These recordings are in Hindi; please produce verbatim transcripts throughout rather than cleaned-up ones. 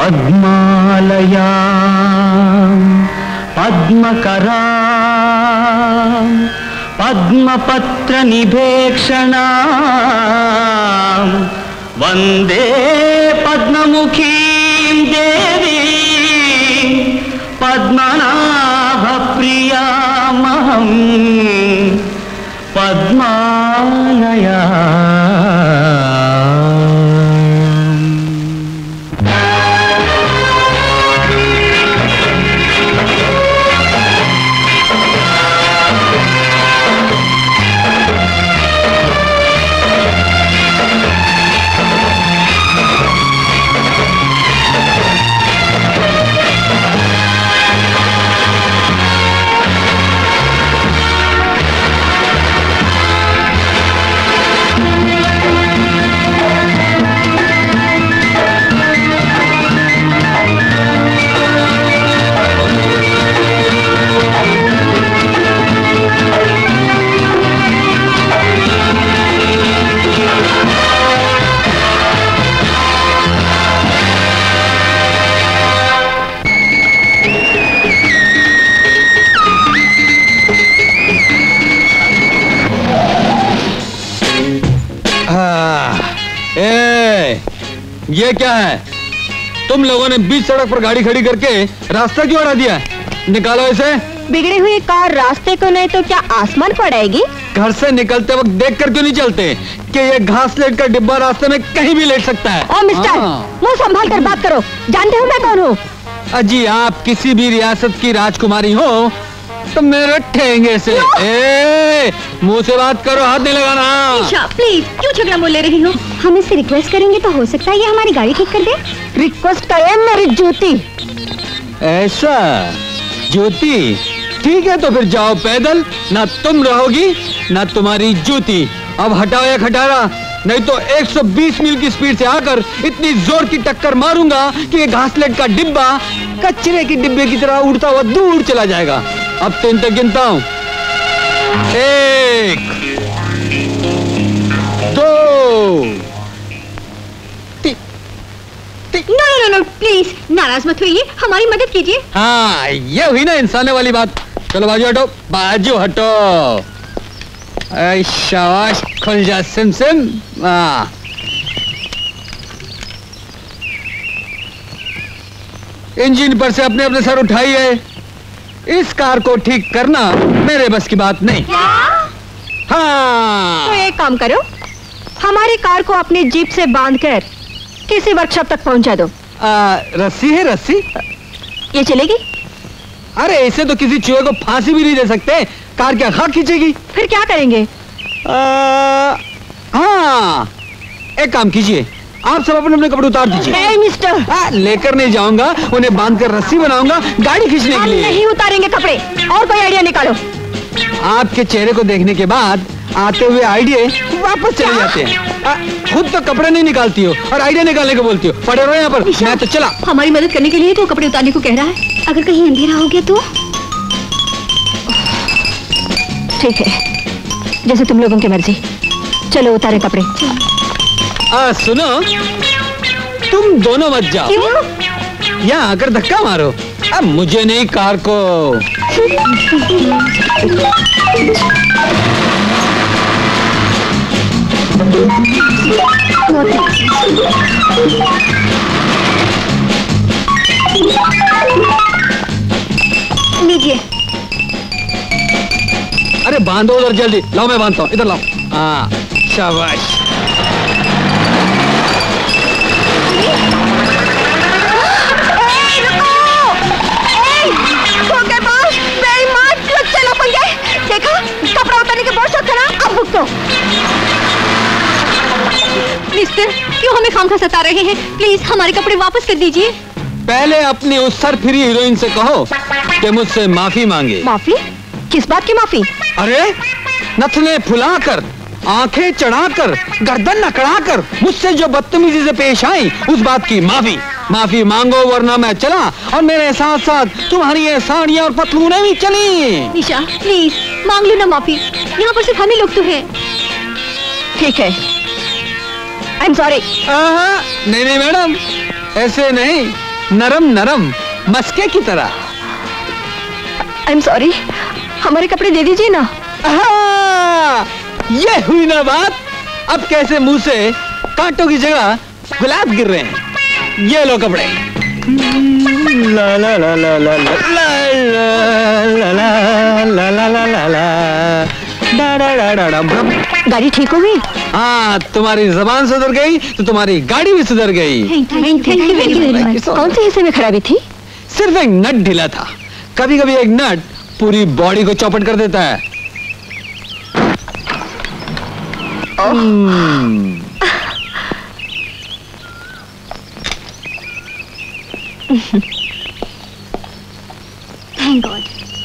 पद्मालया पद्मकरा पद्मपत्र निभेक्षणा वंदे पद्ममुखीं देवी पद्मनाभ प्रियामहं पद्मालया। ये क्या है? तुम लोगों ने बीच सड़क पर गाड़ी खड़ी करके रास्ता क्यों हटा दिया? निकालो इसे। बिगड़ी हुई कार रास्ते को नहीं तो क्या आसमान पड़ेगी? घर से निकलते वक्त देख कर क्यों नहीं चलते कि ये घास लेट का डिब्बा रास्ते में कहीं भी लेट सकता है? ओ मिस्टर, मुंह संभाल कर बात करो। जानते हो मैं कौन हूँ? अजी आप किसी भी रियासत की राजकुमारी हो तो मेरे ठेंगे से ए, मुंह से बात करो, हाथ नहीं लगाना। निशा प्लीज, क्यों झगड़ा बोल रही हो? हम इससे रिक्वेस्ट करेंगे तो हो सकता है ये हमारी गाड़ी ठीक कर दे। रिक्वेस्ट करे मेरी ज्योति। ऐसा ज्योति, ठीक है तो फिर जाओ पैदल, ना तुम रहोगी ना तुम्हारी ज्योति। अब हटाओ या खटारा, नहीं तो एक सौ बीस मील की स्पीड से आकर इतनी जोर की टक्कर मारूंगा कि ये घासलेट का डिब्बा कचरे की डिब्बे की तरह उड़ता हुआ दूर चला जाएगा। अब तीन तक गिनता हूं। एक, दो, नो नो नो प्लीज, नाराज मत होइए, हमारी मदद कीजिए। हाँ ये हुई ना इंसाने वाली बात। चलो बाजू हटो, बाजू हटो। शाबाश, खुल जा सिम सिम। हाँ इंजन पर से अपने अपने सर उठाइए। इस कार को ठीक करना मेरे बस की बात नहीं। हाँ तो एक काम करो, हमारी कार को अपनी जीप से बांधकर किसी वर्कशॉप तक पहुंचा दो। आ, रस्सी है रस्सी? ये चलेगी? अरे इसे तो किसी चूहे को फांसी भी नहीं दे सकते, कार क्या खाक खींचेगी? फिर क्या करेंगे? हाँ एक काम कीजिए, आप सब अपने अपने कपड़े उतार दीजिए। hey, मिस्टर आ, लेकर नहीं जाऊंगा, उन्हें बांधकर रस्सी बनाऊंगा गाड़ी खींचने के लिए। नहीं उतारेंगे कपड़े, और कोई आइडिया निकालो। आपके चेहरे को देखने के बाद आते हुए आइडिया वापस चले जाते हैं। आ, खुद तो कपड़े नहीं निकालती हो और आइडिया निकालने को बोलती हो। पड़े रहो यहाँ पर, मैं तो चला। हमारी मदद करने के लिए तो कपड़े उतारने को कह रहा है। अगर कहीं अंधेरा हो गया तो? ठीक है, जैसे तुम लोगों की मर्जी। चलो उतारे कपड़े। आ, सुनो, तुम दोनों मत जाओ। क्यों? यहाँ आकर धक्का मारो। अब मुझे नहीं, कार को। लीजिए। अरे बांधो उधर जल्दी। लाओ मैं बांधता हूँ, इधर लाओ। हाँ शाबाश। देखा, कपड़ा उतारने के बहुत शौक था ना, अब भुगतो। मिस्टर, क्यों हमें खामखा सता रहे हैं? प्लीज हमारे कपड़े वापस कर दीजिए। पहले अपनी उस सरफिरी हीरोइन से कहो कि मुझसे माफी मांगे। माफी? किस बात की माफी? अरे नथने फुलाकर, आंखें चढ़ाकर, गर्दन अकड़ाकर मुझसे जो बदतमीजी से पेश आई, उस बात की माफी माफी मांगो, वरना मैं चला और मेरे साथ साथ तुम्हारी ये साड़ियाँ और पतलूनें भी चली। निशा प्लीज मांग लो ना माफी, यहाँ पर सिर्फ हमें लोग तो हैं। ठीक है, आई एम सॉरी। नहीं नहीं मैडम, ऐसे नहीं, नरम नरम मस्के की तरह। आई एम सॉरी, हमारे कपड़े दे दीजिए ना। आहा, ये हुई ना बात। अब कैसे मुंह से कांटों की जगह गुलाब गिर रहे हैं। ये लो कपड़े। ला ला ला ला ला ला ला ला ला ला ला ला ला डा डा डा डा डा। गाड़ी ठीक हो गई? हाँ, तुम्हारी जबान सुधर गई तो तुम्हारी गाड़ी भी सुधर गई। Thank you very much. कौन से हिस्से में खराबी थी? सिर्फ एक नट ढीला था। कभी कभी एक नट पूरी बॉडी को चौपट कर देता है। Thank God.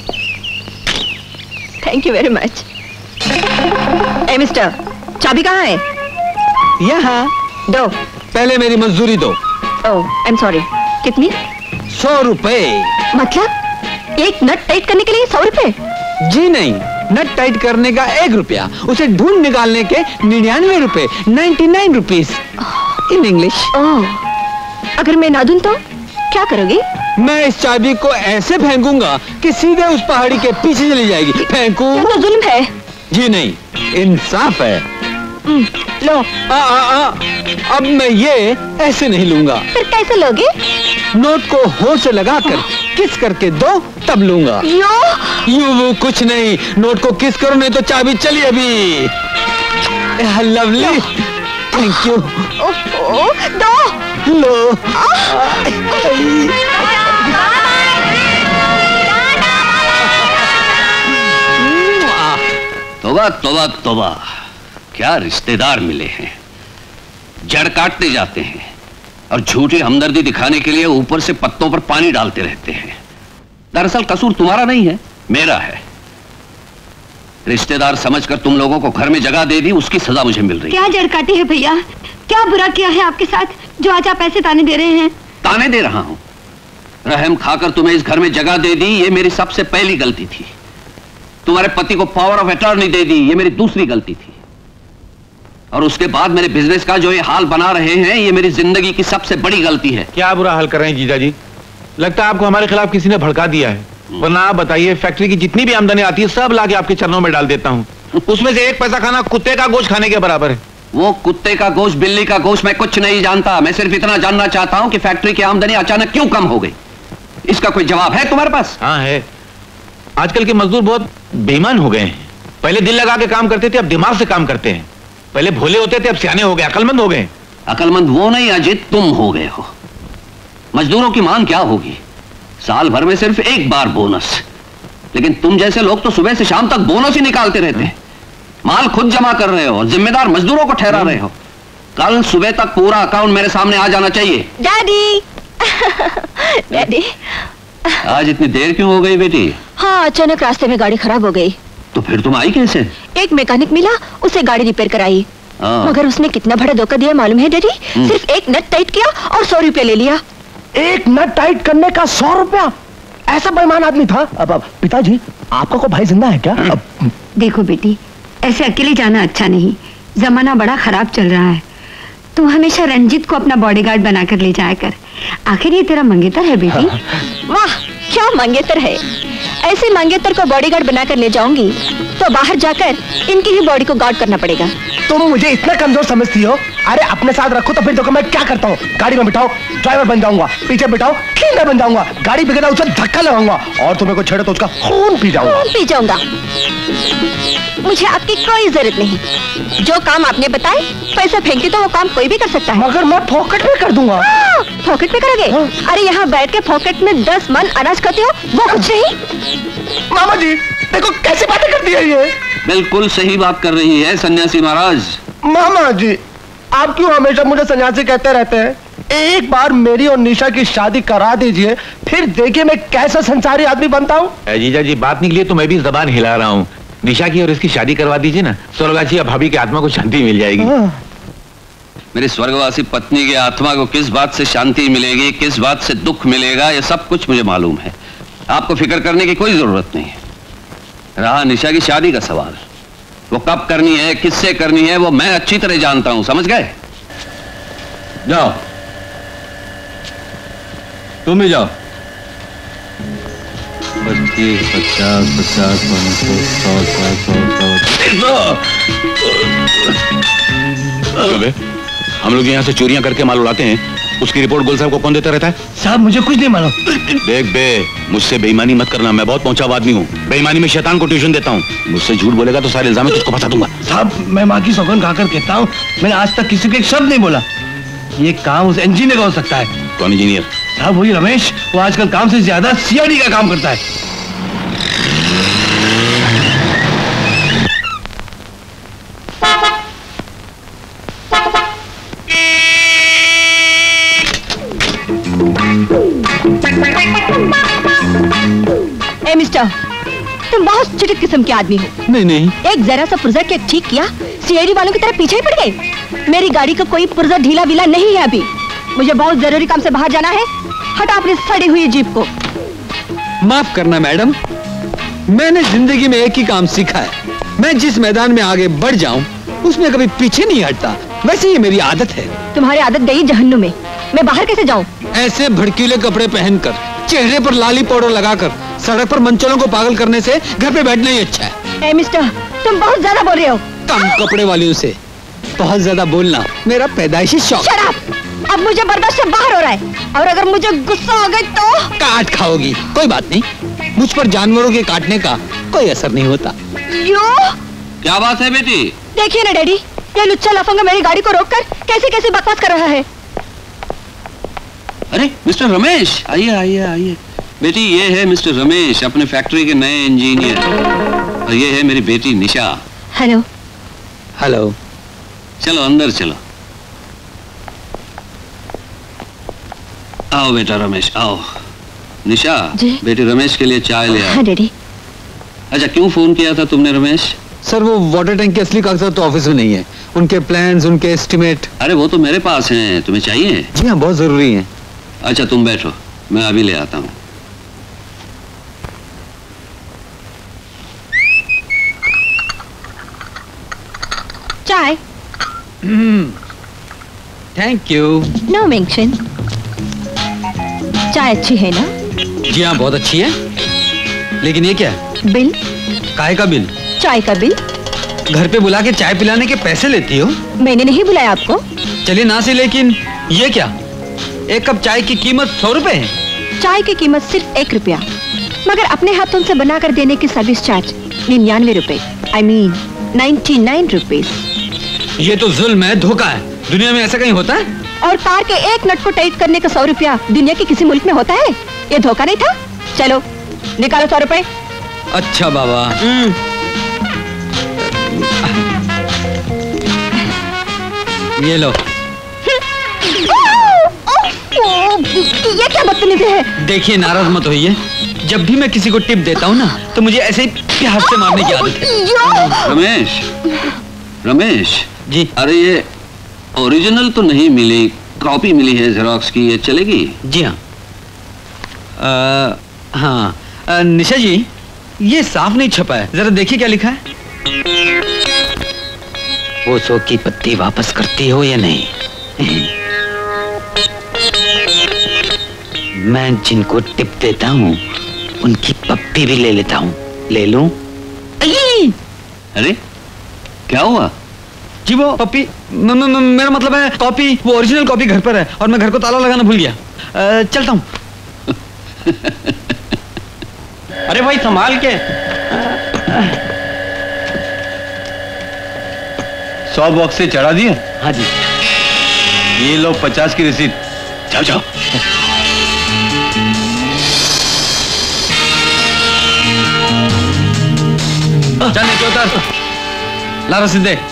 Thank you very much. ए मिस्टर, चाबी कहाँ है? यहाँ। दो। पहले मेरी मजदूरी दो। Oh, I am sorry. कितनी? सौ रुपए। मतलब एक नट टाइट करने के लिए सौ रुपए? जी नहीं, नट टाइट करने का एक रुपया, उसे ढूंढ निकालने के निन्यानवे रुपए, ninety nine rupees in English. ओह, अगर मैं ना दूं तो क्या करोगे? मैं इस चाबी को ऐसे फेंकूंगा कि सीधे उस पहाड़ी के पीछे चली जाएगी। फेंकू? ये तो जुल्म है। जी नहीं, इंसाफ है। लो। आ, आ, आ, अब मैं ये ऐसे नहीं लूंगा। फिर कैसे लोगे? नोट को होठ से लगाकर किस करके दो, तब लूंगा। यो? यूं वो कुछ नहीं, नोट को किस करो नहीं तो चाबी चली अभी। Lovely, thank you. दो। लो। तोबा तोबा तोबा, क्या रिश्तेदार मिले हैं। जड़ काटते जाते हैं और झूठी हमदर्दी दिखाने के लिए ऊपर से पत्तों पर पानी डालते रहते हैं। दरअसल कसूर तुम्हारा नहीं है, मेरा है। रिश्तेदार समझकर तुम लोगों को घर में जगह दे दी, उसकी सजा मुझे मिल रही है। क्या जड़ काटी है भैया? क्या बुरा किया है आपके साथ जो आज आप पैसे ताने दे रहे हैं? ताने दे रहा हूं? रहम खाकर तुम्हें इस घर में जगह दे दी, ये मेरी सबसे पहली गलती थी। तुम्हारे पति को पावर ऑफ अटॉर्नी दे दी, ये मेरी दूसरी गलती थी। और उसके बाद मेरे बिजनेस का जो ये हाल बना रहे हैं, ये मेरी जिंदगी की सबसे बड़ी गलती है। क्या बुरा हाल कर रहे हैं जीजा जी? लगता है आपको हमारे खिलाफ किसी ने भड़का दिया है। वरना आप बताइए, फैक्ट्री की जितनी भी आमदनी आती है सब लाके आपके चरणों में डाल देता हूँ। उसमें से एक पैसा खाना कुत्ते का गोश्त खाने के बराबर है। वो कुत्ते का गोश्त, बिल्ली का गोश्त मैं कुछ नहीं जानता। मैं सिर्फ इतना जानना चाहता हूँ कि फैक्ट्री की आमदनी अचानक क्यों कम हो गई। इसका कोई जवाब है तुम्हारे पास? हाँ है। आजकल के मजदूर बहुत बेईमान हो गए हैं। पहले दिल लगा के काम करते थे, अब दिमाग से काम करते हैं। पहले भोले होते थे, अब सियाने हो गए, अकलमंद हो गए। अकलमंद वो नहीं अजित, तुम हो गए हो। मजदूरों की मांग क्या होगी? साल भर में सिर्फ एक बार बोनस। लेकिन तुम जैसे लोग तो सुबह से शाम तक बोनस ही निकालते रहते हैं। माल खुद जमा कर रहे हो और जिम्मेदार मजदूरों को ठहरा रहे हो। कल सुबह तक पूरा अकाउंट मेरे सामने आ जाना चाहिए। डैडी। डैडी, आज इतनी देर क्यों हो गई बेटी? हाँ, अचानक रास्ते में गाड़ी खराब हो गई। तो फिर तुम आई कैसे? एक मैकेनिक मिला, उसे गाड़ी रिपेयर कराई। हाँ। मगर उसने कितना बड़ा धोखा दिया मालूम है डैडी? सिर्फ एक नट टाइट किया और सौ रुपए ले लिया। एक नट टाइट करने का सौ रुपया? ऐसा बेईमान आदमी था। अब, अब पिताजी, आपका कोई भाई जिंदा है क्या? अब देखो बेटी, ऐसे अकेले जाना अच्छा नहीं। जमाना बड़ा खराब चल रहा है। तुम हमेशा रंजीत को अपना बॉडीगार्ड बनाकर ले जाया कर। आखिर ये तेरा मंगेतर है बेटी। वाह, क्या मंगेतर है। ऐसे मंगेतर को बॉडीगार्ड बनाकर ले जाऊंगी तो बाहर जाकर इनकी ही बॉडी को गार्ड करना पड़ेगा। तुम मुझे इतना कमजोर समझती हो? अरे अपने साथ रखो तो फिर देखो मैं क्या करता हूँ। गाड़ी में बिठाओ, ड्राइवर बन जाऊंगा। पीछे बिठाओ, क्लीनर बन जाऊंगा। गाड़ी बिगड़ा उसे धक्का लगाऊंगा और तुम्हें को छेड़े तो उसका खून पी जाऊंगा। खून पी जाऊंगा? मुझे आपकी कोई जरूरत नहीं। जो काम आपने बताए, पैसा फेंकती तो वो काम कोई भी कर सकता है। मगर मैं पॉकेट में कर दूंगा। पॉकेट में करोगे? हाँ। अरे यहाँ बैठ के पॉकेट में दस मन अनाज खाते हो, वो कुछ नहीं। मामा जी देखो कैसी बातें करती है ये। बिल्कुल सही बात कर रही है सन्यासी महाराज। मामा जी, आप क्यों हमेशा मुझे सन्यासी कहते रहते हैं? एक बार मेरी और निशा की शादी करा दीजिए, फिर देखिए मैं कैसा संसारी आदमी बनता हूँ। जीजा जी बात निकली तो मैं भी जबान हिला रहा हूँ। निशा की और इसकी शादी करवा दीजिए ना, स्वर्गवासी या भाभी की आत्मा को शांति मिल जाएगी। मेरी स्वर्गवासी पत्नी की आत्मा को किस बात से शांति मिलेगी, किस बात से दुख मिलेगा, यह सब कुछ मुझे मालूम है। आपको फिक्र करने की कोई जरूरत नहीं है। रहा निशा की शादी का सवाल, वो कब करनी है, किससे करनी है, वो मैं अच्छी तरह जानता हूं। समझ गए? जाओ। तुम भी जाओ। पच्चीस पचास पचास पाँच सौ सौ सौ सौ अबे, हम लोग यहाँ से चोरियां करके माल उड़ाते हैं, उसकी रिपोर्ट गोल साहब को कौन देता रहता है? साहब मुझे कुछ नहीं मालूम। देख बे, मुझसे बेईमानी मत करना, मैं बहुत पहुंचा आदमी हूँ। बेईमानी में शैतान को ट्यूशन देता हूँ। मुझसे झूठ बोलेगा तो सारे इल्जाम तुझको फंसा दूंगा। साहब मैं माँ की सौगंध खाकर कहता हूँ, मैंने आज तक किसी को एक शब्द नहीं बोला। ये काम उस इंजीनियर का हो सकता है। कौन इंजीनियर? साहब वही रमेश, वो आजकल काम से ज्यादा सीआईडी का काम करता है। ए मिस्टर, तुम बहुत चिटिक किस्म के आदमी हो। नहीं नहीं, एक जरा सा पुर्जा केक ठीक किया, सीआईडी वालों की तरह पीछे ही पड़ गए। मेरी गाड़ी का कोई पुर्जा ढीला विला नहीं है अभी। मुझे बहुत जरूरी काम से बाहर जाना है। हटा अपनी सड़ी हुई जीप को। माफ करना मैडम, मैंने जिंदगी में एक ही काम सीखा है, मैं जिस मैदान में आगे बढ़ जाऊं उसमें कभी पीछे नहीं हटता। वैसे ये मेरी आदत है। तुम्हारी आदत गई जहन्नुम में। मैं बाहर कैसे जाऊं? ऐसे भड़कीले कपड़े पहनकर, चेहरे पर लाली पाउडर लगाकर सड़क पर मंचलों को पागल करने से घर पे बैठना ही अच्छा है। ए मिस्टर, तुम बहुत ज्यादा बोल रहे हो। कम कपड़े वालियों से बहुत ज्यादा बोलना मेरा पैदाइशी शौक। Shut up! अब मुझे बर्दाश्त से बाहर हो रहा है, और अगर मुझे गुस्सा आ गई तो काट खाओगी। कोई बात नहीं, मुझ पर जानवरों के काटने का कोई असर नहीं होता। यो? क्या बात है बेटी? देखिए ना डैडी, ये लुच्चा लफंगा मेरी गाड़ी को रोककर कैसे कैसे बकवास कर रहा है। अरे मिस्टर रमेश, आइए आइए आइए। बेटी ये है मिस्टर रमेश, अपने फैक्ट्री के नए इंजीनियर, और ये है मेरी बेटी निशा। हेलो। हेलो। चलो अंदर चलो। आओ बेटा रमेश आओ। निशा, बेटी रमेश के लिए चाय ले आओ। हाँ डैडी। अच्छा क्यों फोन किया था तुमने रमेश? सर वो वाटर टैंक के असली कागजात तो ऑफिस में नहीं है, उनके प्लान्स, उनके एस्टिमेट। अरे वो तो मेरे पास हैं, तुम्हें चाहिए? जी हाँ, बहुत जरूरी है। अच्छा तुम बैठो, मैं अभी ले आता हूँ। चाय। Thank you. No mention. चाय अच्छी है ना? जी हाँ बहुत अच्छी है। लेकिन ये क्या है? बिल। काहे का बिल? चाय का बिल। घर पे बुला के चाय पिलाने के पैसे लेती हो? मैंने नहीं बुलाया आपको। चलिए ना से, लेकिन ये क्या? एक कप चाय की कीमत सौ रुपए है। चाय की कीमत सिर्फ एक रुपया, मगर अपने हाथों से बनाकर देने की सर्विस चार्ज निन्यानवे रुपए। I mean ninety nine rupees. ये तो जुल्म है, धोखा है। दुनिया में ऐसा कहीं होता है? और कार के एक नट को टाइट करने का सौ रुपया दुनिया के किसी मुल्क में होता है? ये धोखा नहीं था? चलो निकालो सौ रुपए। अच्छा बाबा। ये लो। ये क्या बदतमीजी है? देखिए नाराज मत होइए, जब भी मैं किसी को टिप देता हूँ ना तो मुझे ऐसे ही प्यार से मारने की आदत है। रमेश, रमेश जी। अरे ये ओरिजिनल तो नहीं मिली, कॉपी मिली है जेरोक्स की, ये चलेगी? जी हाँ। आ, हाँ आ, निशा जी, ये साफ नहीं छपा है, जरा देखिए क्या लिखा है। वो सौ की पत्ती वापस करती हो या नहीं? मैं जिनको टिप देता हूँ उनकी पप्पी भी ले लेता हूँ। ले लूं? अरे क्या हुआ? जी वो पप्पी, म, म, म, मेरा मतलब है कॉपी, वो ओरिजिनल कॉपी घर पर है और मैं घर को ताला लगाना भूल गया। आ, चलता हूँ। अरे भाई संभाल के। सौ बॉक्स से चढ़ा दिए? हाँ जी। ये लो पचास की रसीद। जाओ जाओ। चल नीचे उतर। ला रसीद दे।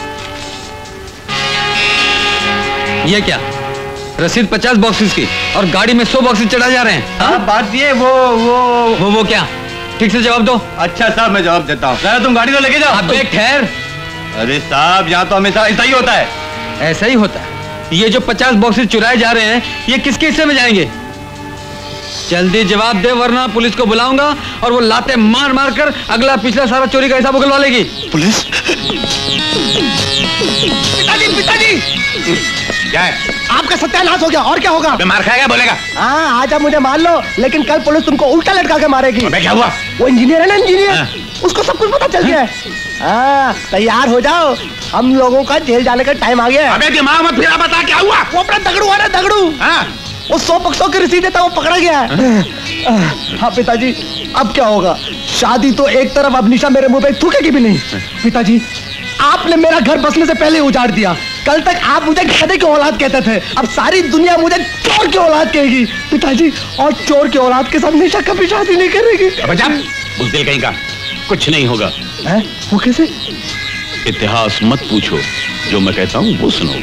ये क्या? रसीद पचास बॉक्सेस की और गाड़ी में सौ बॉक्सेस चढ़ा जा रहे हैं। हाँ बात ये वो वो वो वो क्या? ठीक से जवाब दो। अच्छा साहब मैं जवाब देता हूँ। तुम गाड़ी तो लेके जाओ। अब एक ठहर। अरे साहब यहाँ तो हमेशा ऐसा ही होता है। ऐसा ही होता है? ये जो पचास बॉक्सेस चुराए जा रहे हैं ये किसके हिस्से में जाएंगे? जल्दी जवाब दे वरना पुलिस को बुलाऊंगा और वो लाते मार मार कर अगला पिछला सारा चोरी का हिसाब उगलवा लेगी। पुलिस? पिताजी पिताजी क्या है? आपका सत्यानाश हो गया, और क्या होगा? मैं मार खाएगा बोलेगा? हाँ, आज आप मुझे मान लो, लेकिन कल पुलिस तुमको उल्टा लटका के मारेगी। अबे क्या हुआ? वो इंजीनियर है ना, इंजीनियर, हाँ। उसको सब कुछ पता चल गया है। हाँ, तैयार हो जाओ, हम लोगों का जेल जाने का टाइम आ गया है। अबे दिमाग मत फिरा, बता क्या हुआ? वो अपना दगड़ू है ना, दगड़ू, हाँ? वो सौ पक्षों की रसीद देता, वो पकड़ा गया है। हाँ पिताजी, अब क्या होगा? शादी तो एक तरफ, अब निशा मेरे मुंह पे थूकेगी भी नहीं। पिताजी, आपने मेरा घर बसने से पहले उजाड़ दिया। कल तक आप मुझे गधे की औलाद कहते थे, अब सारी दुनिया मुझे चोर की औलाद कहेगी। पिताजी, और चोर की औलाद के साथ निशा कभी शादी नहीं करेगी। बचा, उस दिल कहीं का कुछ नहीं होगा। है? वो कैसे? इतिहास मत पूछो, जो मैं कहता हूँ वो सुनो।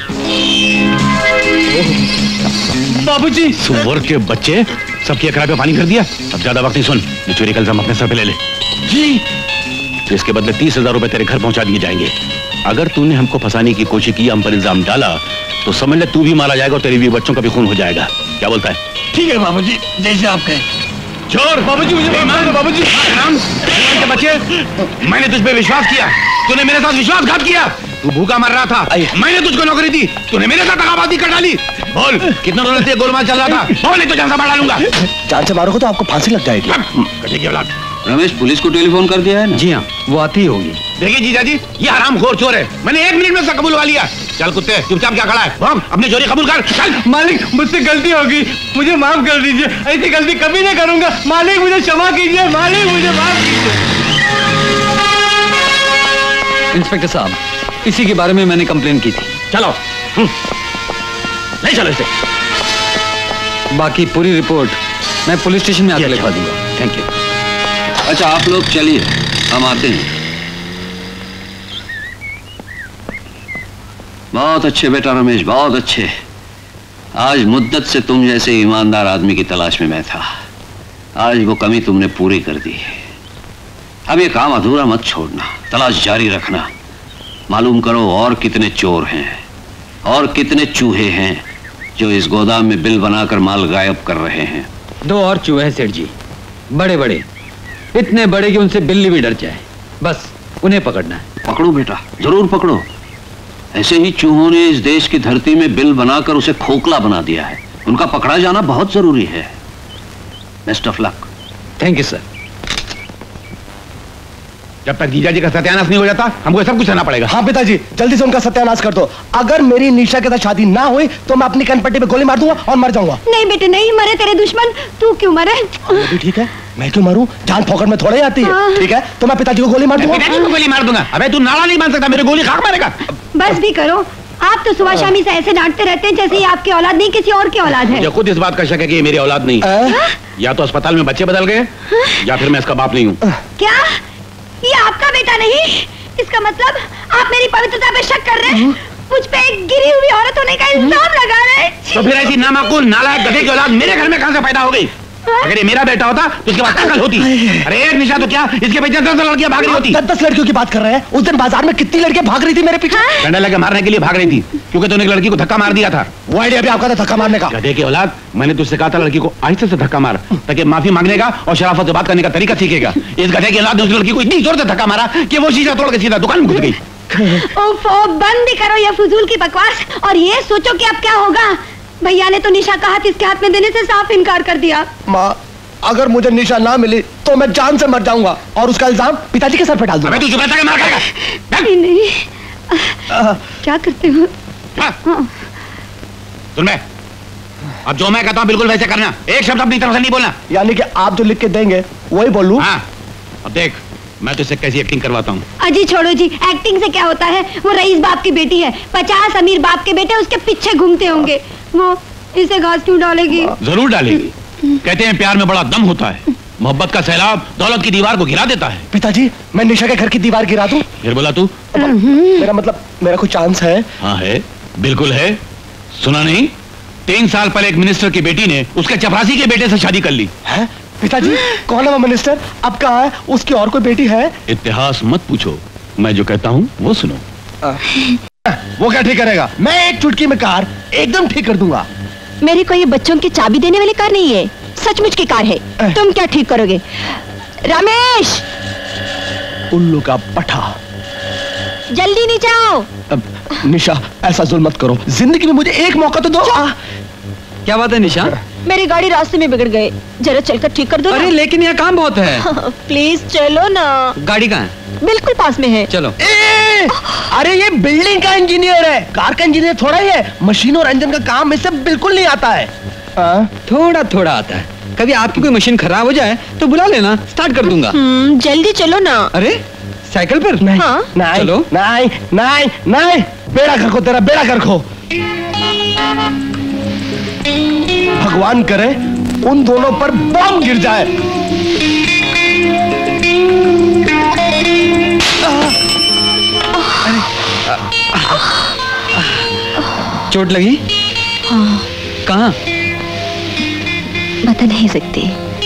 बाबूजी, सुअर के बच्चे, सबकी अकड़ा पे पानी कर दिया। अब ज्यादा वक्त नहीं, सुन, ये चोरी का इल्जाम अपने सर पे ले ले। जी। तो इसके बदले तीस हजार रुपए तेरे घर पहुंचा दिए जाएंगे। अगर तूने हमको फंसाने की कोशिश की, हम पर इल्जाम डाला, तो समझ ले तू भी मारा जाएगा और तेरे भी बच्चों का भी खून हो जाएगा। क्या बोलता है? ठीक है बाबूजी, जैसे आप कहें। चोर! बाबूजी, मुझे मार दो बाबूजी। के बच्चे, मैंने तुझ पे विश्वास किया, तूने मेरे साथ विश्वासघात किया। तू भूखा मर रहा था, मैंने तुझको नौकरी दी, तूने मेरे साथ दगाबाजी कर डाली। बोल, कितना दौलत से गोलमाल चल रहा था? बोल, नहीं तो जान से मार डालूंगा। जान से मारोगे तो आपको फांसी लग जाएगी। कटे की औलाद। रमेश, पुलिस को टेलीफोन कर दिया है ना? जी हाँ, वो आती ही होगी। देखिए जीजा जी, ये हरामखोर चोर है, मैंने एक मिनट में उसका कबूलवा लिया। चल कुत्ते, चुपचाप क्या खड़ा है? भाग, अपनी चोरी कबूल कर। चल। मालिक, मुझसे गलती होगी, मुझे माफ कर दीजिए, ऐसी गलती कभी नहीं करूंगा। मालिक, मुझे क्षमा कीजिए, मालिक, मुझे माफ कीजिए। इंस्पेक्टर साहब, इसी के बारे में मैंने कंप्लेन की थी। चलो। नहीं चलो इसे। बाकी पूरी रिपोर्ट मैं पुलिस स्टेशन में आकर लिखवा दूंगा। Thank you. अच्छा, आप लोग चलिए, हम आते हैं। बहुत अच्छे बेटा रमेश, बहुत अच्छे। आज मुद्दत से तुम जैसे ईमानदार आदमी की तलाश में मैं था। आज वो कमी तुमने पूरी कर दी। अब ये काम अधूरा मत छोड़ना, तलाश जारी रखना। मालूम करो और कितने चोर हैं और कितने चूहे हैं जो इस गोदाम में बिल बनाकर माल गायब कर रहे हैं। दो और चूहे हैं सेठ जी, बड़े बड़े, इतने बड़े कि उनसे बिल्ली भी डर जाए। बस उन्हें पकड़ना है। पकड़ो बेटा, जरूर पकड़ो। ऐसे ही चूहों ने इस देश की धरती में बिल बनाकर उसे खोखला बना दिया है। उनका पकड़ा जाना बहुत जरूरी है। Best of luck. Thank you sir. जब तक जीजा जी का सत्यानाश नहीं हो जाता, हमको सब कुछ करना पड़ेगा। हाँ पिताजी, जल्दी से उनका सत्यानाश कर दो। अगर मेरी निशा के साथ शादी ना हुई तो मैं अपनी कनपट्टी पे गोली मार दूंगा और मर जाऊंगा। नहीं बेटे नहीं, मरे तेरे दुश्मन, तू क्यों मरे? भी ठीक है, मैं क्यों मरूं? जान फोकट में थोड़ा ही आती है। ठीक है, तो मैं पिताजी को गोली मार दूंगा। पिताजी को गोली मार दूंगा? अबे तू नाला नहीं मान सकता, मेरी गोली खाक मारेगा। बस भी करो, आप तो सुबह शामी से ऐसे डांटते रहते हैं जैसे ये आपकी औलाद नहीं किसी और की औलाद है। मुझे खुद इस बात का शक है कि ये मेरी औलाद नहीं है। या तो अस्पताल में बच्चे बदल गए या फिर मैं इसका बाप नहीं हूँ। क्या ये आपका बेटा नहीं? इसका मतलब आप मेरी पवित्रता पे शक कर रहे हैं? मुझ पे एक गिरी हुई औरत होने का इल्जाम लगा रहे हैं? तो फिर ऐसी नामाकूल नालायक गधे की औलाद मेरे घर में कहां से पैदा हो गई? अगर ये मेरा बेटा होता तो इसके पास अकल होती। अरे एक निशा तो क्या, इसके पीछे दस दस लड़कियां भाग रही होती। दस दस लड़कियों की बात कर रहे हैं? उस दिन बाजार में कितनी लड़कियां भाग रही थी मेरे पीछे? डंडा लेके मारने के लिए भाग रही थी, क्योंकि तूने एक लड़की को धक्का मार दिया था। वो आइडिया भी आपका था, धक्का मारने का? गधे की औलाद, मैंने तुझसे कहा था लड़की को आहिस्ते से धक्का मार, ताकि माफी मांगने का और शराफत से बात करने का तरीका सीखेगा। इस गधे की औलाद ने उस लड़की को इतनी जोर से धक्का मारा कि वो शीशा तोड़ के सीधा दुकान में घुस गई। ओफो, बंद भी करो ये फजूल की बकवास और ये सोचो कि अब क्या होगा। भैया ने तो निशा का हाथ इसके हाथ में देने से साफ इनकार कर दिया। माँ, अगर मुझे निशा ना मिली तो मैं जान से मर जाऊंगा और उसका इल्जाम पिताजी के सर पे डाल दूंगा। अबे तू चुप रह, मार खाएगा। नहीं, नहीं। क्या करते हो? सुन मैं, अब जो मैं कहता हूँ बिल्कुल वैसे करना, एक शब्द अपनी तरफ से नहीं बोलना। यानी कि आप जो लिख के देंगे वही बोलूं? हाँ, अब देख मैं तुझसे कैसी एक्टिंग करवाता हूँ। अजी छोड़ो जी, एक्टिंग से क्या होता है? वो रईस बाप की बेटी है, पचास अमीर बाप के बेटे उसके पीछे घूमते होंगे। वो इसे घास क्यों डालेगी? जरूर डालेगी। कहते हैं प्यार में बड़ा दम होता है, मोहब्बत का सैलाब दौलत की दीवार को गिरा देता है। पिताजी, मैं निशा के घर की दीवार गिरा दूं? फिर बोला तू? मेरा मतलब, मेरा कोई चांस है? हाँ है, बिल्कुल है। सुना नहीं, तीन साल पहले एक मिनिस्टर की बेटी ने उसके चपरासी के बेटे से शादी कर ली है। पिताजी, कौन है वो मिनिस्टर? अब कहाँ है? उसकी और कोई बेटी है? इतिहास मत पूछो, मैं जो कहता हूँ वो सुनो। आ, वो क्या ठीक करेगा? मैं एक चुटकी में कार एकदम ठीक कर दूंगा। मेरी कोई बच्चों की चाबी देने वाली कार नहीं है, सचमुच की कार है। तुम क्या ठीक करोगे? रमेश, उल्लू का पठा, जल्दी नीचे आओ। अब निशा ऐसा जुल्म मत करो, जिंदगी में मुझे एक मौका तो दो। क्या बात है निशा? मेरी गाड़ी रास्ते में बिगड़ गई, जरा चलकर ठीक कर दो। अरे लेकिन यहाँ काम बहुत है। प्लीज चलो ना। गाड़ी कहाँ है? बिल्कुल पास में है। चलो। ए, अरे ये बिल्डिंग का इंजीनियर है, कार का इंजीनियर थोड़ा ही है। मशीन और इंजन का काम इससे बिल्कुल नहीं आता है। आ? थोड़ा थोड़ा आता है। कभी आपकी कोई मशीन खराब हो जाए तो बुला लेना, स्टार्ट कर दूंगा। जल्दी चलो ना। अरे साइकिल पर? नहीं, हाँ? नहीं, चलो। नहीं, नहीं, नहीं, बेड़ा कर खो तेरा, बेड़ा कर खो। भगवान करे उन दोनों पर बम गिर जाए। चोट लगी? हाँ। कहाँ? बता नहीं सकती।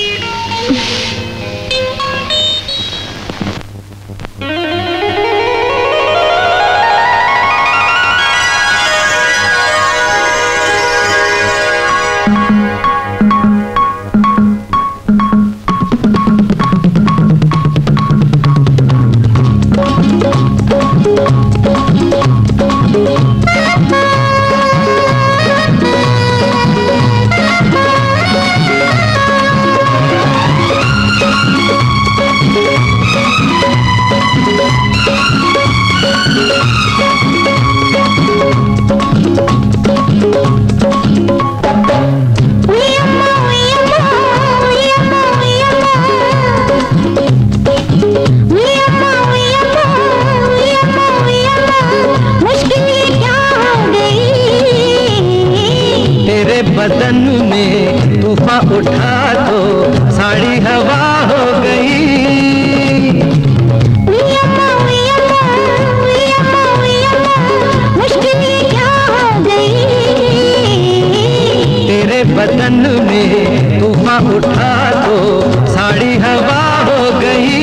बदन में तूफान उठा तो साड़ी हवा हो गई। मुश्किलें क्या हो गई। तेरे बदन में तूफान उठा तो साड़ी हवा हो गई।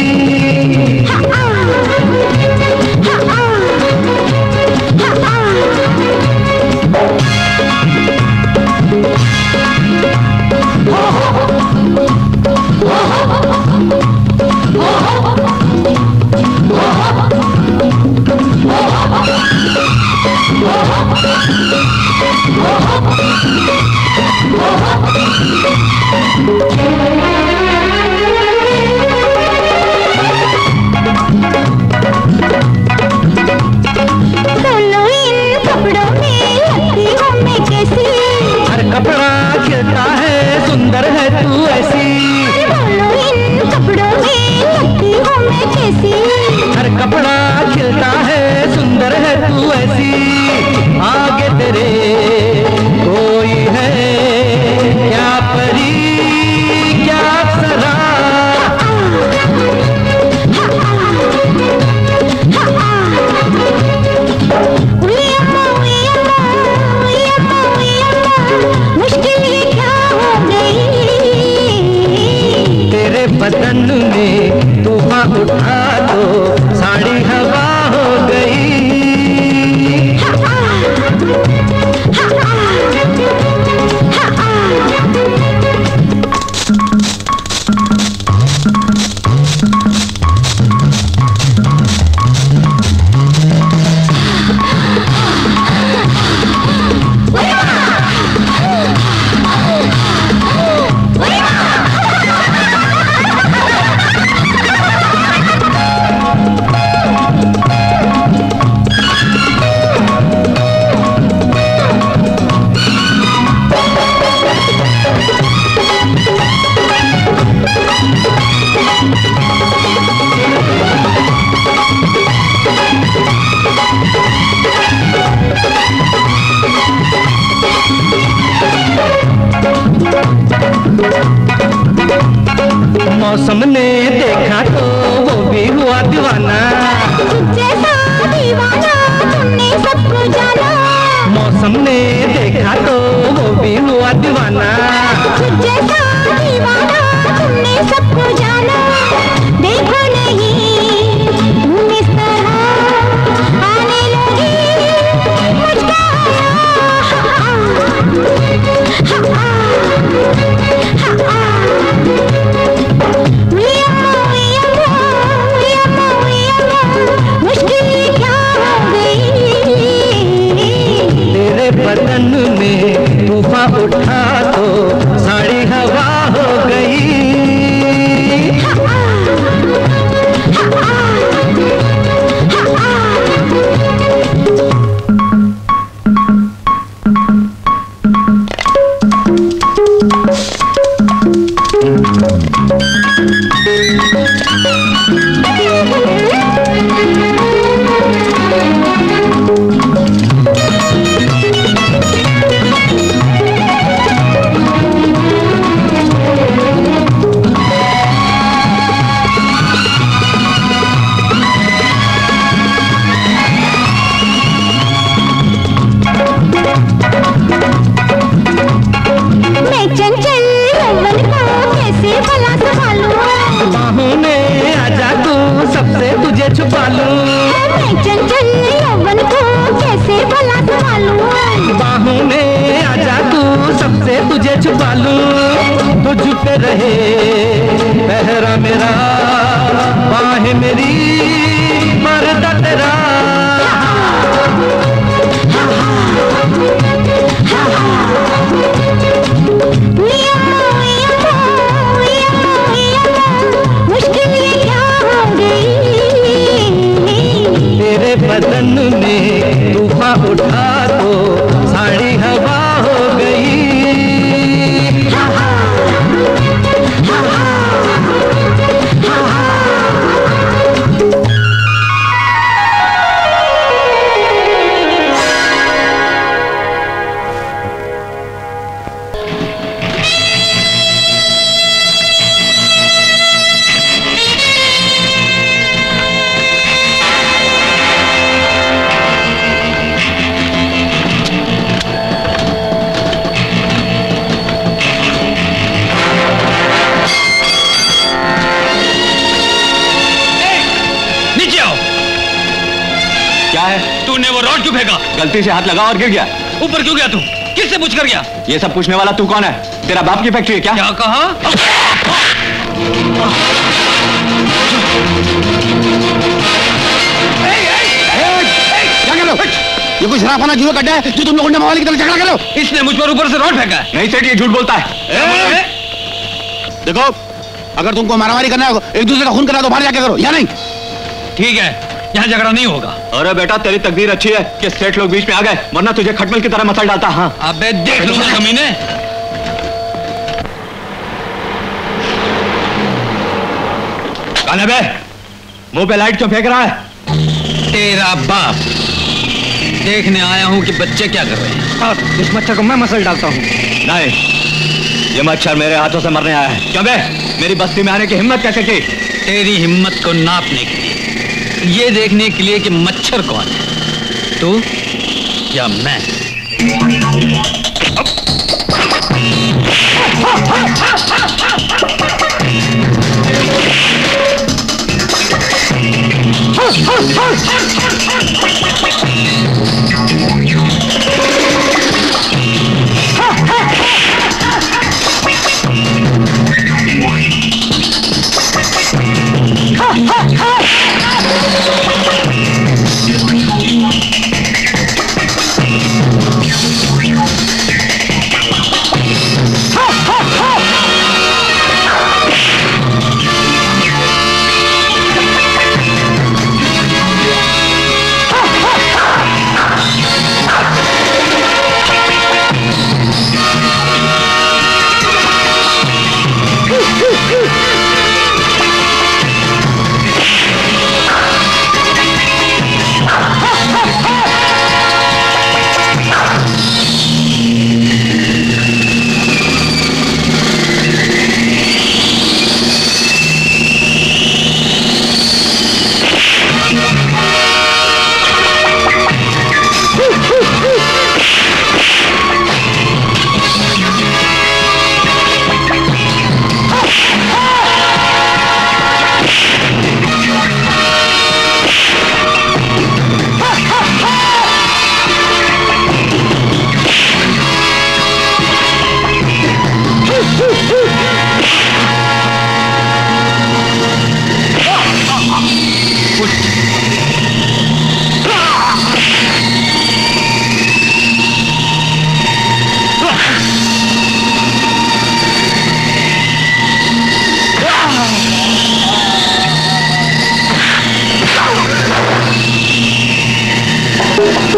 कपड़ा खिलता है सुंदर है तू ऐसी। इन कपड़ों में लगती हूँ मैं कैसी। हर कपड़ा खिलता है सुंदर है तू ऐसी। आगे तेरे कोई है क्या परी क्या अप्सरा। बदन में तूफान उठा तो साड़ी हवा हो गई। मौसम ने देखा तो वो भी हुआ दीवाना। जैसा दीवाना तुमने सबको जाना। मौसम ने देखा तो वो भी हुआ दीवाना। जैसा दीवाना तुमने सबको जाना। देखो नहीं तुम इस तरह आने लगी मुझको। मुश्किलें क्या हो गई। बदन में तूफान उठा तो साड़ी हवा हो गई। छुपा लूं मैं चंचल यौवन को कैसे भला संभालूं बाहों में आजा तू सबसे तुझे छुपा लूं तुझ पे रहे पहरा मेरा बाहें मेरी पर्दा तेरा मुश्किल ये क्या हो गई तेरे बदन में तूफान उठा तो साड़ी हवा हो गई। तूने वो रॉड क्यों फेंका? गलती से हाथ लगा और गिर गया। ऊपर क्यों गया तू? किससे पूछ कर गया? ये सब पूछने वाला तू कौन है? तेरा बाप की फैक्ट्री है क्या? क्या कहा? क्या कर रहे हो? ये कोई शराफाना जुआ कड्डा है जो तुम लोगों ने मवाली की तरह झगड़ा कर रहे हो? इसने मुझ पर ऊपर से रॉड फेंका है। नहीं सेठ, ये झूठ बोलता है। देखो, अगर तुमको मारामारी करना है एक दूसरे का खून करना तो बाहर जाके करो, या नहीं? ठीक है, यहाँ झगड़ा नहीं होगा। अरे बेटा, तेरी तकदीर अच्छी है कि सेठ लोग बीच में आ गए, वरना तुझे खटमल की तरह मसल डालता। हाँ अबे देख लो कमीने। कौन है बे? मुंह पे लाइट क्यों फेंक रहा है? तेरा बाप। देखने आया हूँ कि बच्चे क्या कर रहे हैं। इस मच्छर को मैं मसल डालता हूँ। नहीं, ये मच्छर मेरे हाथों से मरने आया है। क्यों बे? मेरी बस्ती में आने की हिम्मत कैसे की? तेरी हिम्मत को नापने के लिए, ये देखने के लिए कि मच्छर कौन है, तू या मैं।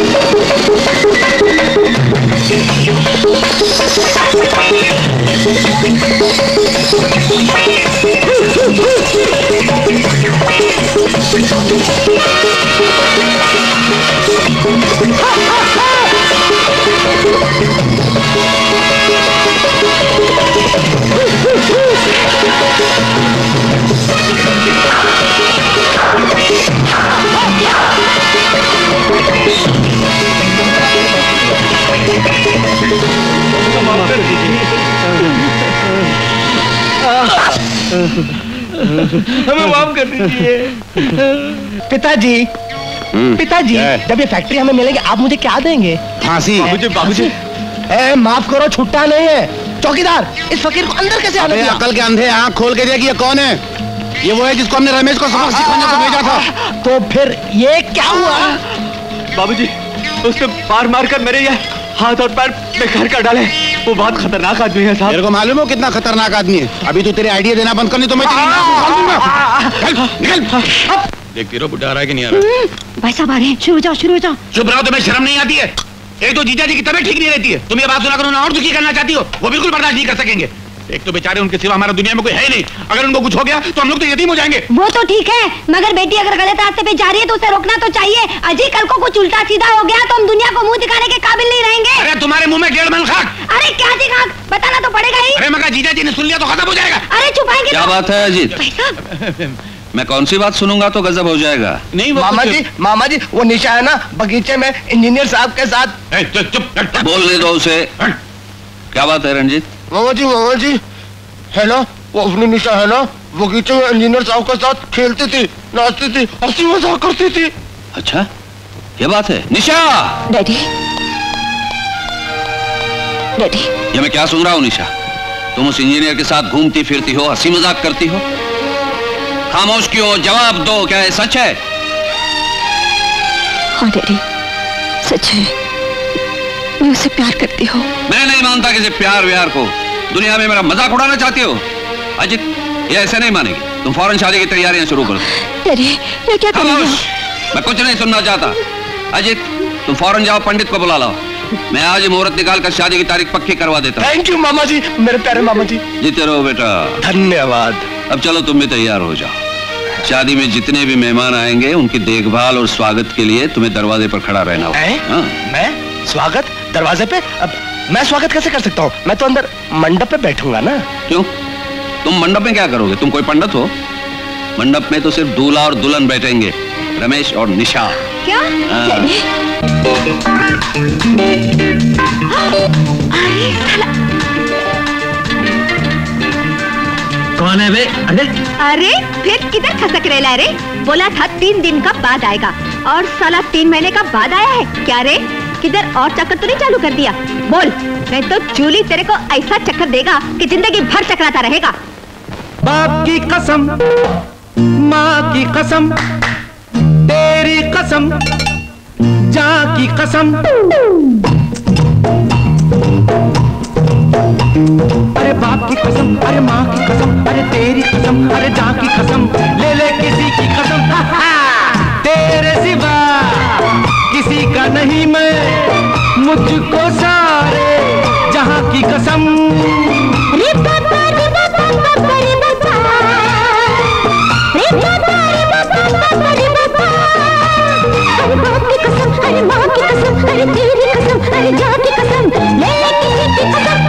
हमें माफ कर दीजिए। पिताजी, पिताजी, जब ये फैक्ट्री हमें मिलेगी आप मुझे क्या देंगे? फांसी। बाबूजी, बाबूजी, ए, माफ करो, छुट्टा नहीं है। चौकीदार, इस फकीर को अंदर कैसे आने दिया? अकल के अंधे आंख खोल के देखिए, ये कौन है? ये वो है जिसको हमने रमेश को सबक सिखाने को भेजा था। तो फिर ये क्या हुआ? बाबूजी, उसने मार मार कर मेरे ये हाथ और पैर बेकार कर डाले। वो बहुत खतरनाक आदमी है साहब। मेरे को मालूम हो कितना खतरनाक आदमी है। अभी तू तेरे आइडिया देना बंद करनी तो मैं तेरी नाक उखाड़ दूंगा। निकल, निकल। देखती रहो बुढ़ा आ रहा है कि नहीं आ रहा। भाई साहब आ रहे हैं, शुरू हो जाओ, शुरू हो जाओ। चुप रहो, तुम्हें शर्म नहीं आती है? एक तो जीजा जी की तबीयत ठीक नहीं रहती है, तुम ये बात सुनाकर उन्हें और दुखी करना चाहती हो, वो बिल्कुल बर्दाश्त नहीं कर सकेंगे। एक तो बेचारे, उनके सिवा हमारा दुनिया में कोई है नहीं। अगर उनको कुछ हो गया तो हम लोग तो यतीम हो जाएंगे। वो तो ठीक है, मगर बेटी अगर गलत रास्ते पे जा रही है तो उसे रोकना तो चाहिए। अजी कल को कुछ उल्टा सीधा हो गया तो हम दुनिया को मुंह दिखाने के काबिल नहीं रहेंगे। अरे तुम्हारे मुंह में डेढ़ मन खाक। अरे क्या जी खाक, बताना तो पड़ेगा ही। अरे मगर जीजा जी ने सुन लिया तो खत्म हो जाएगा। अरे छुपाएंगे। क्या बात है अजीत? मैं कौन सी बात सुनूंगा तो गजब हो जाएगा। नहीं मामा जी, मामा जी, वो निशा है ना बगीचे में इंजीनियर साहब के साथ। चुप, बोलने दो उसे। क्या बात है रंजीत? मामा जी, मामा जी, है ना वो अपनी निशा है ना बगीचे में इंजीनियर साहब के साथ खेलती थी, नाचती थी, हंसी मजाक करती थी। अच्छा, क्या बात है? निशा! डैडी, डैडी, ये मैं क्या सुन रहा हूँ निशा? तुम उस इंजीनियर के साथ घूमती फिरती हो, हंसी मजाक करती हो? खामोश क्यों? जवाब दो, क्या ये सच है? हाँ डैडी, सच है। मैं उसे प्यार करती हूँ। मैं नहीं मानता किसी प्यार व्यार को। दुनिया में मेरा मजाक उड़ाना चाहती हो? अजित, ये ऐसे नहीं मानेगी। तुम फौरन शादी की तैयारियां शुरू करो। डैडी, मैं क्या करूँ? मैं कुछ नहीं सुनना चाहता। अजित, तुम फौरन जाओ, पंडित को बुला लाओ। मैं आज मुहूर्त निकाल कर शादी की तारीख पक्की करवा देता हूँ। थैंक यू मामा जी, मेरे प्यारे मामा जी। जीते रहो बेटा। धन्यवाद। अब चलो तुम भी तैयार हो जाओ। शादी में जितने भी मेहमान आएंगे उनकी देखभाल और स्वागत के लिए तुम्हें दरवाजे पर खड़ा रहना होगा। मैं स्वागत दरवाजे पे? अब मैं स्वागत कैसे कर सकता हूँ? मैं तो अंदर मंडप पे बैठूंगा ना। क्यों? तुम मंडप में क्या करोगे? तुम कोई पंडित हो? मंडप में तो सिर्फ दूल्हा और दुल्हन बैठेंगे, रमेश और निशा। क्या? कौन है बे? अरे अरे फिर किधर खसक रहे ला रे? बोला था तीन दिन का बाद आएगा और साला तीन महीने का बाद आया है। क्या रे, किधर और चक्कर तो नहीं चालू कर दिया? बोल, नहीं तो जूली तेरे को ऐसा चक्कर देगा कि जिंदगी भर चकराता रहेगा। बाप की कसम, माँ की कसम, तेरी कसम, जाँ की कसम। अरे बाप की कसम, अरे माँ की कसम, अरे तेरी कसम, अरे जाँ की कसम, ले ले किसी की कसम। तेरे सिवा किसी का नहीं मैं, मुझको सारे जहाँ की कसम। रे बाबा, रे बाबा, बाबा, रे बाबा, रे बाबा, रे बाबा, बाबा, रे बाबा। अरे बाप की कसम, अरे माँ की कसम, अरे तेरी कसम, अरे जाँ की कसम, ले ले किसी की कसम।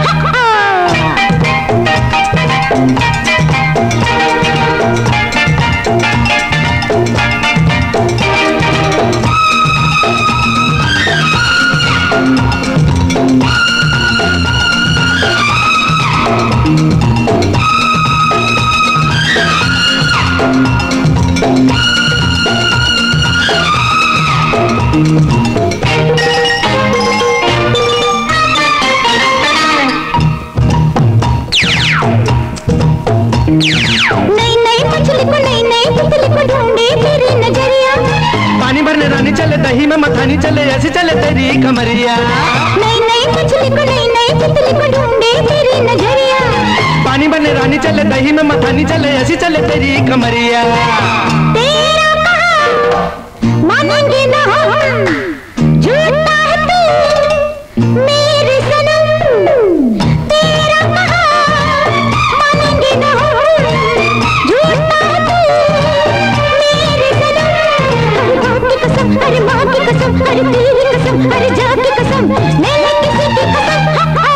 नई नई मछली को नई नई तितली को ढूंढे तेरी नजरिया। पानी भरने रानी चले, दही में मथानी चले, ऐसी चले तेरी कमरिया। नई नई मछली को नई नई तितली को ढूंढे तेरी नजरिया। पानी भरने रानी चले, दही में मथानी चले, ऐसी चले तेरी कमरिया। तेरा कहा मानेंगे ना हम, झूठ मेरे सनम तेरा कहा मानेंगे ना झूठा तू मेरे सनम अरे माँ की कसम अरे माँ की कसम अरे तेरी कसम अरे जान की कसम मैंने किसी की कसम हा, हा।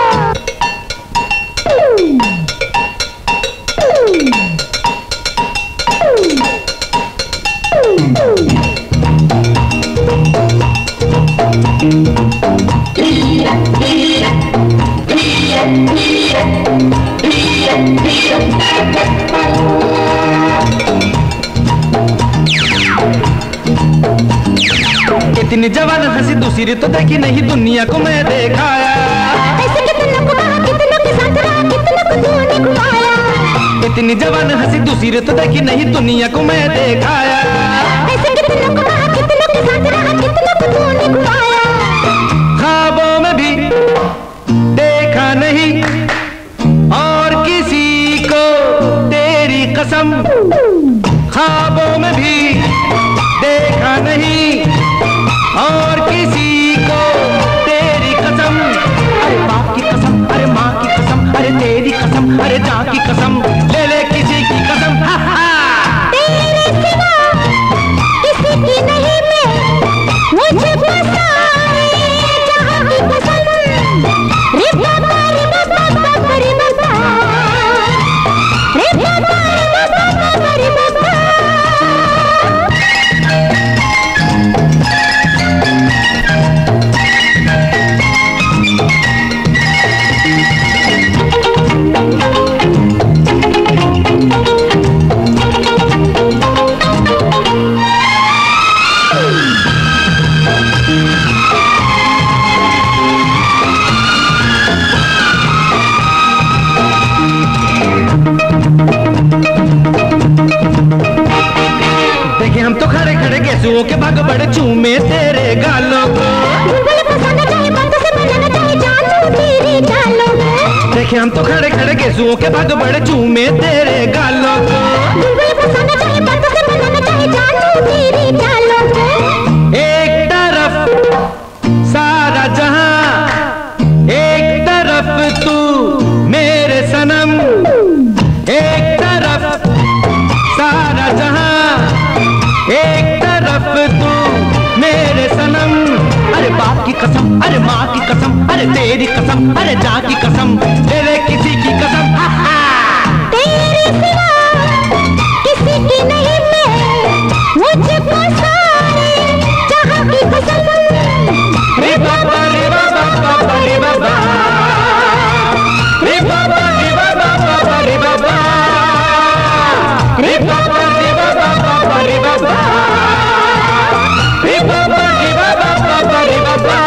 इतनी जवान हंसी दूसरी तो देखी नहीं दुनिया को मैं देखाया ऐसे कितनों को कहा कितनों के साथ रहा कितनों को तूने घुमाया इतनी जवान हंसी दूसरी तो देखी नहीं दुनिया को मैं देखाया ऐसे कितनों को कहा कितनों के साथ रहा कितनों को तूने घुमाया ख्वाबों में भी देखा नहीं और किसी को तेरी कसम ख्वाबों में भी देखा नहीं और किसी को तेरी कसम अरे बाप की कसम अरे माँ की कसम अरे तेरी कसम अरे जान की कसम ले ले किसी की कसम हा हा तेरे सिवा किसी की नहीं मैं मुझे बसाए जहाँ की कसम रे बाबा रे बाबा बाबा रे बाबा रे बाबा रे बाबा बाबा रे बाबा हम तो खड़े खड़े गेसुओं के भाग बड़े चूमे तेरे गालों को बुलबुल फसाना चाहे बातों से बनाना चाहे जान लूं तेरी चालों को देखे हम तो खड़े खड़े गेसुओं के भाग बड़े चूमे तेरे गालों को बुलबुल फसाना चाहे बातों से बनाना चाहे जान लूं तेरी चालों को एक तरफ सारा जहां एक तरफ तू मेरे सनम एक तरफ सारा जहां एक तरफ तू मेरे सनम अरे बाप की कसम अरे माँ की कसम अरे तेरी कसम अरे जान की कसम ले ले किसी की कसम हा हा तेरे सिवा किसी की नहीं मैं मुझे बसाए जहाँ की कसम रे बाबा रे बाबा बाबा रे बाबा रे बाबा रे बाबा बाबा रे बाबा रे बाबा रे बाबा बाबा रे बाबा रे बाबा रे बाबा बाबा रे बाबा।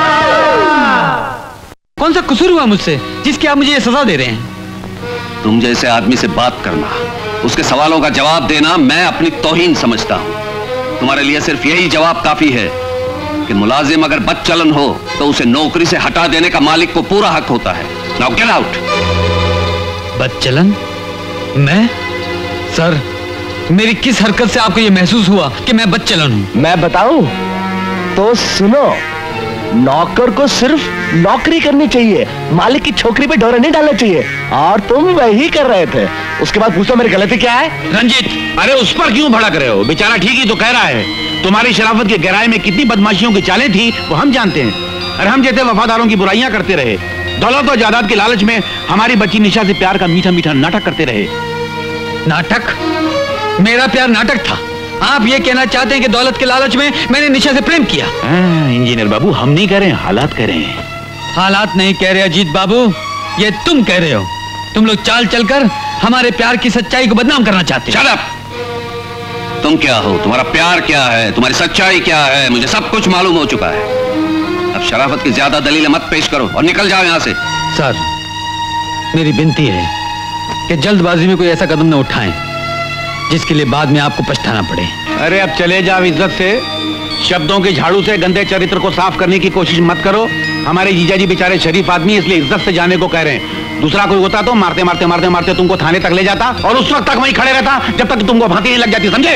कौन सा कसूर हुआ मुझसे जिसकी आप मुझे ये सजा दे रहे हैं? तुम जैसे आदमी से बात करना, उसके सवालों का जवाब देना मैं अपनी तौहीन समझता हूं। तुम्हारे लिए सिर्फ यही जवाब काफी है कि मुलाजिम अगर बदचलन हो तो उसे नौकरी से हटा देने का मालिक को पूरा हक होता है। Now get out. बदचलन? मैं? सर, मेरी किस हरकत से आपको यह महसूस हुआ कि मैं बदचलन हूं? मैं बताऊं तो सुनो, नौकर को सिर्फ नौकरी करनी चाहिए, मालिक की छोकरी पे डोरा नहीं डालना चाहिए, और तुम वही कर रहे थे। उसके बाद पूछो मेरी गलती क्या है? रंजीत, अरे उस पर क्यों भड़क रहे हो? बेचारा ठीक ही तो कह रहा है। तुम्हारी शराफत की गहराई में कितनी बदमाशियों की चालें थी वो हम जानते हैं। अरे हम जैसे वफादारों की बुराइयां करते रहे, दौलत और जायदाद के लालच में हमारी बच्ची निशा से प्यार का मीठा मीठा नाटक करते रहे। नाटक? मेरा प्यार नाटक था? आप ये कहना चाहते हैं कि दौलत के लालच में मैंने निशा से प्रेम किया? इंजीनियर बाबू, हम नहीं कह रहे हैं, हालात कह रहे हैं। हालात नहीं कह रहे अजीत बाबू, ये तुम कह रहे हो। तुम लोग चाल चलकर हमारे प्यार की सच्चाई को बदनाम करना चाहते हो। Shut up! तुम क्या हो, तुम्हारा प्यार क्या है, तुम्हारी सच्चाई क्या है, मुझे सब कुछ मालूम हो चुका है। अब शराफत की ज्यादा दलीलें मत पेश करो और निकल जाओ यहाँ से। सर, मेरी विनती है कि जल्दबाजी में कोई ऐसा कदम न उठाएं जिसके लिए बाद में आपको पछताना पड़े। अरे अब चले जाओ इज्जत से। शब्दों के झाड़ू से गंदे चरित्र को साफ करने की कोशिश मत करो। हमारे जीजा जी बेचारे शरीफ आदमी, इसलिए इज्जत से जाने को कह रहे हैं। दूसरा कोई होता तो मारते मारते मारते मारते तुमको थाने तक ले जाता और उस वक्त तक वहीं खड़े रहता जब तक तुमको फांसी नहीं लग जाती, समझे?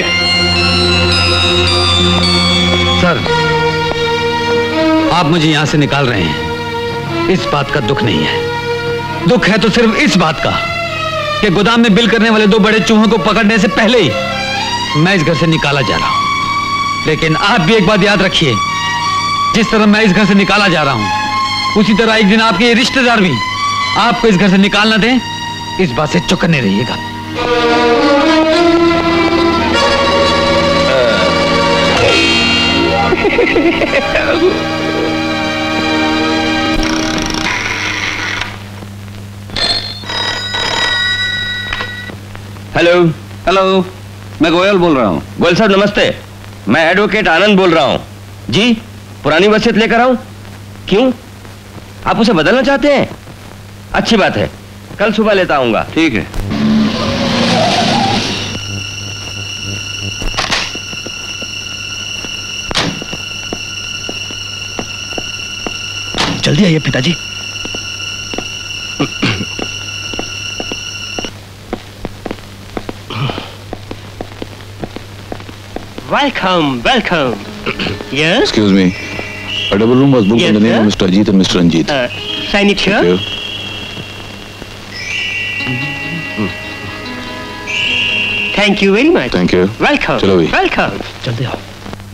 सर, आप मुझे यहां से निकाल रहे हैं, इस बात का दुख नहीं है। दुख है तो सिर्फ इस बात का कि गोदाम में बिल करने वाले दो बड़े चूहों को पकड़ने से पहले ही मैं इस घर से निकाला जा रहा हूं। लेकिन आप भी एक बात याद रखिए, जिस तरह मैं इस घर से निकाला जा रहा हूं, उसी तरह एक दिन आपके ये रिश्तेदार भी आपको इस घर से निकालना दें, इस बात से चौकन्ने रहिएगा। हेलो हेलो, मैं गोयल बोल रहा हूँ। गोयल साहब नमस्ते, मैं एडवोकेट आनंद बोल रहा हूँ। जी, पुरानी वसीयत लेकर आऊं? क्यों, आप उसे बदलना चाहते हैं? अच्छी बात है, कल सुबह लेता आऊंगा। ठीक है। जल्दी आइए पिताजी। Welcome, welcome. Yes? Excuse me. A double room was booked Yes, in the name sir? of Mister Ajit and Mister Ranjit. Uh, sign it here. Thank you. Thank you very much. Thank you. Welcome. चलो भाई। Welcome. जल्दी आओ।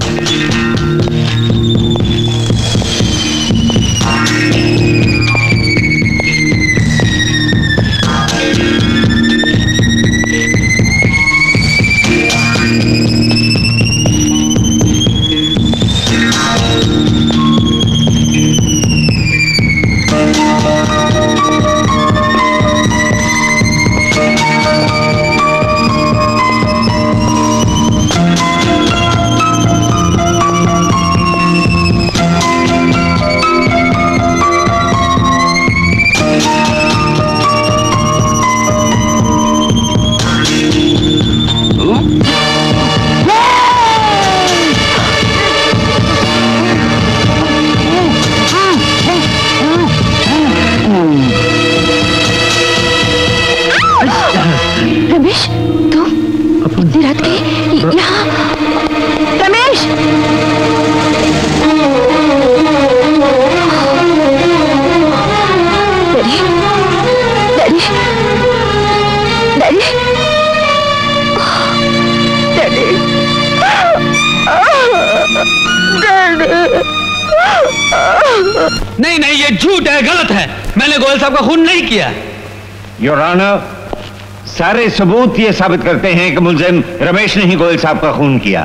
नहीं नहीं, ये झूठ है, गलत है। मैंने गोयल साहब का खून नहीं किया। योर ऑनर, सारे सबूत ये साबित करते हैं कि मुलजिम रमेश ने ही गोयल साहब का खून किया।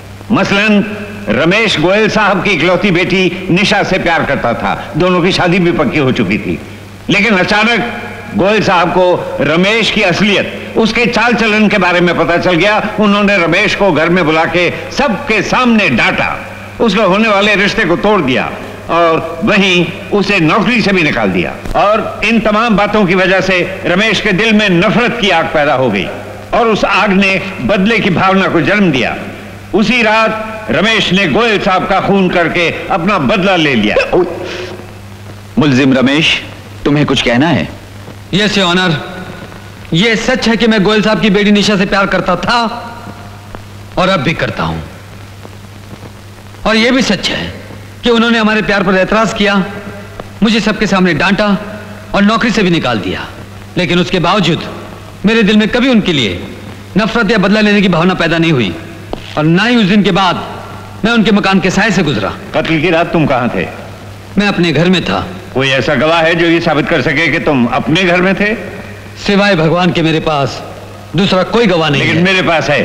मसलन रमेश गोयल साहब की इकलौती बेटी निशा से प्यार करता था, दोनों की शादी भी पक्की हो चुकी थी। लेकिन अचानक गोयल साहब को रमेश की असलियत, उसके चाल चलन के बारे में पता चल गया। उन्होंने रमेश को घर में बुला के सबके सामने डांटा, उसके होने वाले रिश्ते को तोड़ दिया और वहीं उसे नौकरी से भी निकाल दिया। और इन तमाम बातों की वजह से रमेश के दिल में नफरत की आग पैदा हो गई और उस आग ने बदले की भावना को जन्म दिया। उसी रात रमेश ने गोयल साहब का खून करके अपना बदला ले लिया। मुलजिम रमेश, तुम्हें कुछ कहना है? यस योर ऑनर, यह सच है कि मैं गोयल साहब की बेटी निशा से प्यार करता था और अब भी करता हूं। और यह भी सच है कि उन्होंने हमारे प्यार पर एतराज किया, मुझे सबके सामने डांटा और नौकरी से भी निकाल दिया। लेकिन उसके बावजूद मेरे दिल में कभी उनके लिए नफरत या बदला लेने की भावना पैदा नहीं हुई और ना ही उस दिन के बाद मैं उनके मकान के साए से गुजरा। कत्ल की रात तुम कहां थे? मैं अपने घर में था। कोई ऐसा गवाह है जो ये साबित कर सके कि तुम अपने घर में थे? सिवाय भगवान के मेरे पास दूसरा कोई गवाह नहीं। लेकिन है। मेरे पास है।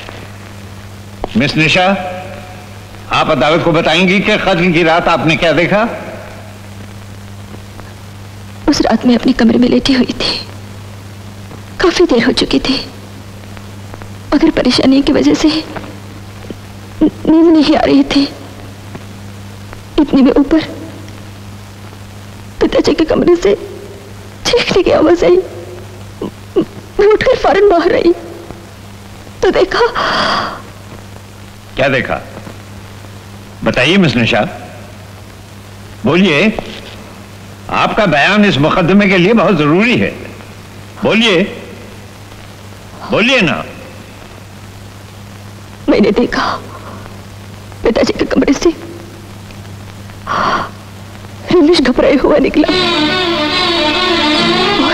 मिस निशा, आप अदालत को बताएंगी कि कत्ल की रात आपने क्या देखा? उस रात में अपने कमरे में लेटी हुई थी, काफी देर हो चुकी थी, मगर परेशानी की वजह से नींद नहीं आ रही थी। इतनी में ऊपर पिताजी के कमरे से चीखने की आवाज आई। मैं उठकर फौरन बाहर आई तो देखा। क्या देखा? बताइए मिस निशा, बोलिए। आपका बयान इस मुकदमे के लिए बहुत जरूरी है। बोलिए, बोलिए ना। मैंने देखा पिताजी के कमरे से रमेश घबराए हुआ निकला और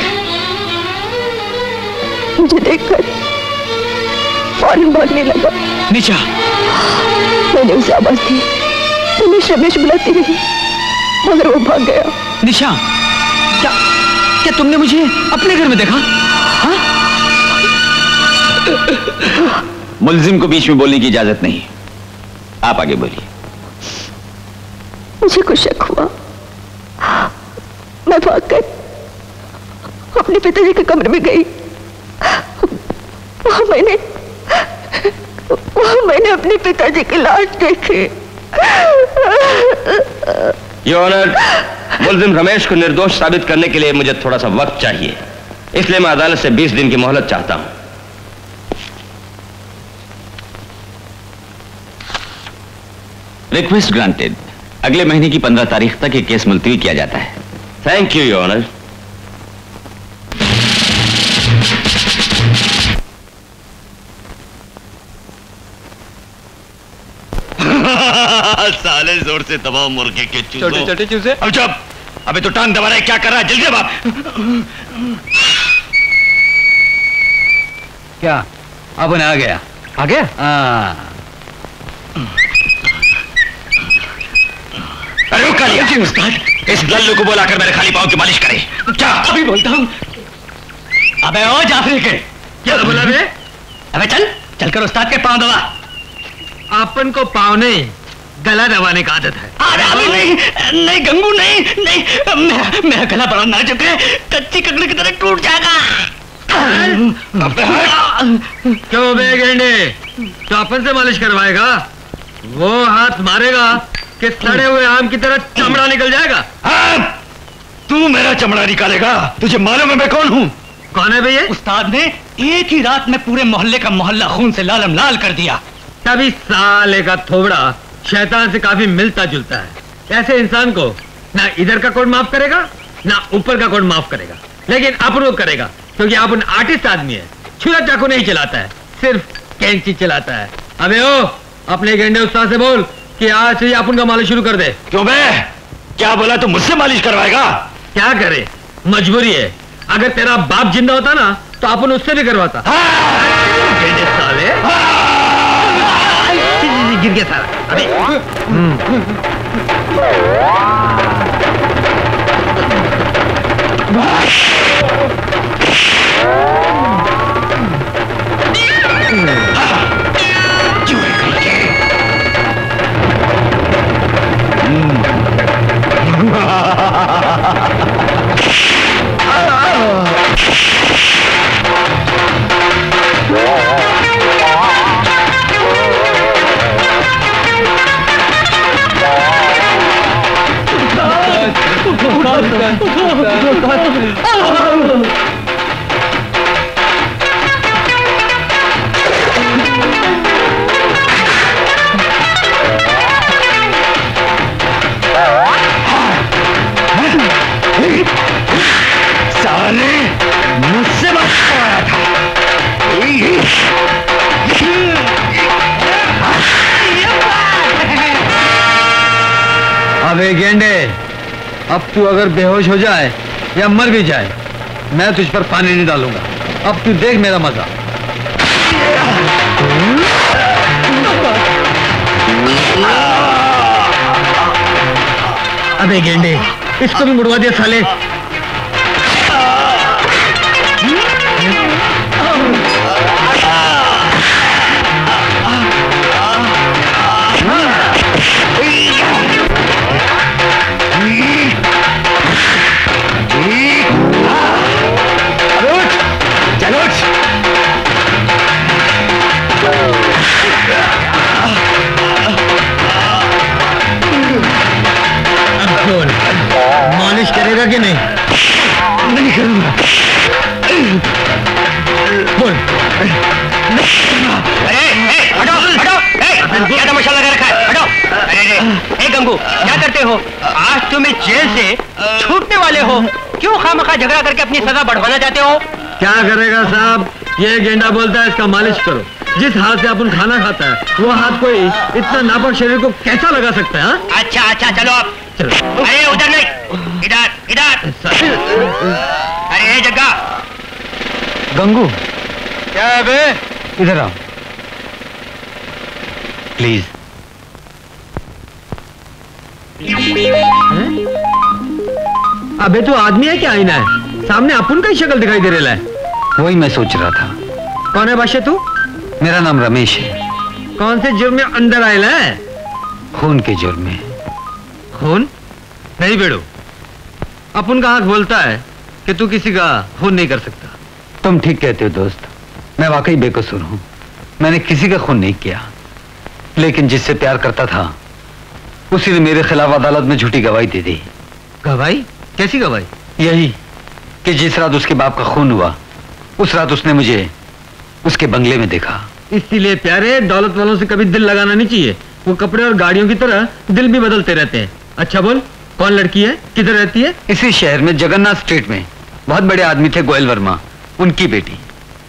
मुझे देखकर फौरन भागने लगा। निशा, मैंने उसे आवाज दी, रमेश रमेश बुलाती रही, मगर वो भाग गया। निशा, क्या क्या तुमने मुझे अपने घर में देखा? हाँ? मुल्जिम को बीच में बोलने की इजाजत नहीं, आप आगे बोलिए। मुझे कुछ शक हुआ, मैं भागकर अपने पिताजी के कमरे में गई। वहां मैंने वहां मैंने अपने पिताजी की लाश देखी। योर ऑनर, मुल्जिम रमेश को निर्दोष साबित करने के लिए मुझे थोड़ा सा वक्त चाहिए, इसलिए मैं अदालत से बीस दिन की मोहलत चाहता हूं। Request granted. अगले महीने की पंद्रह तारीख तक ये केस मुलतवी किया जाता है। Thank you your honour. साले जोर से दबाओ मुर्गे के चूजे। छोटे छोटे चूजे। अब चुप, अबे तो टांग दबा रहा है, क्या कर रहा है? जल्दी बाप। क्या अपन आ गया? आ गया? हाँ। अरे कालिया, इस लल्लू को बुलाकर मेरे खाली पाँव की मालिश करे। क्या? अभी बोलता हूँ। अबे ओ जाफरी के, क्या बोला बे? अबे चल, चलकर उस्ताद के पाँव दबा। अपन को पाँव नहीं, गला दबाने का आदत है। अरे अभी नहीं, नहीं गंगू नहीं, नहीं, मेरा मेरा गला बड़ा नाजुक है, कच्ची ककड़ी की तरह टूट जाएगा। क्यों बे गेंडे, तो अपन से मालिश करवाएगा? वो हाथ मारेगा कि सड़े हुए आम की तरह चमड़ा निकल जाएगा। हाँ, तू मेरा चमड़ा निकालेगा? तुझे मालूम है मैं कौन हूँ? कौन है भैया? उस्ताद ने एक ही रात में पूरे मोहल्ले का मोहल्ला खून से लालम लाल कर दिया। तभी साले का थोबड़ा शैतान से काफी मिलता जुलता है। ऐसे इंसान को ना इधर का कोड माफ करेगा, ना ऊपर का कोड माफ करेगा, लेकिन अपन वो करेगा क्योंकि अपन आर्टिस्ट आदमी है। छुरा चाकू नहीं चलाता है, सिर्फ कैंची चलाता है। अबे ओ, अपने गेंडे उस्ताद से बोल कि आज से अपन का मालिश शुरू कर दे। क्यों बे? क्या बोला तू मुझसे मालिश करवाएगा? क्या करे, मजबूरी है। अगर तेरा बाप जिंदा होता ना तो अपन उससे भी करवाता। गेंडे साले, गिर गया सारा। अबे साले मुझसे बात करवाया था। अबे गेंडे, अब तू अगर बेहोश हो जाए या मर भी जाए, मैं तुझ पर पानी नहीं डालूंगा। अब तू देख मेरा मजा। अबे गेंडे, इसको भी मुड़वा दिया साले। मालिश करेगा कि नहीं? नहीं करूंगा। बोल। हटो हटो, क्या तमाशा लगा रखा है? हटो। अरे ए गंगू, क्या करते हो? आज तुम्हें जेल से छूटने वाले हो, क्यों खामखा झगड़ा करके अपनी सजा बढ़वाना चाहते हो? क्या करेगा साहब, ये गेंडा बोलता है इसका मालिश करो। जिस हाथ से अपन खाना खाता है वो हाथ कोई इतना नापाक शरीर को कैसा लगा सकता है? अच्छा अच्छा, चलो आप। चलो। अरे उधर नहीं, इधर। अरे ए जग्गा। गंगू क्या है बे? इधर आओ प्लीज। अबे तू आदमी है क्या आईना है? सामने अपन का ही शक्ल दिखाई दे रहा है। वही मैं सोच रहा था। कौन है बादशाह तू? मेरा नाम रमेश है। कौन से जुर्म में अंदर आयला है? खून के जुर्म में। खून? नहीं बेड़ो, अपन का हक बोलता है कि तू किसी का खून नहीं कर सकता। तुम ठीक कहते हो दोस्त, मैं वाकई बेकसूर हूं। मैंने किसी का खून नहीं किया, लेकिन जिससे प्यार करता था उसी ने मेरे खिलाफ अदालत में झूठी गवाही दे दी। गवाही? कैसी गवाही? यही कि जिस रात उसके बाप का खून हुआ उस रात उसने मुझे उसके बंगले में देखा। इसीलिए प्यारे, दौलत वालों से कभी दिल लगाना नहीं चाहिए। वो कपड़े और गाड़ियों की तरह दिल भी बदलते रहते हैं। अच्छा बोल, कौन लड़की है, किधर रहती है? इसी शहर में जगन्नाथ स्ट्रीट में बहुत बड़े आदमी थे गोयल वर्मा, उनकी बेटी।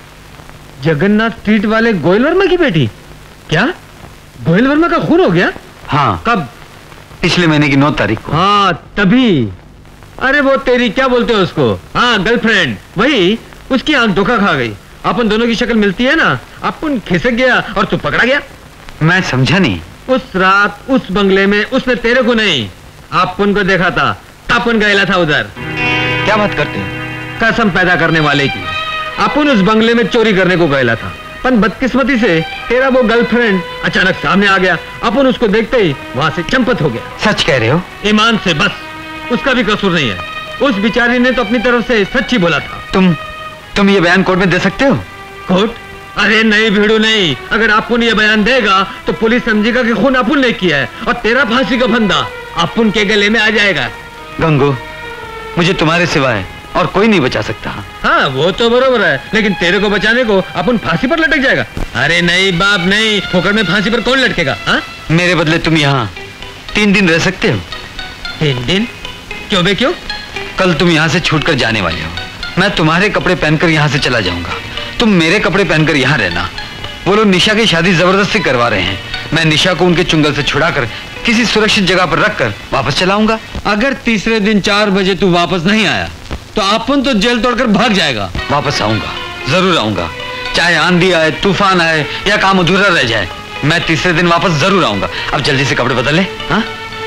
जगन्नाथ स्ट्रीट वाले गोयल वर्मा की बेटी? क्या गोयल वर्मा का खून हो गया? हाँ। कब? पिछले महीने की नौ तारीख को। हाँ तभी। अरे वो तेरी क्या बोलते हैं उसको, हाँ गर्लफ्रेंड, वही उसकी आंख धोखा खा गई। अपन दोनों की शक्ल मिलती है ना, अपन खिसक गया और तू पकड़ा गया। मैं समझा नहीं। उस रात उस बंगले में उसने तेरे को नहीं, अपन को देखा था। अपन गया था उधर। क्या बात करते हैं? कसम पैदा करने वाले की। अपन उस बंगले में चोरी करने को गया था, पर बदकिस्मती से तेरा वो गर्लफ्रेंड अचानक सामने आ गया। अपन उसको देखते ही वहां से चंपत हो गया। सच कह रहे हो? ईमान से, बस उसका भी कसूर नहीं है। उस बिचारी ने तो अपनी तरफ से सच ही बोला था। तुम तुम ये बयान कोर्ट में दे सकते हो? कोर्ट? अरे नहीं भिड़ू नहीं। अगर अपन ये बयान देगा तो पुलिस समझेगा कि खून अपन ने किया है और तेरा फांसी का फंदा अपन के गले में आ जाएगा। गंगू, मुझे तुम्हारे सिवाय और कोई नहीं बचा सकता। हाँ वो तो बरोबर है, लेकिन तेरे को बचाने को अपन फांसी पर लटक जाएगा। अरे नहीं बाप नहीं, ठोकर में फांसी पर कौन लटकेगा? हाँ मेरे बदले तुम यहाँ तीन दिन रह सकते हो। तीन दिन? क्यों बे क्यों? कल तुम यहाँ से छूट कर जाने वाले हो। मैं तुम्हारे कपड़े पहनकर यहाँ से चला जाऊंगा, तुम मेरे कपड़े पहनकर यहाँ रहना। वो लोग निशा की शादी जबरदस्ती करवा रहे हैं। मैं निशा को उनके चुंगल से छुड़ाकर किसी सुरक्षित जगह पर रखकर वापस चलाऊंगा। अगर तीसरे दिन चार बजे तू वापस नहीं आया तो अपन तो जेल तोड़कर भाग जाएगा। वापस आऊंगा, जरूर आऊंगा, चाहे आंधी आए, तूफान आए या काम अधूरा रह जाए, मैं तीसरे दिन वापस जरूर आऊंगा। अब जल्दी से कपड़े बदल ले। हाँ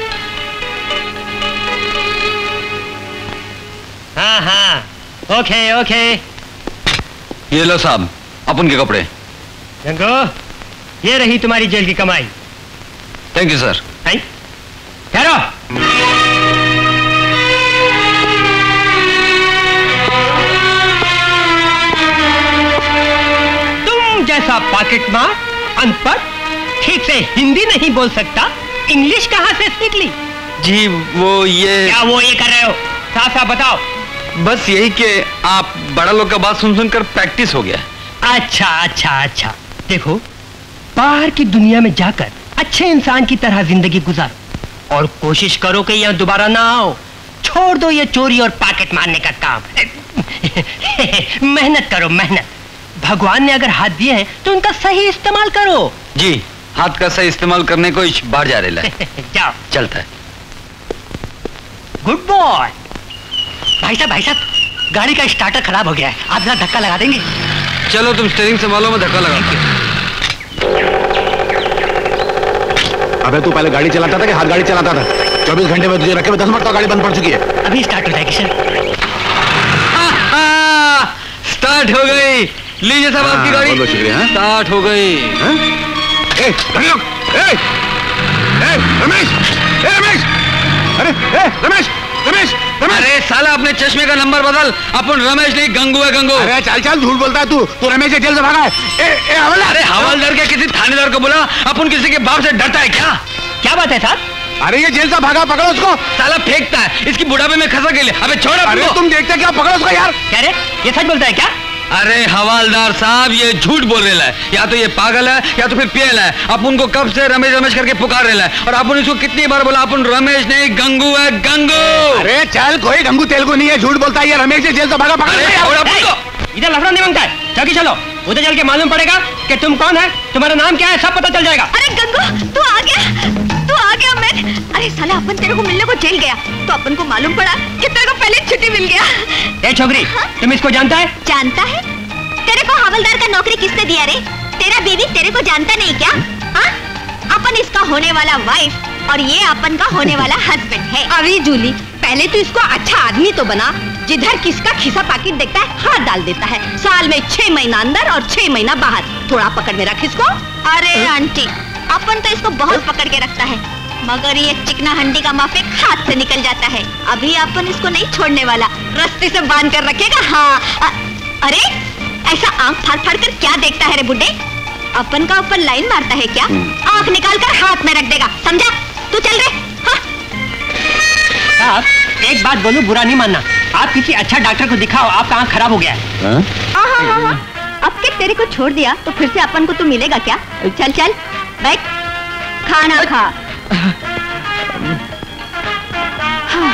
हाँ हाँ, ओके ओके। ये लो साहब अपन के कपड़े। गंगू, ये रही तुम्हारी जेल की कमाई। Thank you sir. ठहरो। तुम जैसा पॉकेट मार, अनपढ़, ठीक से हिंदी नहीं बोल सकता, इंग्लिश कहाँ से सीख ली? जी वो ये क्या वो ये कर रहे हो? साफ साफ बताओ। बस यही कि आप बड़ा लोग का बात सुन सुनकर प्रैक्टिस हो गया। अच्छा अच्छा अच्छा, देखो बाहर की दुनिया में जाकर अच्छे इंसान की तरह जिंदगी गुजारो और कोशिश करो कि यहाँ दोबारा ना आओ। छोड़ दो ये चोरी और पैकेट मारने का काम। मेहनत करो मेहनत। भगवान ने अगर हाथ दिए हैं तो उनका सही इस्तेमाल करो। जी, हाथ का सही इस्तेमाल करने को इस बाहर जा रहे हैं। जाओ। चलता है। Good boy. भाई साहब भाई साहब, गाड़ी का स्टार्टर खराब हो गया है, आप जरा धक्का लगा देंगे? चलो तुम स्टीयरिंग संभालो, मैं धक्का लगा। अबे तू पहले गाड़ी चलाता था कि हाथ गाड़ी चलाता था? चौबीस घंटे में तुझे रखे हुए दस मरतबा गाड़ी बंद पड़ चुकी है। अभी स्टार्ट हो जाएगी सर। स्टार्ट हो गई। लीजिए साहब आपकी गाड़ी। बहुत शुक्रिया। स्टार्ट हो गई। ए, ए, ए, रमेश, ए, रमेश, अरे ए, रमेश, रमेश, रमेश। अरे साला अपने चश्मे का नंबर बदल, अपन रमेश नहीं गंगू है गंगू। अरे चल चल, झूठ बोलता है तू। तू रमेश जेल से भागा है। ए, ए, हवलदार। अरे हवलदार के किसी थानेदार को बोला, अपन किसी के बाप से डरता है क्या? क्या बात है साहब? अरे ये जेल से भागा, पकड़ो उसको। साला फेंकता है, इसकी बुढ़ापे में खसा के लिए। अबे छोड़ो। अरे तुम देखते क्या, पकड़ो उसको यार। क्या रे, ये सच बोलता है क्या? अरे हवालदार साहब, ये झूठ बोल रहा है। या तो ये पागल है या तो फिर पियल है। अपन को कब से रमेश रमेश करके पुकार रहा है और अपन इसको कितनी बार बोला, अपन रमेश नहीं गंगू है गंगू। अरे चल, कोई गंगू तेलुगु नहीं है, झूठ बोलता है ये। रमेश जेल से भागा, पकड़। इधर लफड़ा नहीं मांगता है, चौकी चलो। उधर चल के मालूम पड़ेगा कि तुम कौन है, तुम्हारा नाम क्या है, सब पता चल जाएगा। अरे गंगू, तू आ गया, तू आ गया डैम इट। अरे साला अपन तेरे को मिलने को जेल गया तो अपन को मालूम पड़ा कि तेरे को पहले छुट्टी मिल गया। ए छोकरी, तुम इसको जानता है? जानता है? तेरे को हवलदार का नौकरी किसने दिया रे? तेरा बीवी तेरे को जानता नहीं क्या? हाँ? अपन इसका होने वाला वाइफ और ये अपन का होने वाला हस्बैंड है। अरे जूली, पहले तो इसको अच्छा आदमी तो बना, जिधर किसका खिसा पाकिट देखता है हाथ डाल देता है। साल में छह महीना अंदर और छह महीना बाहर। थोड़ा पकड़ में रख इसको। अरे आंटी, अपन तो इसको बहुत पकड़ के रखता है, मगर ये चिकना हंडी का माफिक हाथ से निकल जाता है। अभी अपन इसको नहीं छोड़ने वाला, रस्ते से बांध कर रखेगा। हाँ। अ, अरे ऐसा आंख फाड़ फाड़ कर क्या देखता है रे बुड्ढे? अपन का ऊपर लाइन मारता है क्या? आंख निकाल कर हाथ में रख देगा, समझा? तू चल रे। हाँ। साहब, एक बात बोलूं, बुरा नहीं मानना। आप किसी अच्छा डॉक्टर को दिखाओ, आपका आंख खराब हो गया है। हाँ हाँ हाँ हाँ। अब के तेरे को छोड़ दिया तो फिर से अपन को तू मिलेगा क्या? चल चल बैठ, खाना खा। हाँ।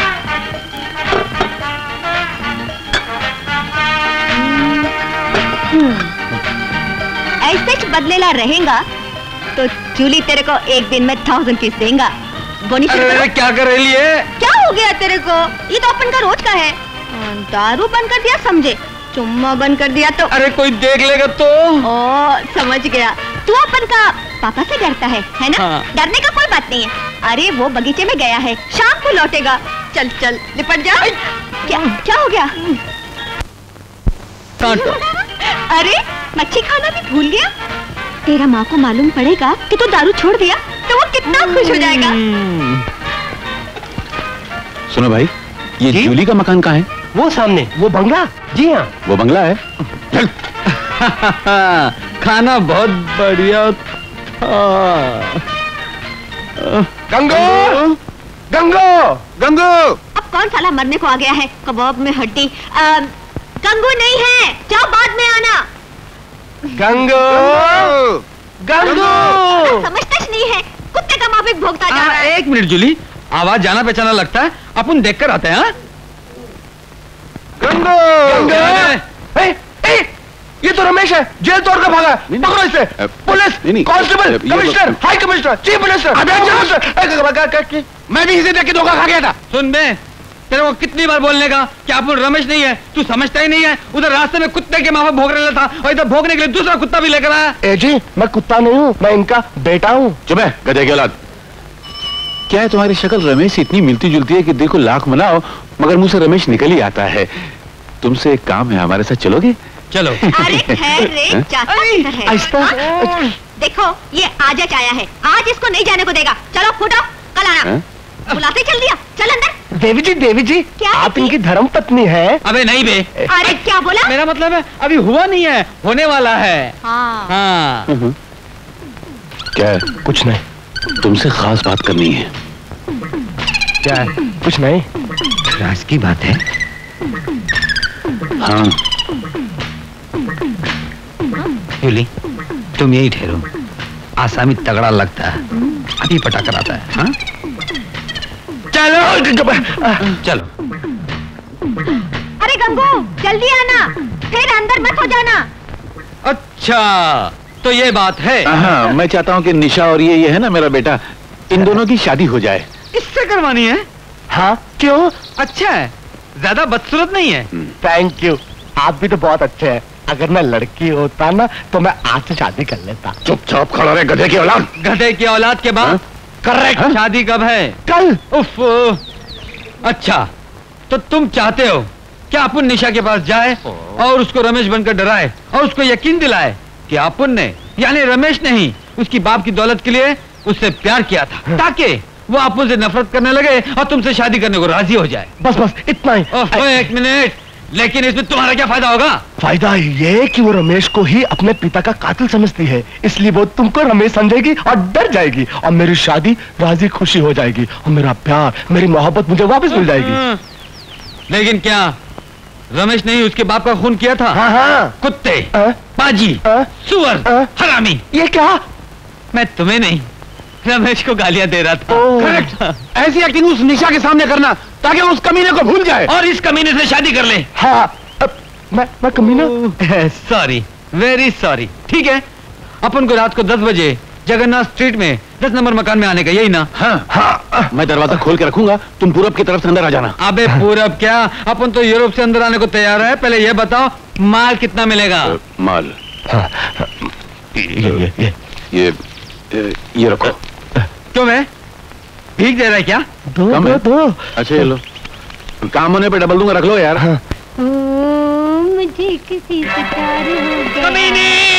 ऐसे च बदलेला रहेगा तो जूली तेरे को एक दिन में थाउजेंड किस देगा। बोनी अरे क्या कर रही है? क्या हो गया तेरे को? ये तो अपन का रोज का है। दारू बंद कर दिया समझे, चुम्मा बंद कर दिया तो अरे कोई देख लेगा तो। ओ समझ गया, तू अपन का पापा से डरता है, है ना? हाँ। डरने का कोई बात नहीं है। अरे वो बगीचे में गया है, शाम को लौटेगा। चल चल लिपट जा। क्या क्या हो गया? अरे मच्छी खाना भी भूल गया। तेरा माँ को मालूम पड़ेगा कि तू दारू छोड़ दिया तो वो कितना खुश हो जाएगा। सुनो भाई, ये जूली का मकान कहाँ है? वो सामने, वो बंगला। जी हाँ, वो बंगला है। चल। खाना बहुत बढ़िया था। गंगो, गंगो, गंगो। अब कौन साला मरने को आ गया है? कबाब में हड्डी। आ, गंगू नहीं है, जाओ बाद में आना। गंगो, गंगो। समझता ही नहीं है, कुत्ते का माफिक भोगता जा रहा है। एक मिनट जूली, आवाज जाना पहचाना लगता है, अपन देख कर आते हैं। हाँ? गंगो, गंगो। ए, ए, ये तो रमेश है, जेल तोड़ कर भागा। पकड़ो इसे। Police, constable, commissioner, high commissioner, chief minister. मैं भी इसे देख के धोखा खा गया था। सुन बे, तेरे को कितनी बार बोलने का कि अपन रमेश नहीं है, तू समझता ही नहीं है। उधर रास्ते में कुत्ते के माफक भोग रहा था और इधर भोगने के लिए दूसरा कुत्ता भी लेकर आया। ए जी, मैं कुत्ता नहीं हूँ, मैं इनका बेटा हूँ। चुप है, गधे की औलाद। क्या है तुम्हारी शक्ल रमेश से इतनी मिलती जुलती है कि देखो लाख मनाओ मगर मुझ से रमेश निकल ही आता है। तुमसे एक काम है, हमारे साथ चलोगे? चलो। अरे खैर रे, जाता है। हाँ? देखो ये आज आया है, आज इसको नहीं जाने को देगा। चलो फूटो, कल आना। बुलाते चल दिया, चल अंदर। देवी जी, देवी जी, क्या आप इनकी धर्म पत्नी है? अबे नहीं बे। अरे क्या बोला? मेरा मतलब है अभी हुआ नहीं है, होने वाला है। हाँ। हाँ। क्या है? कुछ नहीं, तुमसे खास बात करनी है। क्या है? कुछ नहीं, राज की बात है। हाँ। जूली, तुम यही ठहरो, आसामी तगड़ा लगता है, अभी पटा कर आता है। हाँ? चलो चलो। अरे गंगू, जल्दी आना, फिर अंदर मत हो जाना। अच्छा, तो ये बात है। हाँ, मैं चाहता हूँ कि निशा और ये ये है ना मेरा बेटा, इन दोनों की शादी हो जाए। इससे करवानी है? हाँ, क्यों? अच्छा है, ज्यादा बदसूरत नहीं है। थैंक यू, आप भी तो बहुत अच्छे हैं। अगर मैं लड़की होता ना तो मैं आज से शादी कर लेता। चुपचाप खड़ा रहे गधे की औलाद। गधे की औलाद के बाद करेक्ट। शादी कब है? कल। उफ, अच्छा, तो तुम चाहते हो कि अपन निशा के पास जाए और उसको रमेश बनकर डराए और उसको यकीन दिलाए कि अपन ने, यानी रमेश ने ही उसकी बाप की दौलत के लिए उससे प्यार किया था, ताकि वो अपन से नफरत करने लगे और तुमसे शादी करने को राजी हो जाए। बस बस इतना ही। ओह, एक मिनट, लेकिन इसमें तुम्हारा क्या फायदा होगा? फायदा ये कि वो रमेश को ही अपने पिता का कातिल समझती है, इसलिए वो तुमको रमेश समझेगी और डर जाएगी और मेरी शादी राजी खुशी हो जाएगी और मेरा प्यार, मेरी मोहब्बत मुझे वापस मिल जाएगी। लेकिन क्या रमेश ने ही उसके बाप का खून किया था? हाँ हाँ। कुत्ते, आ? पाजी, आ? सुअर, आ? हरामी। ये क्या? मैं तुम्हें नहीं, रमेश को गालियां दे रहा था। करेक्ट। ऐसी एक्टिंग उस निशा के सामने करना ताकि उस कमीने को भूल जाए और इस कमीने से शादी कर ले। हाँ, अब मैं मैं कमीना। Sorry, very sorry. ठीक है, अपन को रात को दस बजे जगन्नाथ स्ट्रीट में दस नंबर मकान में आने का, यही ना? हाँ हाँ मैं दरवाजा खोल के रखूंगा, तुम पूरब की तरफ से अंदर आ जाना। अबे पूरब क्या, अपन तो यूरोप से अंदर आने को तैयार है। पहले ये बताओ माल कितना मिलेगा? आ, माल हाँ, ये ये ये ये, ये, ये रखो। क्यों मैं भीख दे रहा है क्या? दो दो दो। अच्छा ये लो, काम होने पे डबल दूंगा, रख लो यार। हाँ। ओ, मुझे किसी से प्यार हो गया।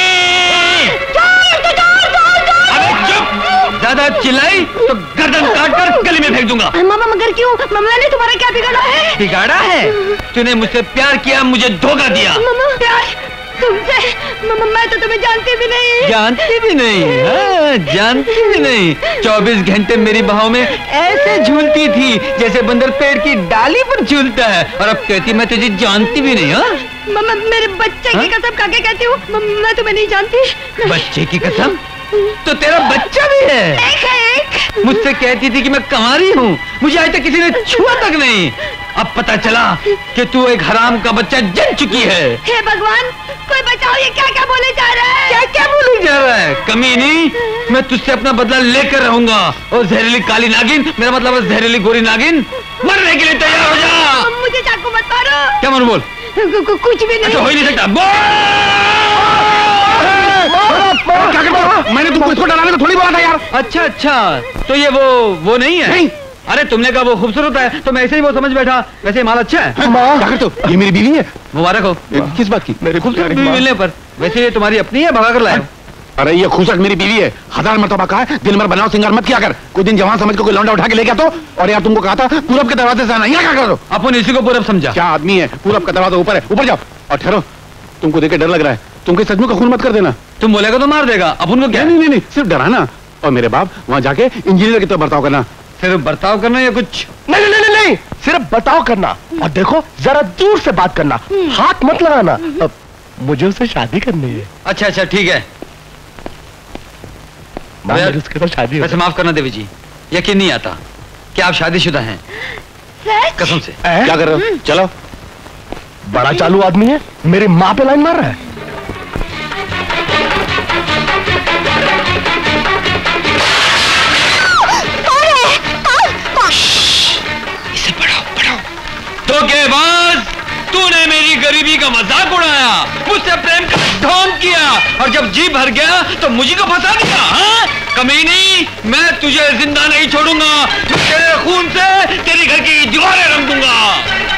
ज्यादा चिल्लाई तो गर्दन काट कर गली में फेंक दूंगा। मामा मगर क्यों? मामा ने तुम्हारा क्या बिगाड़ा है? बिगाड़ा है? तूने मुझसे प्यार किया, मुझे धोखा दिया। मामा प्यार तुमसे? मामा मैं तो तुम्हें जानती भी नहीं। जानती भी नहीं? हाँ, जानती भी नहीं। चौबीस घंटे मेरी बाहों में ऐसे झूलती थी जैसे बंदर पेड़ की डाली पर झूलता है, और अब कहती मैं तुझे जानती भी नहीं। हाँ मामा मेरे बच्चे की कसम खा के कहती हूँ मैं तुम्हें नहीं जानती। बच्चे की कसम? तो तेरा बच्चा भी है? एक है एक। मुझसे कहती थी कि मैं कंवारी हूँ, मुझे आज तक किसी ने छुआ तक नहीं। अब पता चला कि तू एक हराम का बच्चा जन चुकी है। हे भगवान कोई बचाओ, ये क्या क्या बोले जा रहा है? क्या क्या बोले जा रहा है? कमीनी, मैं तुझसे अपना बदला लेकर रहूंगा। और जहरीली काली नागिन, मेरा मतलब है जहरीली गोरी नागिन, मरने के लिए तैयार हो जा। मुझे चाकू मत मारो। क्या मन बोल? कुछ भी नहीं। अच्छा हो ही नहीं सकता, क्या करता? मैंने तुमको इसको डराने को थोड़ी बोला था यार। अच्छा अच्छा, तो ये वो वो नहीं है? नहीं। अरे तुमने कहा वो खूबसूरत है तो मैं ऐसे ही वो समझ बैठा। वैसे माल अच्छा है। क्या करते हो? ये मेरी बीवी है। मुबारक हो। किस बात की? मेरे को मिलने पर। वैसे ये तुम्हारी अपनी है, भगा कर लाए? अरे ये खूसट मेरी बीवी है, हजार मरतबा कहा है दिन भर बनाओ सिंगार मत किया कर। कोई दिन जवान समझ को कोई लौंडा उठा के ले गया तो, और यार तुमको कहा था पूरब के दरवाजे से आना, यहाँ क्या करो? अपन इसी को पूरब समझा। क्या आदमी है? पूरब का दरवाजा ऊपर है, ऊपर जाओ और ठहरो। तुमको देख के डर लग रहा है, तुमको सचमुच का खून मत कर देना। तुम बोलेगा तो मार देगा, अपन को क्या? नहीं नहीं नहीं, सिर्फ डराना। और मेरे बाप वहाँ जाके इंजीनियर की तरह बर्ताव करना। सिर्फ बर्ताव करना या कुछ? नहीं नहीं नहीं नहीं, सिर्फ बर्ताव करना। और देखो जरा दूर से बात करना, हाथ मत लगाना। अब मुझे उससे शादी करनी है। अच्छा अच्छा ठीक है, उसके साथ शादी। वैसे माफ करना देवी जी, यकीन नहीं आता कि आप शादीशुदा हैं। कसम से। क्या कर रहे हो? चलो। बड़ा चालू आदमी है, मेरी माँ पे लाइन मार रहा है। इसे बढ़ाओ बढ़ाओ। धोखेबाज, तूने मेरी गरीबी का मजाक उड़ाया, मुझसे प्रेम का ढोंग किया, और जब जी भर गया तो मुझे को फंसा दिया। हाँ? कमीनी, मैं तुझे जिंदा नहीं छोड़ूंगा। मैं तेरे खून से तेरी घर की दीवारें रंग दूंगा।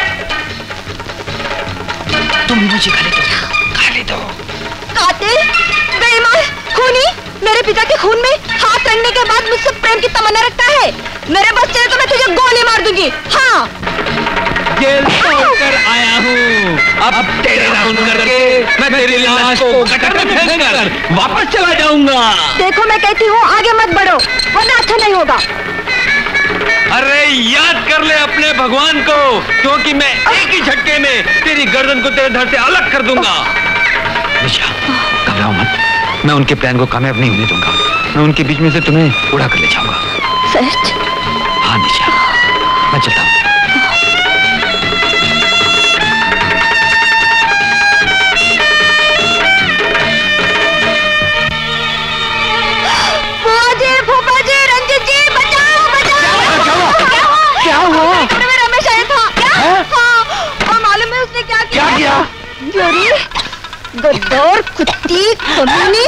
तुम मुझे गाली दो, गाली दो। कातिल, बेईमान, खूनी, मेरे पिता के खून में हाथ रखने के बाद मुझसे प्रेम की तमन्ना रखता है। मेरे बस चले तो मैं तुझे गोली मार दूंगी। हाँ। जेल छोड़कर आया हूँ, अब तेरे खून करके मैं तेरी लाश को गटर में फेंक कर वापस चला जाऊंगा। देखो मैं कहती हूँ आगे मत बढ़ो, वरना अच्छा नहीं होगा। अरे याद कर ले अपने भगवान को, क्योंकि मैं एक ही झटके में तेरी गर्दन को तेरे धड़ से अलग कर दूंगा। निशा, घबराओ मत, मैं उनके प्लान को कामयाब नहीं होने दूंगा। मैं उनके बीच में से तुम्हें उड़ा कर ले जाऊंगा। सच? हाँ निशा, मैं चलता हूँ। फूफा जी, रंजित जी, बचाओ बचाओ। क्या हुआ? रमेश आया था। हाँ, और मालूम है उसने क्या किया? क्या किया? जोरी, गद्दार, कुत्ती, कमीनी,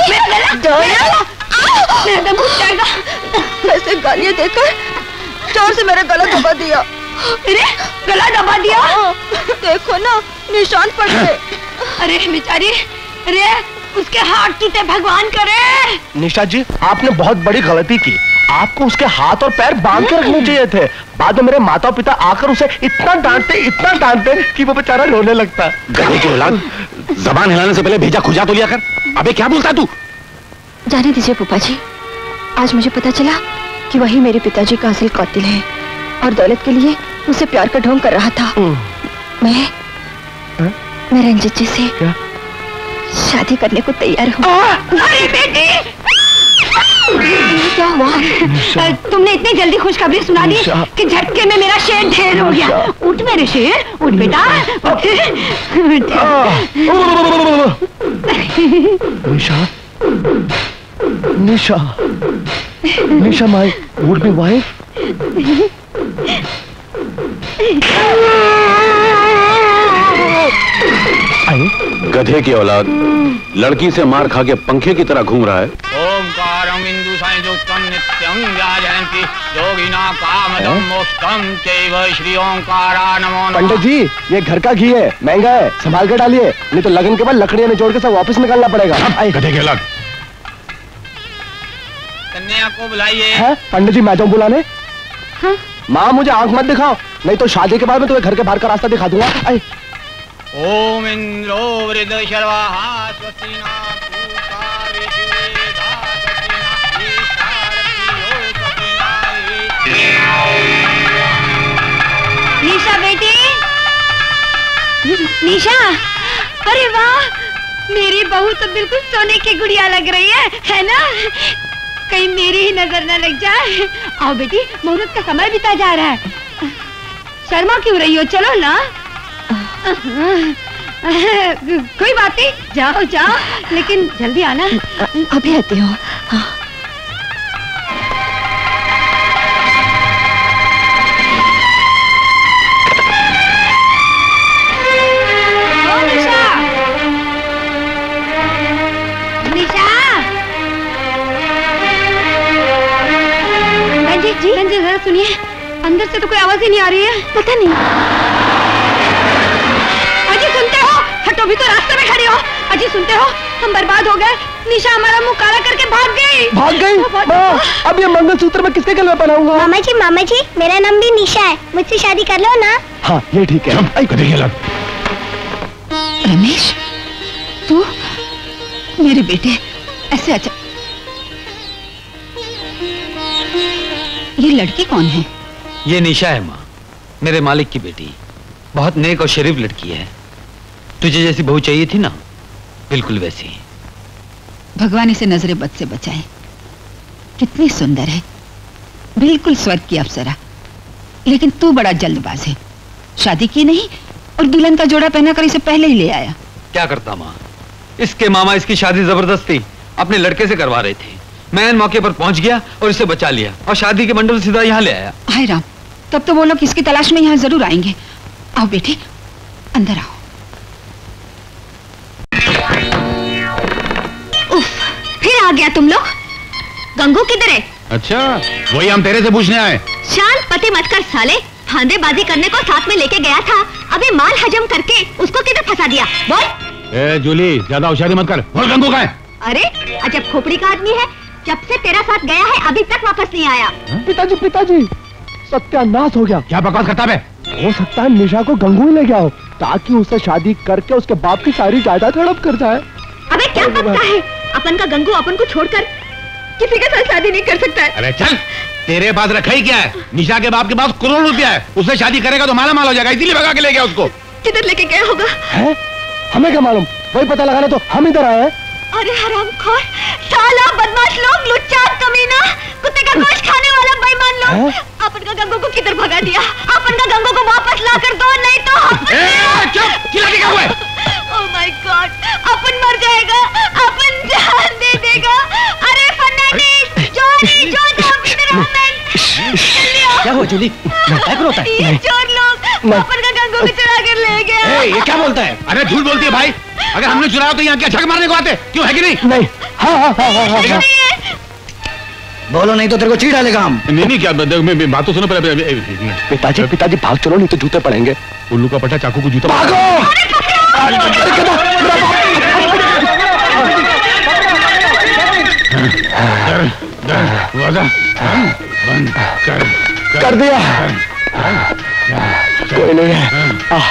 मेरा दम घुट जाएगा। ऐसे गालियाँ देकर जोर से मेरा गला दबा दिया। अरे गला दबा दिया? देखो ना, निशान पड़ गए। अरे बेचारी, अरे उसके हाथ टूटे, भगवान करे। निशा जी, आपने बहुत बड़ी गलती की। आपको उसके हाथ और पैर बांध के रखने चाहिए थे। बाद में मेरे माता पिता आकर उसे इतना डांटते इतना डांटते कि वो बेचारा रोने लगता। गधे की औलाद, जबान हिलाने से पहले भेजा खुजा तो लिया कर। अबे क्या बोलता है तू? जाने दीजिए फूफा जी, आज मुझे पता चला कि वही मेरे पिताजी का असल कातिल है और दौलत के लिए मुझसे प्यार का ढोंग कर रहा था। मैं मैं रंजित जी से क्या? शादी करने को तैयार हूँ। अरे बेटी, क्या हुआ? तुमने इतनी जल्दी खुशखबरी सुना दी कि झटके में मेरा शेर ढेर हो गया। उठ मेरे शेर, उठ बेटा, उठ। Nisha, Nisha, Nisha my would be wife. गधे की औलाद लड़की से मार खा के पंखे की तरह घूम रहा है। ओंकारं इंदु संयुक्तं नित्यं व्याजयन्ति योगिना कामदं मोक्षं चैव श्री ओंकारा नमो नमः। पंडित जी ये घर का घी है, महंगा है, संभाल कर डालिए, नहीं तो लगन के बाद लकड़ियां निचोड़ के सब वापस निकालना पड़ेगा। गधे की औलाद। कन्या को बुलाइए। है पंडित जी मैं जाऊं बुलाने? हाँ? माँ मुझे आंख मत दिखाओ, नहीं तो शादी के बाद मैं तुम्हें घर के बाहर का रास्ता दिखा दूंगा। आई। ओम इंद्रो वृद्ध शर्वाहा स्वस्तिना निशा बेटी, निशा, अरे वाह, मेरी बहू तो बिल्कुल सोने की गुड़िया लग रही है, है ना? कहीं मेरी ही नजर न लग जाए। आओ बेटी, मुहूर्त का समय बीता जा रहा है। शर्मा क्यों रही हो, चलो ना। कोई बात नहीं, जाओ जाओ, लेकिन जल्दी आना। अभी आती हूँ। हाँ। जी जी जरा सुनिए, अंदर से तो कोई आवाज ही नहीं आ रही है। पता नहीं। अजी सुनते हो? हटो, भी तो रास्ते में खड़ी हो। अजी सुनते हो? हम बर्बाद हो गए। निशा हमारा मुंह काला करके भाग गई। भाग गई? माँ, अब ये मंगलसूत्र मैं किसके गले में पहनाऊंगा? मामा जी मामा जी मेरा नाम भी निशा है, मुझसे शादी कर लो ना। हाँ ये ठीक है। रमेश, तू मेरे बेटे ऐसे अच्छा। ये लड़की कौन है? ये निशा है माँ, मेरे मालिक की बेटी। बहुत नेक और शरीफ लड़की है। तुझे जैसी बहू चाहिए थी ना, बिल्कुल वैसी। भगवान इसे नजरे बद से बचाए। कितनी सुंदर है, बिल्कुल स्वर्ग की अप्सरा। लेकिन तू बड़ा जल्दबाज है, शादी की नहीं और दुल्हन का जोड़ा पहना कर इसे पहले ही ले आया। क्या करता माँ, इसके मामा इसकी शादी जबरदस्ती अपने लड़के से करवा रहे थे। मैं मौके पर पहुंच गया और इसे बचा लिया और शादी के मंडल सीधा यहाँ ले आया। हाय राम, तब तो वो लोग किसकी तलाश में यहाँ जरूर आएंगे। आओ बेटी, अंदर आओ। उफ, फिर आ गया तुम लोग। गंगू किधर है? अच्छा, वही हम तेरे से पूछने आए। शांत पति मत कर साले, फांदेबाजी करने को साथ में लेके गया था, अबे माल हजम करके उसको किधर फंसा दिया? बोल। ए जूली, ज्यादा होशियारी मत कर। बोल गंगू कहाँ है? अरे अजब खोपड़ी का आदमी है, जब से तेरा साथ गया है अभी तक वापस नहीं आया। पिताजी पिताजी, सत्यानाश हो गया। क्या बकवास करता है? हो सकता है निशा को गंगू ही ले गया हो, ताकि उससे शादी करके उसके बाप की सारी जायदाद हड़प कर जाए। अबे क्या पता है, अपन का गंगू अपन को छोड़कर किसी के साथ शादी नहीं कर सकता है। अरे चल, तेरे पास रखा ही क्या है? निशा के बाप के पास करोड़ रुपया है, उससे शादी करेगा तो माला माल हो जाएगा, इसीलिए भगा के ले गया उसको। किधर लेके गया होगा? है? हमें क्या मालूम, वही पता लगाना तो हम इधर आए हैं। अरे हरामखोर, साला बदमाश लोग, लुच्चा कमीना, कुत्ते का गोश्त खाने वाला बेईमान लोग, अपन का गंगू को किधर भगा दिया? अपन का गंगू को वापस ला कर दो, नहीं तो अपन... चुप, चिल्लाती क्या हुआ है? Oh my God, अपन मर जाएगा, अपन जान दे देगा। अरे फन्नाटी, जोनी, जोनी, क्या हुआ जूली? क्या रोता है? ये चोर लोग अपन का गंगू को चुरा कर ले गया। ये क्या बोलता है? अरे झूठ बोलती है भाई, अगर हमने चुराया तो यहाँ क्या झक मारने को आते? क्यों, है कि नहीं? नहीं। हाँ हाँ हाँ हाँ हाँ, हाँ। बोलो नहीं तो तेरे को चीड़ डालेगा हम। नहीं नहीं, क्या बात तो सुनो पहले। पिताजी पिताजी भाग चलो, नहीं तो जूते पड़ेंगे। उल्लू का पट्टा चाकू को जूता। भागो। बंद कर, कर, कर दिया। कोई नहीं है।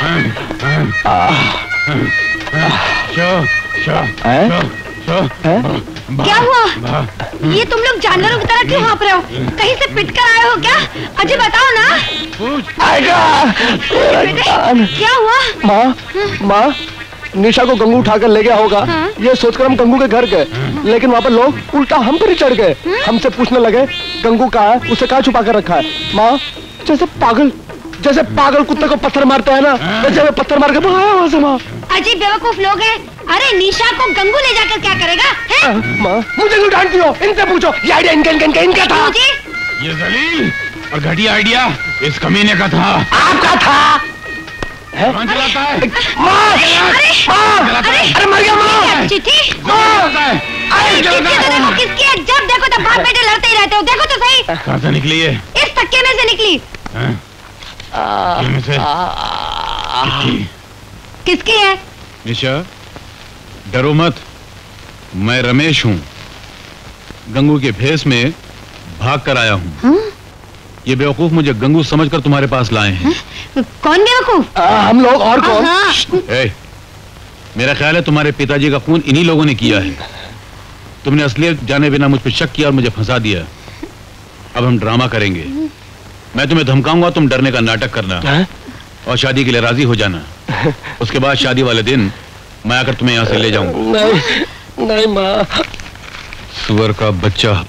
क्या हुआ? ये तुम लोग जानवरों की तरह क्यों हाँप रहे हो? कहीं से पिट कर आए हो क्या? अजय बताओ ना। आएगा। क्या हुआ? माँ माँ, निशा को गंगू उठाकर ले गया होगा। हाँ? ये सोचकर हम गंगू के घर गए, लेकिन वहाँ पर लोग उल्टा हम पर ही चढ़ गए। हमसे पूछने लगे गंगू कहाँ है, उसे कहाँ छुपा कर रखा है। माँ, जैसे पागल जैसे पागल कुत्ते को पत्थर मारते हैं ना, वैसे मैं पत्थर मार के भागा वहाँ से। माँ, अजीब बेवकूफ लोग हैं, अरे निशा को गंगू ले जाकर क्या करेगा? है? माँ मुझे क्यों डांटती हो? इनसे पूछो, ये आइडिया इनका इनका इनका इनका था। मुझे? ये जलील और घटिया आइडिया इस कमीने का था। आपका था? कौन चलाता है? माँ! माँ! अरे मर गया माँ! चिट्ठी? माँ! अरे चिट्ठी तो देखो किसकी है? जब देखो तब बाप बेटे लड़ते ही रहते हो। देखो तो सही। कहाँ से निकली है? इस तक्के में से निकली। तक्के में से? किसकी? किसकी है? निशा, डरो मत। मैं रमेश हूँ। गंगू के भेस में भाग कर आया हूँ। ये बेवकूफ मुझे गंगू समझकर तुम्हारे पास लाए हैं। कौन बेवकूफ? हम लोग और कौन? ए, मेरा ख्याल है तुम्हारे पिताजी का खून इन्हीं लोगों ने किया है। तुमने असलियत जाने बिना मुझ पर शक किया और मुझे फंसा दिया। अब हम ड्रामा करेंगे। मैं तुम्हें धमकाऊंगा, तुम डरने का नाटक करना और शादी के लिए राजी हो जाना। उसके बाद शादी वाले दिन मैं आकर तुम्हें यहाँ से ले जाऊंगा। नहीं, नहीं माँ। सुअर का बच्चा।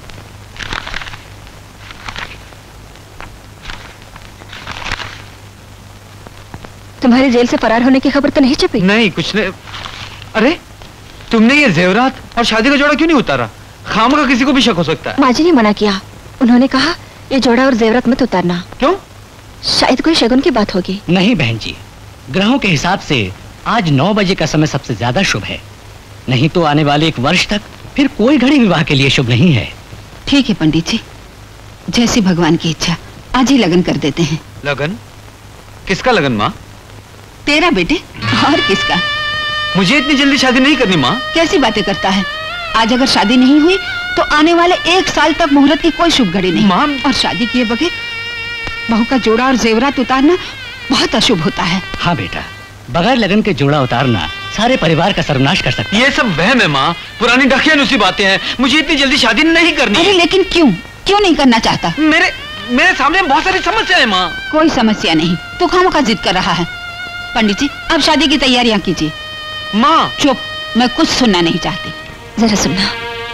तुम्हारे जेल से फरार होने की खबर तो नहीं छपी? नहीं, कुछ नहीं। अरे तुमने ये जेवरात और शादी का जोड़ा क्यों नहीं उतारा? खाम का किसी को भी शक हो सकता है। माँ जी ने मना किया। उन्होंने कहा ये जोड़ा और जेवरात मत उतारना। क्यों? शायद कोई शगुन की बात होगी। नहीं बहन जी, ग्रहों के हिसाब से आज नौ बजे का समय सबसे ज्यादा शुभ है। नहीं तो आने वाले एक वर्ष तक फिर कोई घड़ी विवाह के लिए शुभ नहीं है। ठीक है पंडित जी, जैसी भगवान की इच्छा, आज ही लगन कर देते हैं। लगन? किसका लगन माँ? तेरा बेटे, और किसका? मुझे इतनी जल्दी शादी नहीं करनी माँ। कैसी बातें करता है? आज अगर शादी नहीं हुई तो आने वाले एक साल तक मुहूर्त की कोई शुभ घड़ी नहीं। माँ, और शादी किए बगैर बहू का जोड़ा और जेवरात उतारना बहुत अशुभ होता है। हाँ बेटा, बगैर लगन के जोड़ा उतारना सारे परिवार का सर्वनाश कर सकता है। ये सब वहम है माँ, पुरानी ढकियानुसी बातें हैं। मुझे इतनी जल्दी शादी नहीं करनी। अरे लेकिन क्यों क्यों नहीं करना चाहता? मेरे मेरे सामने बहुत सारी समस्या है माँ। कोई समस्या नहीं, तू खामखा जिद कर रहा है। पंडित जी, अब शादी की तैयारियां कीजिए। माँ चुप, मैं कुछ सुनना नहीं चाहती। जरा सुनना।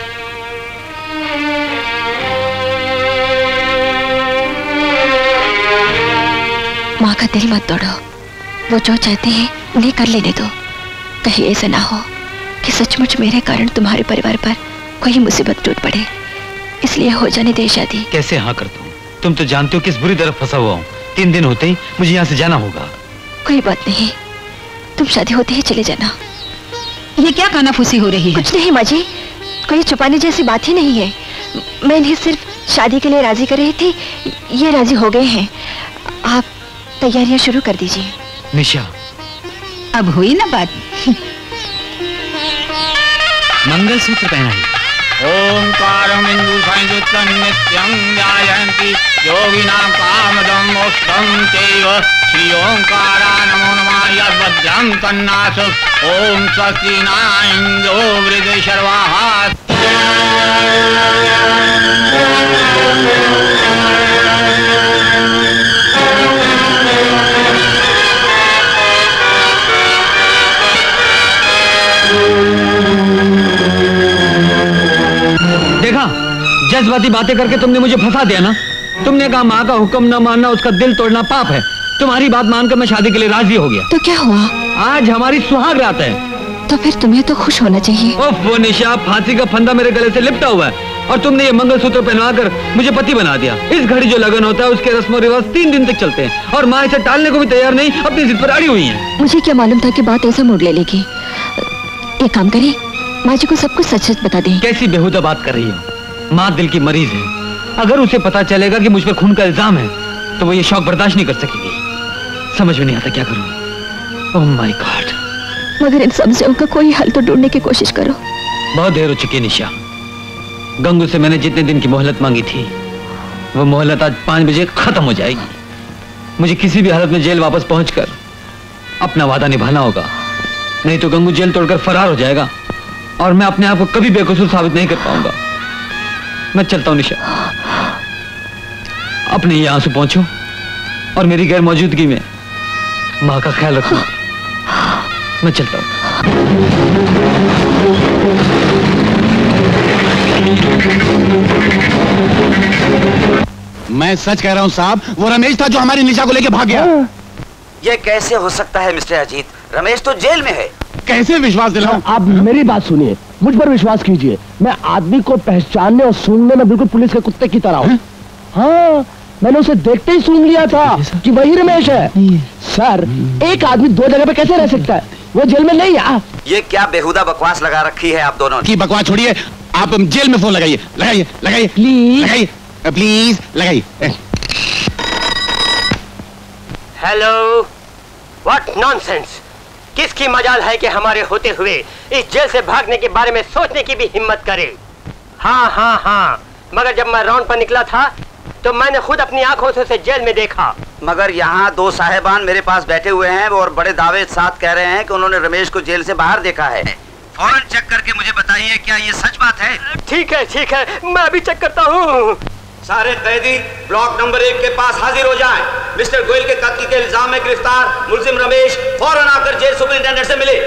माँ का दिल मत तोड़ो, वो जो चाहते हैं उन्हें कर लेने दो। कहीं ऐसा ना हो कि सचमुच मेरे कारण तुम्हारे परिवार पर कोई मुसीबत टूट पड़े, इसलिए हो जाने दे शादी। कैसे हाँ कर दूं? तुम तो जानते हो किस बुरी तरफ फंसा हुआ हूँ। तीन दिन होते ही मुझे यहाँ से जाना होगा। कोई बात नहीं, तुम शादी होते ही चले जाना। ये क्या कानाफूसी हो रही है? कुछ नहीं माँ जी, कोई छुपाने जैसी बात ही नहीं है। मैं इन्हें सिर्फ शादी के लिए राजी कर रही थी, ये राजी हो गए हैं। आप तैयारियां शुरू कर दीजिए। निशा, अब हुई ना बात। मंगलसूत्र पहना है। ओंकारं इंदु संयुक्तं नित्यं ध्यायन्ति योगिनां कामदं मोक्षं चैव श्री ओंकारा नमो नमः यद्वद्यं तन्नाथ। ओम स्वस्ति न इन्द्रो वृद्धशर्वाः। देखा, जज्बाती बातें करके तुमने मुझे फंसा दिया ना। तुमने कहा माँ का हुक्म न मानना, उसका दिल तोड़ना पाप है। तुम्हारी बात मानकर मैं शादी के लिए राजी हो गया। तो क्या हुआ? आज हमारी सुहाग रात है। तो फिर तुम्हें तो खुश होना चाहिए। ओफ वो निशा, फांसी का फंदा मेरे गले से लिपटा हुआ है और तुमने ये मंगलसूत्र पहनवाकर मुझे पति बना दिया। इस घड़ी जो लगन होता है उसके रस्म रिवाज तीन दिन तक चलते हैं और माँ इसे टालने को भी तैयार नहीं, अपनी जिद पर अड़ी हुई है। मुझे क्या मालूम था कि बात ऐसा मोड़ ले लेगी। एक काम करें, माँ जी को सब कुछ सच सच बता दें। कैसी बेहुदा बात कर रही हो? माँ दिल की मरीज है। अगर उसे पता चलेगा कि मुझ पर खून का इल्जाम है तो वो ये शौक बर्दाश्त नहीं कर सकेगी। समझ में नहीं आता क्या करूं। Oh my God. मगर इन समस्याओं का कोई हल तो ढूंढने की कोशिश करो। बहुत देर हो चुकी निशा। गंगू से मैंने जितने दिन की मोहलत मांगी थी वो मोहलत आज पांच बजे खत्म हो जाएगी। मुझे किसी भी हालत में जेल वापस पहुंचकर अपना वादा निभाना होगा, नहीं तो गंगू जेल तोड़कर फरार हो जाएगा और मैं अपने आप को कभी बेकसूर साबित नहीं कर पाऊंगा। मैं चलता हूं निशा, अपने ये आंसू पहुंचो और मेरी गैर मौजूदगी में माँ का ख्याल रखना। मैं चलता हूं। मैं सच कह रहा हूं साहब, वो रमेश था जो हमारी निशा को लेके भाग गया। ये कैसे हो सकता है मिस्टर अजीत? रमेश तो जेल में है। कैसे विश्वास दिलाऊं? आप मेरी बात सुनिए, मुझ पर विश्वास कीजिए। मैं आदमी को पहचानने और सूंघने में बिल्कुल पुलिस के कुत्ते की तरह हूँ। हाँ, मैंने उसे देखते ही सूंघ लिया था कि वही रमेश है। सर, एक आदमी दो जगह पे कैसे रह सकता है? वो जेल में नहीं है। ये क्या बेहुदा बकवास लगा रखी है आप दोनों ने? की बकवास छोड़िए, आप जेल में फोन लगाइए, लगाइए, लगाइए, प्लीज, लगाइए, प्लीज लगाइए। Hello, what nonsense! किसकी मजाल है कि हमारे होते हुए इस जेल से भागने के बारे में सोचने की भी हिम्मत करे? हाँ हाँ हाँ, मगर जब मैं राउंड पर निकला था तो मैंने खुद अपनी आंखों से उसे जेल में देखा। मगर यहाँ दो साहिबान मेरे पास बैठे हुए हैं और बड़े दावे साथ कह रहे हैं कि उन्होंने रमेश को जेल से बाहर देखा है। फौरन चेक करके मुझे बताइए, क्या ये सच बात है? ठीक है ठीक है, मैं अभी चेक करता हूँ। सारे कैदी ब्लॉक नंबर एक के पास हाजिर हो जाएं। मिस्टर गोयल के कत्ल के इल्जाम में गिरफ्तार मुलजिम रमेश फौरन आकर जेल सुपरिंटेंडेंट से मिले।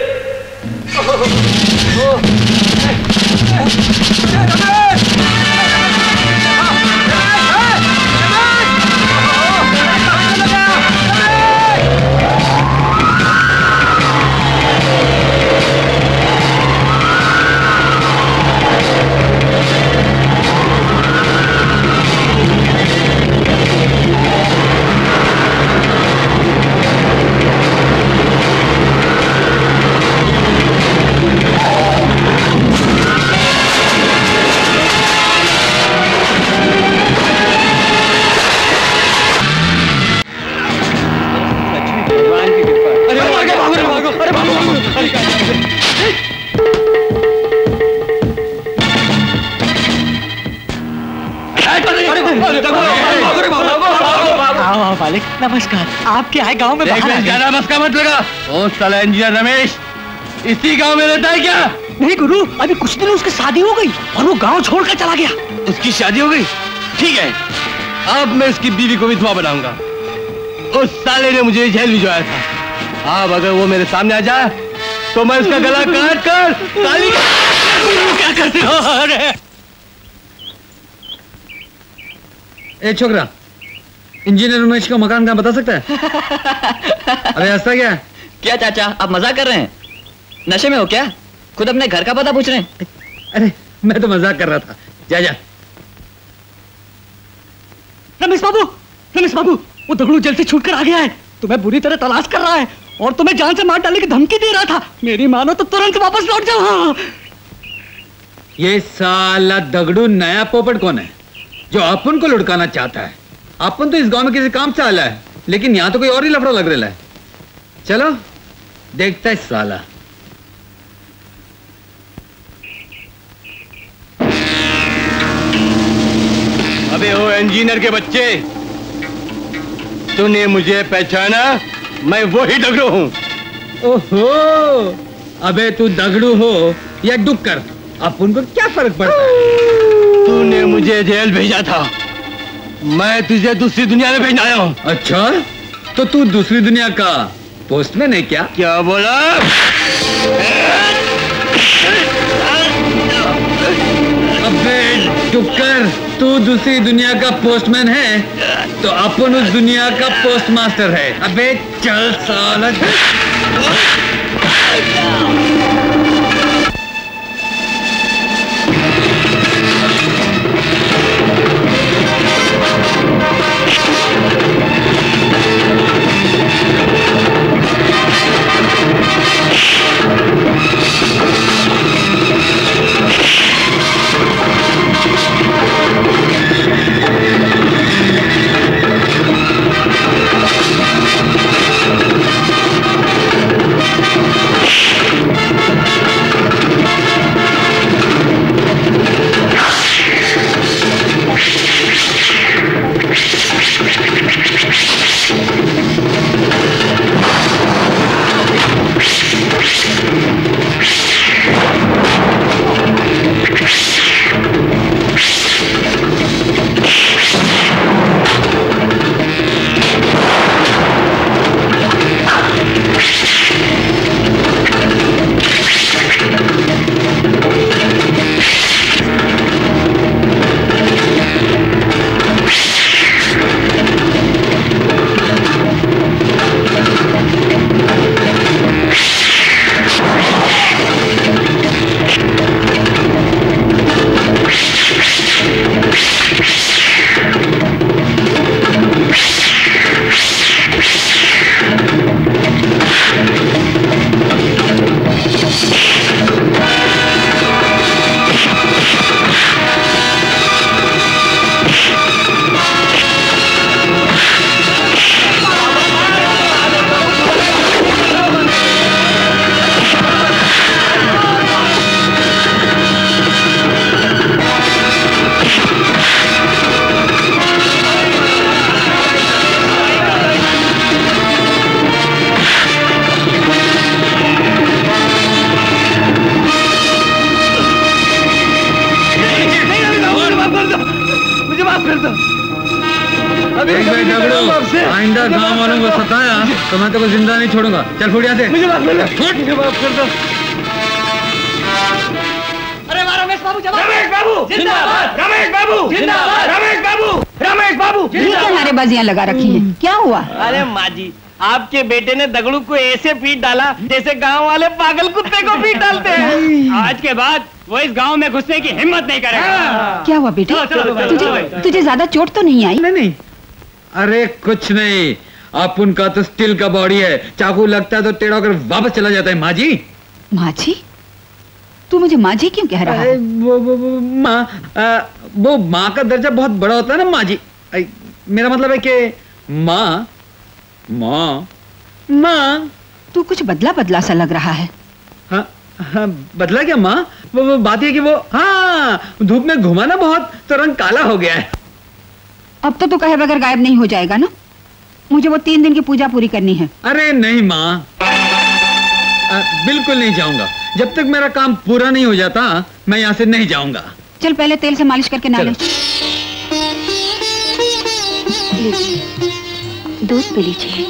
मालिक नमस्कार। आपके आए गांव में नमस्कार मत लगा। ओ साला इंजीनियर रमेश इसी गांव में रहता है क्या? नहीं गुरु, अभी कुछ दिन उसकी शादी हो गई और वो गांव छोड़कर चला गया। उसकी शादी हो गई? ठीक है, अब मैं उसकी बीवी को विधवा बनाऊंगा। उस साले ने मुझे जेल भिजवाया था। अब अगर वो मेरे सामने आ जाए तो मैं उसका गला काट कर ताली। क्या करते हो? अरे ए छोकरा, इंजीनियर रमेश का मकान कहाँ बता सकता है? अरे हंसता क्या? क्या चाचा, आप मजाक कर रहे हैं? नशे में हो क्या? खुद अपने घर का पता पूछ रहे हैं? अरे मैं तो मजाक कर रहा था। जा जा। रमेश बाबू, रमेश बाबू, वो दगड़ू जेल से छूटकर आ गया है। तुम्हें बुरी तरह तलाश कर रहा है और तुम्हें जान से मार डालने की धमकी दे रहा था। मेरी मानो तो तुरंत वापस लौट जाओ। ये साला दगड़ू नया पोपट कौन है जो अपन को लुढ़काना चाहता है? अपन तो इस गांव में किसी काम से आया है, लेकिन यहाँ तो कोई और ही लफड़ा लग रहा है। चलो देखता है साला। अबे ओ इंजीनियर के बच्चे, तूने मुझे पहचाना? मैं वही दगड़ू हूँ। ओहो, अबे तू दगड़ू हो या डुक्कर, अपन को क्या फर्क पड़ता है? तूने मुझे जेल भेजा था, मैं तुझे दूसरी दुनिया में भेजना आया हूँ। अच्छा, तो तू दूसरी दुनिया का पोस्टमैन है क्या? क्या बोला? अबे डुक्कर, तू दूसरी दुनिया का पोस्टमैन है तो अपन उस दुनिया का पोस्ट मास्टर है। अबे चल साला। देख भाई दगड़ू, आइंदा गाँव वालों को सताया तो मैं तो जिंदा नहीं छोड़ूंगा। चल फुट यहाँ से। मुझे माफ कर दो, मुझे माफ कर दो। अरे वाह रमेश बाबू जवाब। रमेश बाबू जिंदाबाद, रमेश बाबू जिंदाबाद, रमेश बाबू, रमेश बाबू क्या नारेबाजियां लगा रखी हैं? क्या हुआ? अरे माँ जी, आपके बेटे ने दगड़ू को ऐसे पीट डाला जैसे गांव वाले पागल कुत्ते को पीट डालते हैं। आज के बाद वो इस गांव में घुसने की हिम्मत नहीं करेगा। क्या हुआ बेटे? तुझे तुझे ज्यादा चोट तो नहीं आई? नहीं नहीं, अरे कुछ नहीं। आप उनका तो स्टील का बॉडी है, चाकू लगता है तो टेढ़ा होकर वापस चला जाता है। माँ जी। माँ जी? तू मुझे माँ जी क्यों कह रहा है? वो वो, वो माँ, वो माँ का दर्जा बहुत बड़ा होता है ना माँ जी। आ, मेरा मतलब है कि माँ माँ माँ। तू कुछ बदला बदला सा लग रहा है। हाँ हाँ, बदला क्या माँ? वो वो बात है कि वो हाँ धूप में घुमा ना बहुत तो रंग काला हो गया है। अब तो तू कहे बगैर गायब नहीं हो जाएगा ना? मुझे वो तीन दिन की पूजा पूरी करनी है। अरे नहीं माँ, बिल्कुल नहीं जाऊंगा। जब तक मेरा काम पूरा नहीं हो जाता मैं यहाँ से नहीं जाऊंगा। चल पहले तेल से मालिश करके नहा ले। दूध पी लीजिए।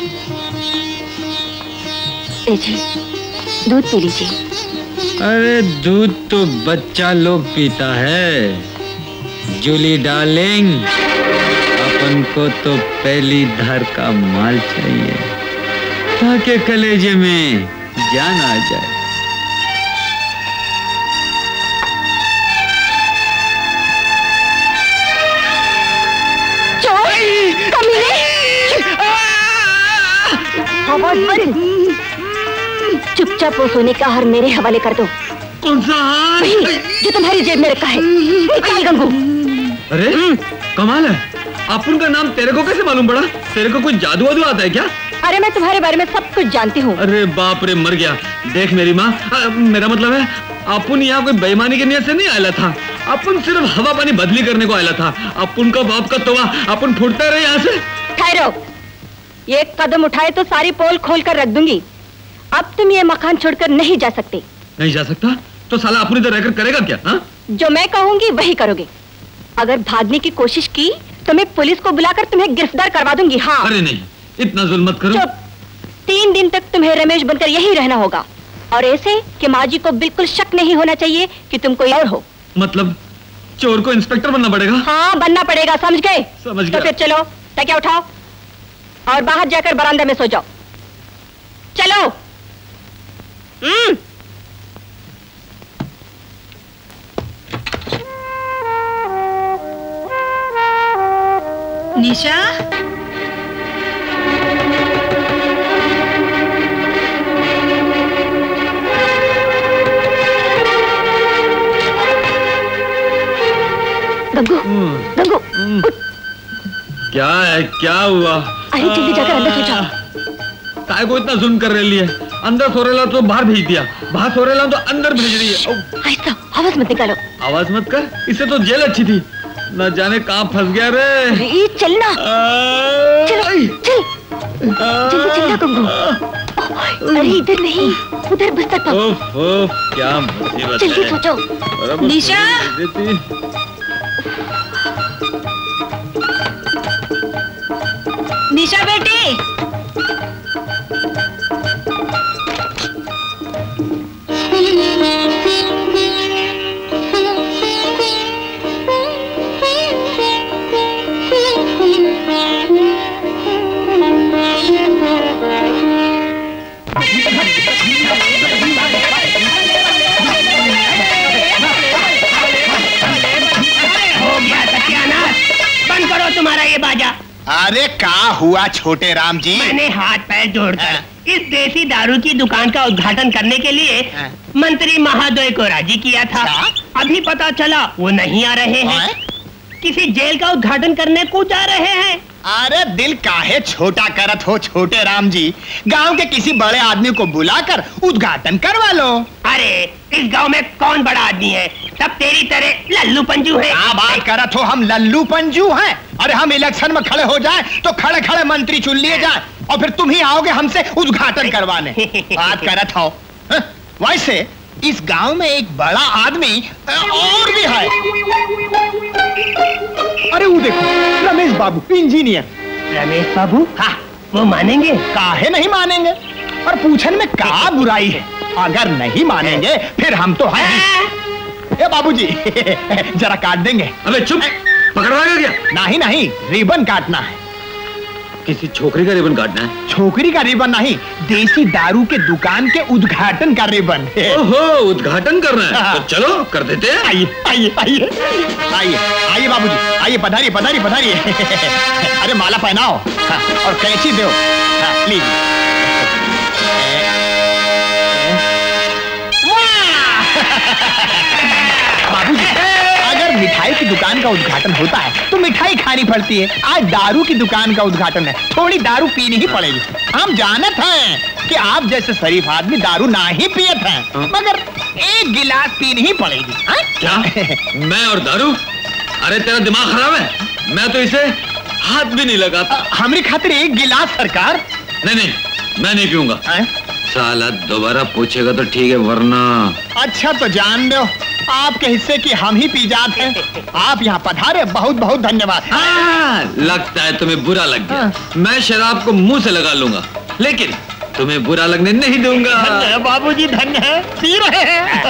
लीजिए, दूध पी लीजिए। अरे दूध तो बच्चा लोग पीता है। जूली डार्लिंग, अपन को तो पहली धार का माल चाहिए ताकि कलेजे में जान आ जाए। चुपचाप वो सोने का हार मेरे हवाले कर दो। कौन सा हार? जो तुम्हारी जेब में रखा है। निकाल गंगू। अरे कमाल है, अपन का नाम तेरे को कैसे मालूम पड़ा? तेरे को कोई जादू वादू आता है क्या? अरे मैं तुम्हारे बारे में सब कुछ जानती हूँ। अरे बाप रे, मर गया। देख मेरी माँ, मेरा मतलब है अपन यहाँ कोई बेईमानी की नियत से नहीं आया था। अपन सिर्फ हवा पानी बदली करने को आया था। अपन का बाप का तोवा, अपन फुटते रहे यहाँ से। ठहरो, एक कदम उठाए तो सारी पोल खोल कर रख दूंगी। अब तुम ये मकान छोड़कर नहीं जा सकते। नहीं जा सकता? तो साला अपन इधर रहकर करेगा क्या? हा? जो मैं कहूंगी वही करोगे। अगर भागने की कोशिश की तो मैं पुलिस को बुलाकर तुम्हें गिरफ्तार करवा दूंगी। हाँ। अरे नहीं, इतना जुल्म मत करो। चुप। तीन दिन तक तुम्हें रमेश बनकर यही रहना होगा, और ऐसे कि माँ जी को बिल्कुल शक नहीं होना चाहिए कि तुम कोई और हो। मतलब चोर को इंस्पेक्टर बनना पड़ेगा? हाँ बनना पड़ेगा, समझ गए? समझ गया। तो फिर चलो, तकिया उठाओ और बाहर जाकर बरामदे में सो जाओ। चलो। हम्म। निशा, गंगू, गंगू, क्या है? क्या हुआ? अरे जल्दी जाकर अंदर सो जाओ। काय को इतना जुल्म कर रही है? अंदर सो रहा तो बाहर भेज दिया, बाहर सो रहा तो अंदर भेज रही है। ऐसा आवाज मत निकालो। आवाज मत कर, इससे तो जेल अच्छी थी। न जाने कहाँ फंस गया रे। अरे चलना, चलो चल, जल्दी चलना गंगू। अरे इधर नहीं, उधर बिस्तर पर। ओफ ओफ, क्या मुसीबत है। जल्दी सो जाओ। निशा, निशा बेटी, बंद करो तुम्हारा ये बाजा। अरे क्या हुआ छोटे राम जी? मैंने हाथ पैर जोड़कर इस देसी दारू की दुकान का उद्घाटन करने के लिए मंत्री महोदय को राजी किया था। अभी पता चला वो नहीं आ रहे हैं, किसी जेल का उद्घाटन करने को जा रहे हैं। अरे दिल काहे छोटा करत हो छोटे राम जी, गांव के किसी बड़े आदमी को बुलाकर उद्घाटन करवा लो। अरे इस गांव में कौन बड़ा आदमी है? सब तेरी तरह लल्लू पंजू है। क्या बात करत हो, हम लल्लू पंजू हैं? अरे हम इलेक्शन में खड़े हो जाए तो खड़े खड़े मंत्री चुन लिए जाए और फिर तुम ही आओगे हमसे उद्घाटन करवाने। बात करत हो। वैसे इस गांव में एक बड़ा आदमी और भी है। अरे वो देखो, रमेश बाबू इंजीनियर। रमेश बाबू, हाँ वो मानेंगे? काहे नहीं मानेंगे? और पूछने में क्या बुराई है? अगर नहीं मानेंगे फिर हम तो हैं ही। ए बाबूजी जरा काट देंगे। अबे चुप, पकड़वाएगा क्या? नहीं नहीं, रिबन काटना है। किसी छोकरी का रिबन काटना है? छोकरी का रिबन नहीं, देसी दारू के दुकान के उद्घाटन का रिबन। ओहो, उद्घाटन करना है? तो चलो कर देते हैं। आइए आइए आइए आइए आइए बाबूजी, आइए पधारिए पधारिए पधारिए। अरे माला पहनाओ और कैंची दो। लीजिए। बाबूजी, अगर मिठाई की दुकान का उद्घाटन होता है तो मिठाई खानी पड़ती है। आज दारू की दुकान का उद्घाटन है, थोड़ी दारू पीनी ही पड़ेगी। हम जानत हैं कि आप जैसे शरीफ आदमी दारू ना ही पियत हैं, मगर एक गिलास पीनी ही पड़ेगी। हाँ? क्या? मैं और दारू? अरे तेरा दिमाग खराब है, मैं तो इसे हाथ भी नहीं लगाता। हमारी खातिर एक गिलास सरकार। नहीं नहीं, मैं नहीं पीऊंगा। साला दोबारा पूछेगा तो ठीक है, वरना। अच्छा तो जान दो, आपके हिस्से की हम ही पी जाते हैं। आप यहाँ पधारे, बहुत बहुत धन्यवाद। हाँ, लगता है तुम्हें बुरा लग गया। मैं शराब को मुंह से लगा लूंगा, लेकिन तुम्हें बुरा लगने नहीं दूंगा। धन्य बाबूजी, धन्य है, पी रहे हैं।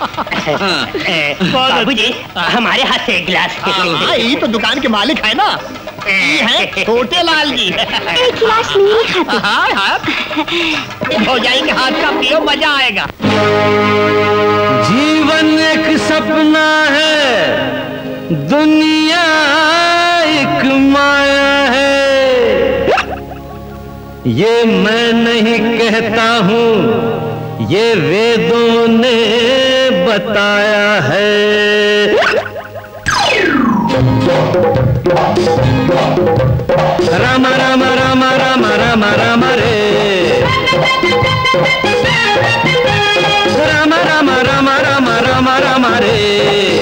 बाबूजी, हमारे हाथ से एक गिलास। हाँ, ये तो दुकान के मालिक है ना, ये है छोटे लाल जी। एक गिलास नहीं खाते। हाँ हाँ, हो जाएंगे हाथ का, पियो, मजा आएगा। जीवन एक सपना है, दुनिया एक माया है। ये मैं नहीं कहता हूँ, ये वेदों ने बताया है। राम राम राम राम राम राम रे, राम राम राम राम राम राम रे।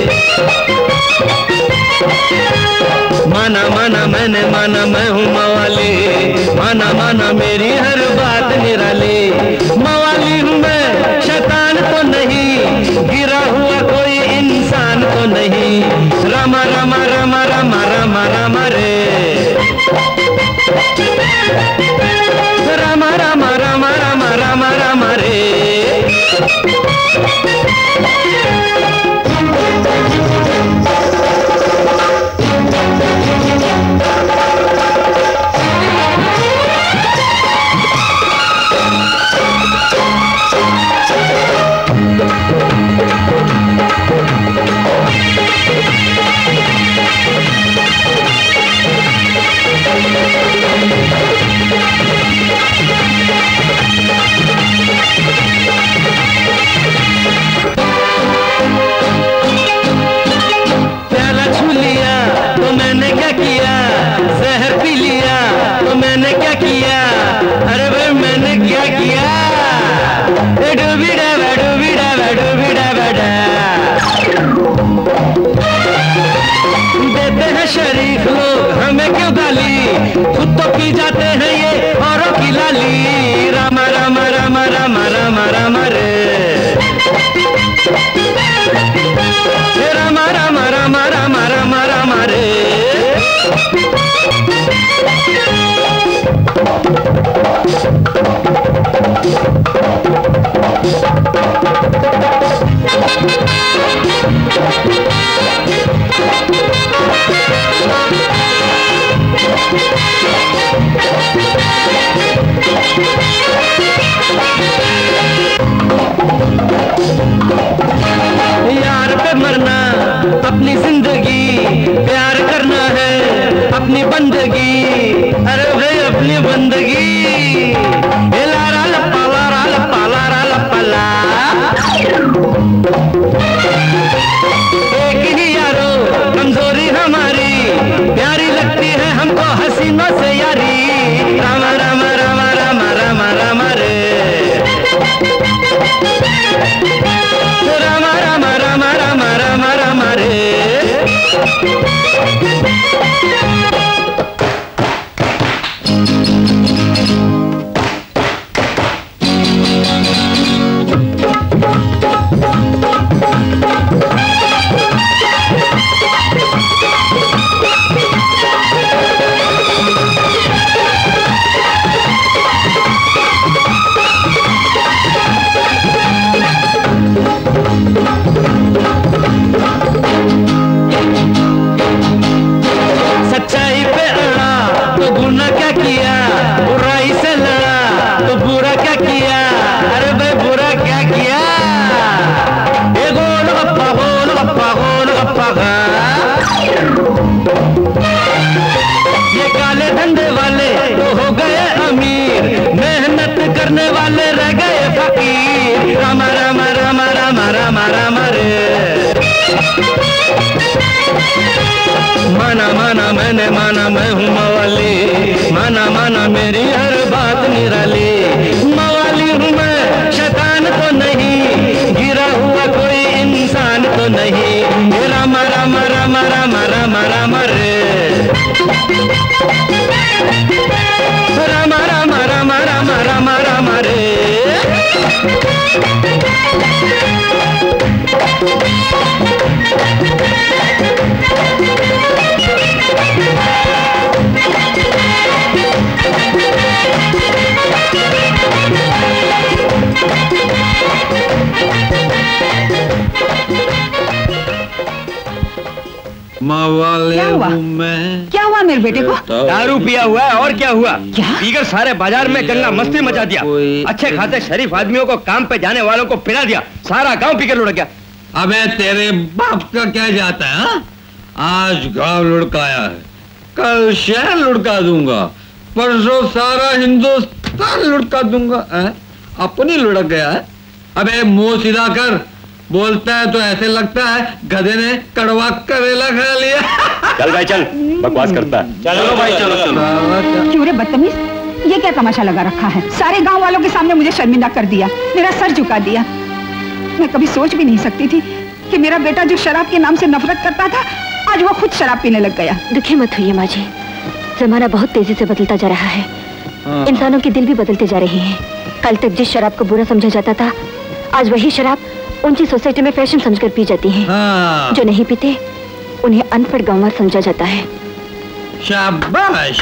माना माना मैंने माना मैं हूँ मवाली, माना माना मेरी हर बात निराली। मवाली हूँ मैं, शैतान तो नहीं, गिरा हुआ कोई इंसान तो नहीं। राम राम राम राम राम राम रे, राम राम राम राम राम राम रे। शरीफ लोग हमें क्यों गाली, खुद तो पी जाते हैं ये औरों की लाली। राम राम राम राम राम राम रे, राम राम राम राम राम राम रे। यार पे मरना अपनी जिंदगी, प्यार करना है अपनी बंदगी। अरे भाई अपनी बंदगी। लारा लप्पा लारा लप्पा लारा लप्पा ला। एक ही यारो कमजोरी हमारी, प्यारी लगती है हमको हसीनों से यारी। राम राम राम राम राम राम रे, राम राम राम राम राम राम रे। किया, अरे भाई बुरा क्या किया? ये गोल गप्पा गोल गप्पा गोल गप्पा खा। ये काले धंधे वाले तो हो गए अमीर, मेहनत करने वाले रह गए फकीर। रामा रामा रामा रामा रामा रामा रे। माना माना मैंने माना मैं हूँ मवाली, माना माना मेरी हर बात निराली। मवाली हूँ मैं, शैतान तो नहीं, गिरा हुआ कोई इंसान तो नहीं। रामा रामा रामा रामा रामा रामा रे। रामा रामा रामा रामा रामा रामा रे। क्या हुआ? क्या हुआ मेरे बेटे को? दारू पिया हुआ है और क्या हुआ? पीकर सारे बाजार में गंगा मस्ती मचा दिया। अच्छे खासे शरीफ आदमियों को, काम पे जाने वालों को पिला दिया। सारा गांव पीकर लुढ़क गया। अबे तेरे बाप का क्या जाता है? हा? आज गांव लुढ़काया है, कल शहर लुढ़का दूंगा, परसों सारा हिंदुस्तान लुढ़का दूंगा। है? अपनी लुढ़क गया है। अबे मुंह सीधा कर, बोलता है तो ऐसे लगता है गधे ने कड़वा करेला खा लिया। चल भाई चल, बकवास करता है। चलो भाई चलो चलो। क्यों रे बदतमीज, ये क्या तमाशा लगा रखा है? सारे गांव वालों के सामने मुझे शर्मिंदा कर दिया, मेरा सर झुका दिया। मैं कभी सोच भी नहीं सकती थी कि मेरा बेटा जो शराब के नाम से नफरत करता था, आज वो खुद शराब पीने लग गया। दुखी मत हुइए माँ जी, जमाना बहुत तेजी से बदलता जा रहा है। इंसानों के दिल भी बदलते जा रहे हैं। कल तक जिस शराब को बुरा समझा जाता था, आज वही शराब ऊंची सोसाइटी में फैशन समझकर पी जाती है। हाँ। जो नहीं पीते उन्हें अनपढ़ गंवार समझा जाता है। शाबाश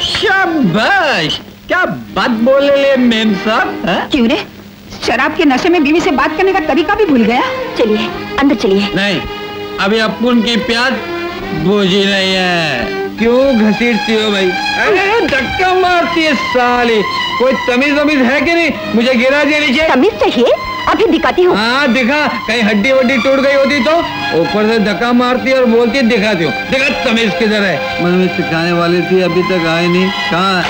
शाबाश, क्या बात बोले ले मेम साहब। क्यों रे, शराब के नशे में बीवी से बात करने का तरीका भी भूल गया? चलिए अंदर चलिए। नहीं, अभी अपुन की प्यास बुझी नहीं है। क्यों घसीटती हो भाई? अरे धक्का मारती है साली। कोई तमीज वमीज है कि नहीं? मुझे गिरा दिया नीचे। तमीज चाहिए? अभी दिखाती हूँ। हाँ दिखा, कहीं हड्डी वड्डी टूट गई होती तो। ऊपर से धक्का मारती और बोलती दिखाती हूँ। देखा तमीज किधर है? मन में सिखाने वाली थी, अभी तक आई नहीं। कहाँ?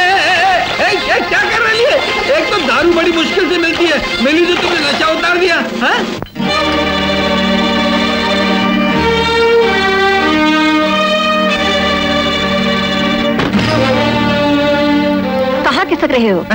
क्या कर रही है? एक तो दारू बड़ी मुश्किल से मिलती है, मिली तो तुमने नशा उतार दिया। हा? कहाँ खिसक रहे हो?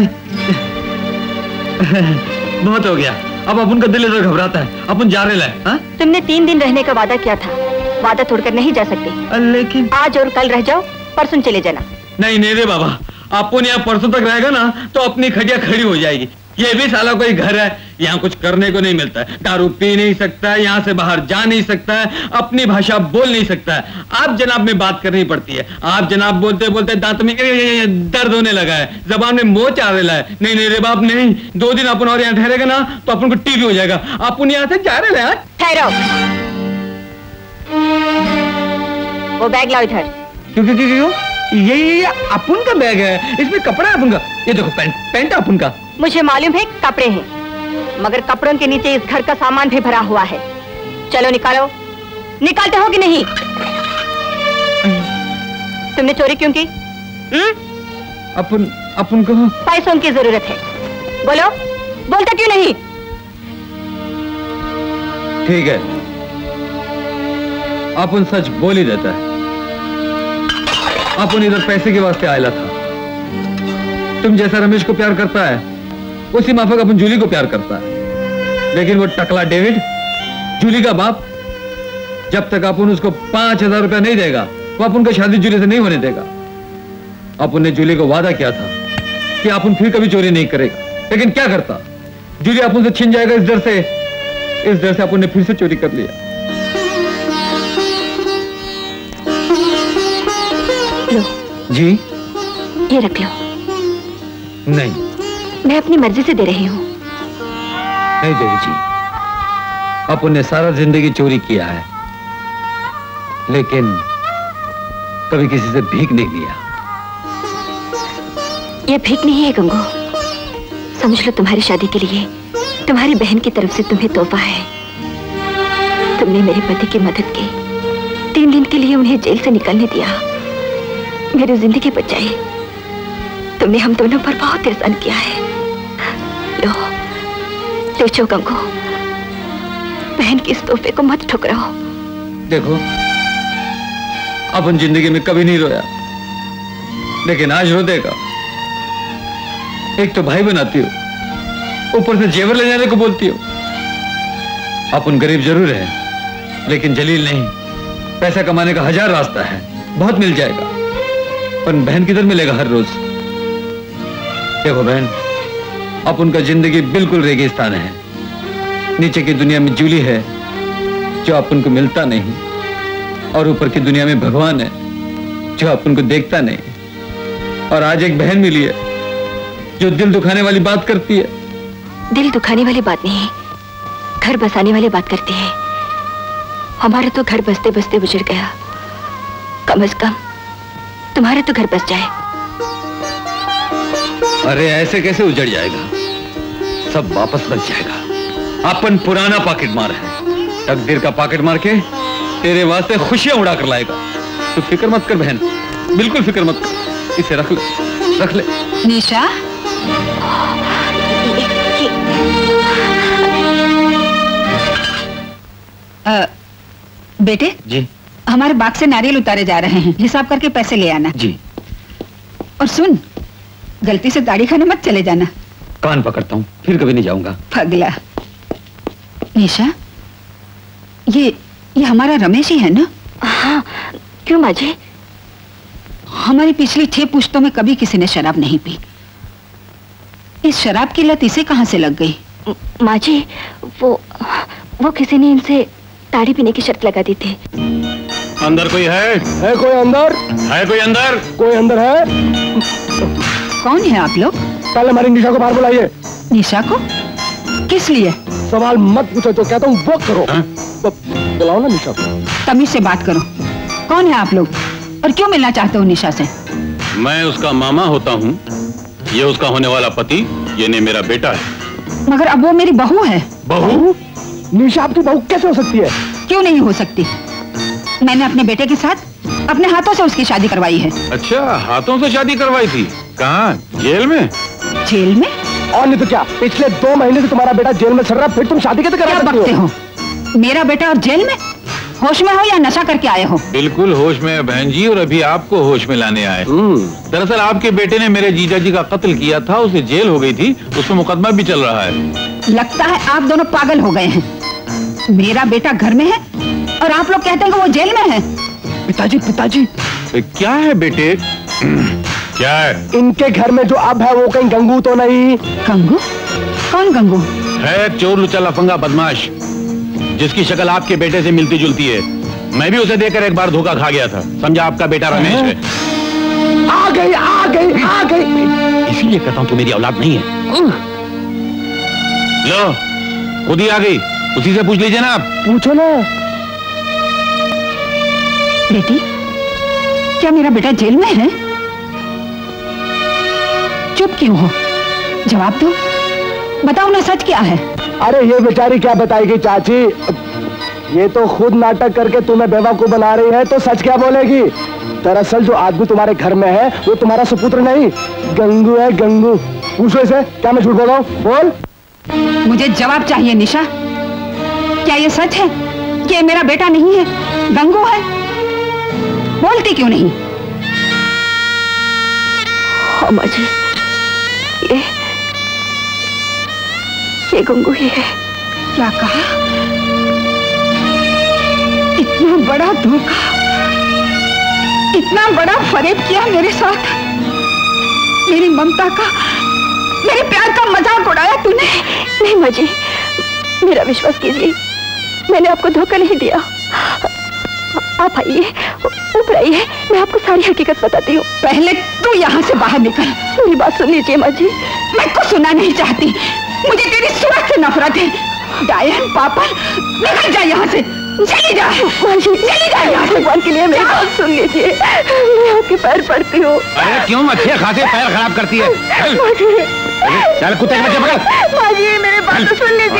बहुत हो गया, अब अपन का दिल इधर घबराता है। अपन जा रहे हैं। तुमने तीन दिन रहने का वादा किया था, वादा तोड़कर नहीं जा सकते। लेकिन आज और कल रह जाओ, परसों चले जाना। नहीं नहीं रे बाबा, अपन यहाँ परसों तक रहेगा ना तो अपनी खटिया खड़ी हो जाएगी। ये भी साला कोई घर है, यहाँ कुछ करने को नहीं मिलता है। दारू पी नहीं सकता है, यहाँ से बाहर जा नहीं सकता है, अपनी भाषा बोल नहीं सकता है। आप जनाब में बात करनी पड़ती है। आप जनाब बोलते बोलते दांत में दर्द होने लगा है, जबान में मोच आ रहा है। नहीं नहीं रे बाप नहीं, दो दिन अपन और यहाँ ठहरेगा ना तो अपन को टीबी हो जाएगा। अपन यहाँ से जा रहे हैं। ठहरो, वो बैग लाओ इधर। क्यों क्यों क्यों? ये ये अपन का बैग है, इसमें कपड़ा है अपन का। ये देखो पैंट, पैंट है अपन का। मुझे मालूम है कपड़े हैं, मगर कपड़ों के नीचे इस घर का सामान भी भरा हुआ है। चलो निकालो। निकालते हो कि नहीं? तुमने चोरी क्यों की? हुँ? अपन अपन को पैसों की जरूरत है। बोलो, बोलता क्यों नहीं? ठीक है, अपन सच बोल ही देता है। अपन इधर पैसे के वास्ते आया था। तुम जैसा रमेश को प्यार करता है, उसी माफक अपन जूली को प्यार करता है। लेकिन वो टकला डेविड, जूली का बाप, जब तक अपन उसको पांच हजार रुपया नहीं देगा, वो अपन को शादी जूली से नहीं होने देगा। अपन ने जूली को वादा किया था कि अपन फिर कभी चोरी नहीं करेगा, लेकिन क्या करता? जूली अपन से छिन जाएगा इस डर से, इस डर से अपन ने फिर से चोरी कर लिया। लो जी, ये रख लो। नहीं, मैं अपनी मर्जी से दे रही हूँ। नहीं देवी जी, अपन ने सारा जिंदगी चोरी किया है, लेकिन कभी किसी से भीख नहीं लिया। ये भीख नहीं है गंगू, समझ लो तुम्हारी शादी के लिए तुम्हारी बहन की तरफ से तुम्हें तोहफा है। तुमने मेरे पति की मदद की, तीन दिन के लिए उन्हें जेल से निकलने दिया, मेरी जिंदगी बचाई। तुमने हम दोनों पर बहुत एहसान किया है। लो देखो गंगू, बहन की इस तोहफे को मत ठुकराओ। देखो, अपन जिंदगी में कभी नहीं रोया, लेकिन आज रो देगा। एक तो भाई बनाती हो, ऊपर से जेवर ले जाने को बोलती हो। अपन गरीब जरूर है, लेकिन जलील नहीं। पैसा कमाने का हजार रास्ता है, बहुत मिल जाएगा, पर बहन किधर मिलेगा हर रोज। देखो बहन, अपन का जिंदगी बिल्कुल रेगिस्तान है। नीचे की दुनिया में जूली है जो अपन को मिलता नहीं, और ऊपर की दुनिया में भगवान है जो अपन को देखता नहीं। और आज एक बहन मिली है जो दिल दुखाने वाली बात करती है। दिल दुखाने वाली बात नहीं, घर बसाने वाली बात करती है। हमारा तो घर बसते बसते गुजर गया, कम से कम तुम्हारा तो घर बस जाए। अरे ऐसे कैसे उजड़ जाएगा, सब वापस बच जाएगा। अपन पुराना पॉकेट मार है, तकदीर का पॉकेट मार के तेरे वास्ते खुशियां उड़ा कर लाएगा। तो फिक्र मत कर बहन, बिल्कुल फिक्र मत कर। इसे रख ले, रख ले। निशा, आ, बेटे जी, हमारे बाग से नारियल उतारे जा रहे हैं, हिसाब करके पैसे ले आना। जी। और सुन, गलती से दाढ़ी खाने मत चले जाना। कान पकड़ता हूँ, फिर कभी नहीं जाऊंगा। पगला। निशा, ये ये हमारा रमेश ही है ना? हाँ, क्यों माँ जी? हमारी पिछली छह पुश्तों में कभी किसी ने शराब नहीं पी। इस शराब की लत इसे कहाँ से लग गई? माँ जी, वो वो किसी ने इनसे ताड़ी पीने की शर्त लगा दी थी। अंदर कोई है? है कोई अंदर? है कोई अंदर? कोई अंदर है? कौन है आप लोग? पहले हमारी निशा को बाहर बुलाइए। निशा को? किस लिए? सवाल मत पूछो, तो कहता हूँ वो करो। बुलाओ ना निशा को। तमीज से बात करो। कौन है आप लोग और क्यों मिलना चाहते हो निशा से? मैं उसका मामा होता हूँ, ये उसका होने वाला पति, ये ने मेरा बेटा है। मगर अब वो मेरी बहू है। बहू? निशा आपकी बहू कैसे हो सकती है? क्यों नहीं हो सकती? मैंने अपने बेटे के साथ अपने हाथों से उसकी शादी करवाई है। अच्छा, हाथों से शादी करवाई थी? कहाँ? जेल में? जेल में? और नहीं तो क्या, पिछले दो महीने से तुम्हारा बेटा जेल में सड़ रहा, फिर तुम शादी कैसे करा सकते हो? मेरा बेटा और जेल में? होश में हो या नशा करके आए हो? बिल्कुल होश में है बहन जी, और अभी आपको होश में लाने आए। दरअसल आपके बेटे ने मेरे जीजा जी का कत्ल किया था, उसे जेल हो गई थी, उसमें मुकदमा भी चल रहा है। लगता है आप दोनों पागल हो गए हैं। मेरा बेटा घर में है और आप लोग कहते हैं कि वो जेल में है। पिताजी, पिताजी क्या है बेटे? क्या है? इनके घर में जो अब है वो कहीं गंगू तो नहीं? गंगू? कौन गंगू? है चोर लुच्चा लफंगा बदमाश, जिसकी शक्ल आपके बेटे से मिलती जुलती है। मैं भी उसे देखकर एक बार धोखा खा गया था, समझा आपका बेटा रमेश है। आ गई, आ गई, आ गई। इसीलिए कहता हूँ तू मेरी औलाद नहीं है। लो, खुद ही आ गई, उसी से पूछ लीजिए ना आप। पूछो ना। बेटी, क्या मेरा बेटा जेल में है? चुप क्यों हो? जवाब दो, बताओ ना, सच क्या है? अरे ये बेचारी क्या बताएगी चाची, ये तो खुद नाटक करके तुम्हें बेवकूफ बना रही है, तो सच क्या बोलेगी? दरअसल जो आदमी तुम्हारे घर में है वो तुम्हारा सुपुत्र नहीं, गंगू है, गंगू। पूछो इसे, क्या मैं झूठ बोल रहा हूँ? बोल। मुझे जवाब चाहिए निशा, क्या ये सच है कि ये मेरा बेटा नहीं है, गंगू है? बोलती क्यों नहीं? हाँ माँ जी, ये ये गंगू ही है। क्या कहा? इतना बड़ा धोखा, इतना बड़ा फरेब किया मेरे साथ, मेरी ममता का, मेरे प्यार का मजाक उड़ाया तूने। नहीं माँ जी, मेरा विश्वास कीजिए, मैंने आपको धोखा नहीं दिया। आप आइए, ऊपर आइए, मैं आपको सारी हकीकत बताती हूँ। पहले तू यहाँ से बाहर निकल। मेरी बात सुन लीजिए माँ जी। मैं कुछ सुनना नहीं चाहती, मुझे तेरी सूरत से नफरत है। डायन पापा, निकल जा यहाँ से। चली जा माँ जी, चली जा यहाँ से। भगवान के लिए मेरी बात सुन लीजिए, मैं आपके पैर पड़ती हूँ। अरे क्यों मच्छी खाते पैर खराब करती है? माँ जी, चल कुत्ते के बच्चे पकड़। माँ जी मेरी बात तो सुन लीजिए।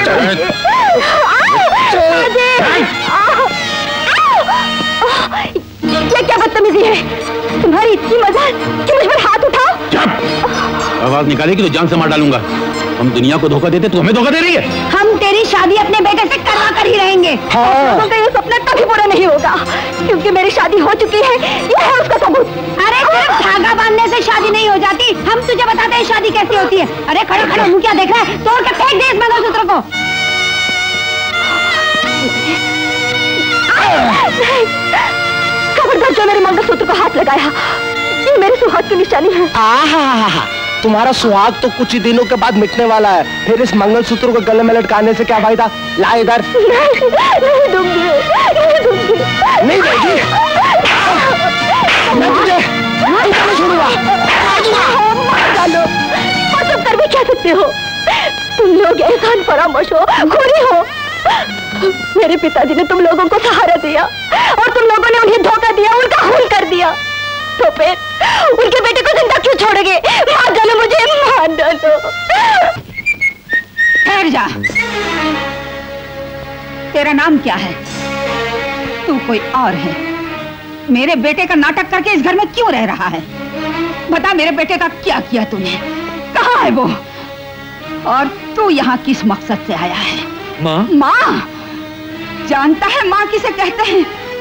ये क्या बदतमीजी है? तुम्हारी इतनी मजाल कि मुझ पर हाथ उठाओ। आवाज निकालेगी तो जान से मार डालूंगा। हम दुनिया को धोखा देते, तू हमें धोखा दे रही है। हम तेरी शादी अपने बेटे से करवा कर ही रहेंगे। हाँ। लोगों का ये सपना कभी पूरा नहीं होगा, क्योंकि मेरी शादी हो चुकी है। ये है उसका सबूत। अरे सिर्फ धागा बांधने से शादी नहीं हो जाती। हम तुझे बताते हैं शादी कैसी होती है। अरे खड़ा खड़ा मुँह क्या देख रहा है? तोड़ के फेंक दे इस मंगलसूत्र को। खबरदार जो मेरे मंगलसूत्र को हाथ लगाया, ये मेरे सुहाग की निशानी है। आहा, तुम्हारा सुहाग तो कुछ ही दिनों के बाद मिटने वाला है। फिर इस मंगलसूत्र को गले में लटकाने से क्या फायदा? ला इधर। नहीं, नहीं दूंगी, नहीं दूंगी। नहीं दूंगी। मैं तुझे नहीं छोड़ूंगा। मार डालो, और तुम कर भी क्या सकते हो? तुम लोग एहसान फरामोश हो, खूनी हो। मेरे पिताजी ने तुम लोगों को सहारा दिया और तुम लोगों ने उन्हें धोखा दिया, उनका खून कर दिया। तो फिर उनके बेटे को जिंदा क्यों छोड़ोगे? मार डालो मुझे, मार डालो। ठहर जा। तेरा नाम क्या है? तू कोई और है। मेरे बेटे का नाटक करके इस घर में क्यों रह रहा है? बता, मेरे बेटे का क्या किया तूने? कहाँ है वो? और तू यहाँ किस मकसद से आया है? माँ? माँ? जानता है माँ किसे कहते हैं?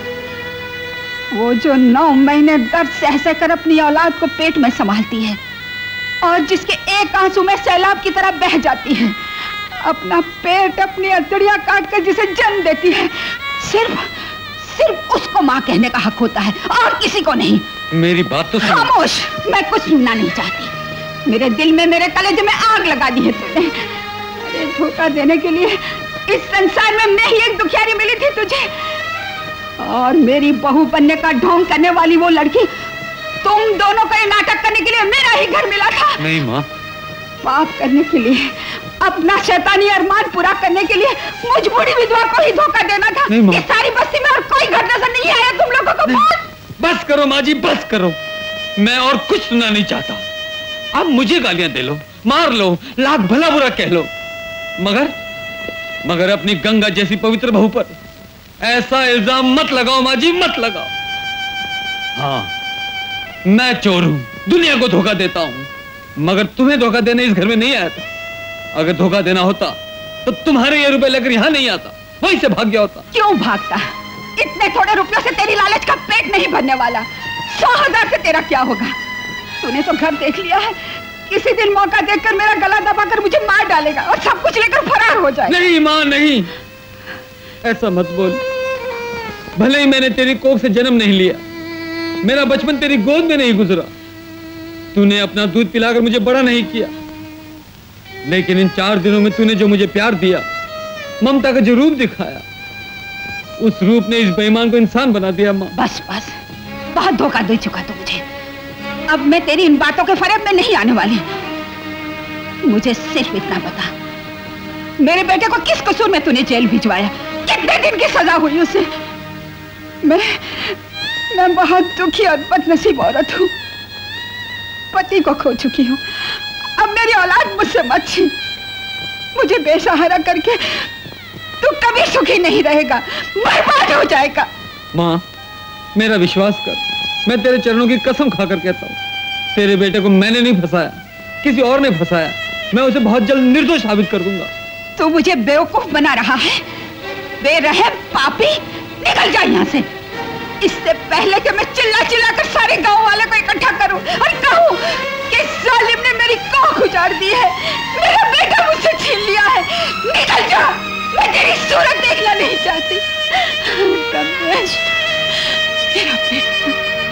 वो जो नौ महीने दर्द सह सह कर अपनी औलाद को पेट में संभालती है और जिसके एक आंसू में सैलाब की तरह बह जाती है, अपना पेट अपनी अतड़ियां काट कर जिसे जन्म देती है, सिर्फ सिर्फ उसको माँ कहने का हक होता है और किसी को नहीं। मेरी बात तो सुन। खामोश, मैं कुछ सुनना नहीं चाहती। मेरे दिल में, मेरे कलेजे में आग लगा दी है तूने। अरे धोखा देने के लिए इस संसार में मैं ही एक दुखियारी मिली थी तुझे, और मेरी बहू बनने का ढोंग करने वाली वो लड़की तुम दोनों का ये नाटक करने के लिए मेरा ही घर मिला था। नहीं माँ। पाप करने के लिए, अपना शैतानी अरमान पूरा करने के लिए मुझ बूढ़ी विधवा को ही धोखा देना था। ये सारी बस्ती में और कोई घर नजर नहीं आया तुम लोगों को। बोल। बस करो माँ जी, बस करो। मैं और कुछ सुनना नहीं चाहता। अब मुझे गालियां दे लो, मार लो, लाख भला बुरा कह लो, मगर मगर अपनी गंगा जैसी पवित्र बहू पर ऐसा इल्जाम मत लगाओ माँ जी, मत लगाओ। हाँ, मैं चोर हूं, दुनिया को धोखा देता हूं, मगर तुम्हें धोखा देने इस घर में नहीं आया था। अगर धोखा देना होता तो तुम्हारे ये रुपए लेकर यहां नहीं आता, वहीं से भाग गया होता। क्यों भागता? इतने थोड़े रुपयों से तेरी लालच का पेट नहीं भरने वाला। सौ हजार से तेरा क्या होगा? तूने तो घर देख लिया है, किसी दिन मौका देखकर मेरा गला दबाकर मुझे मार डालेगा और सब कुछ लेकर फरार हो जाएगा। नहीं माँ, नहीं, ऐसा मत बोल। भले ही मैंने तेरी कोख से जन्म नहीं लिया, मेरा बचपन तेरी गोद में नहीं गुजरा, तूने अपना दूध पिलाकर मुझे बड़ा नहीं किया, लेकिन इन चार दिनों में तूने जो मुझे प्यार दिया, ममता का जो रूप दिखाया, उस रूप ने इस बेईमान को इंसान बना दिया। माँ बस बस, बहुत धोखा दे चुका तू मुझे। अब मैं तेरी इन बातों के फरेब में नहीं आने वाली। मुझे सिर्फ इतना बता, मेरे बेटे को किस कसूर में तूने जेल भिजवाया? कितने दिन की सजा हुई उसे? मैं मैं बहुत दुखी और बदनसीब औरत हूँ। पति को खो चुकी हूँ, अब मेरी औलाद मुझसे मत छीन। मुझे बेसहारा करके तू कभी सुखी नहीं रहेगा, बर्बाद हो जाएगा। माँ, मेरा विश्वास कर, मैं तेरे चरणों की कसम खाकर कहता हूँ, तेरे बेटे को मैंने नहीं फंसाया, किसी और ने फंसाया। मैं उसे बहुत जल्द निर्दोष साबित कर दूंगा। तू मुझे बेवकूफ बना रहा है, बेरहम पापी। निकल जा यहाँ से, इससे पहले कि मैं चिल्ला चिल्ला कर सारे गांव वाले को इकट्ठा करूं और कहूं कि जालिम ने मेरी कोख उजाड़ दी है, मेरा बेटा मुझसे छीन लिया है। निकल जा, मैं तेरी सूरत देखना नहीं चाहती। रमेश, मेरा बेटा।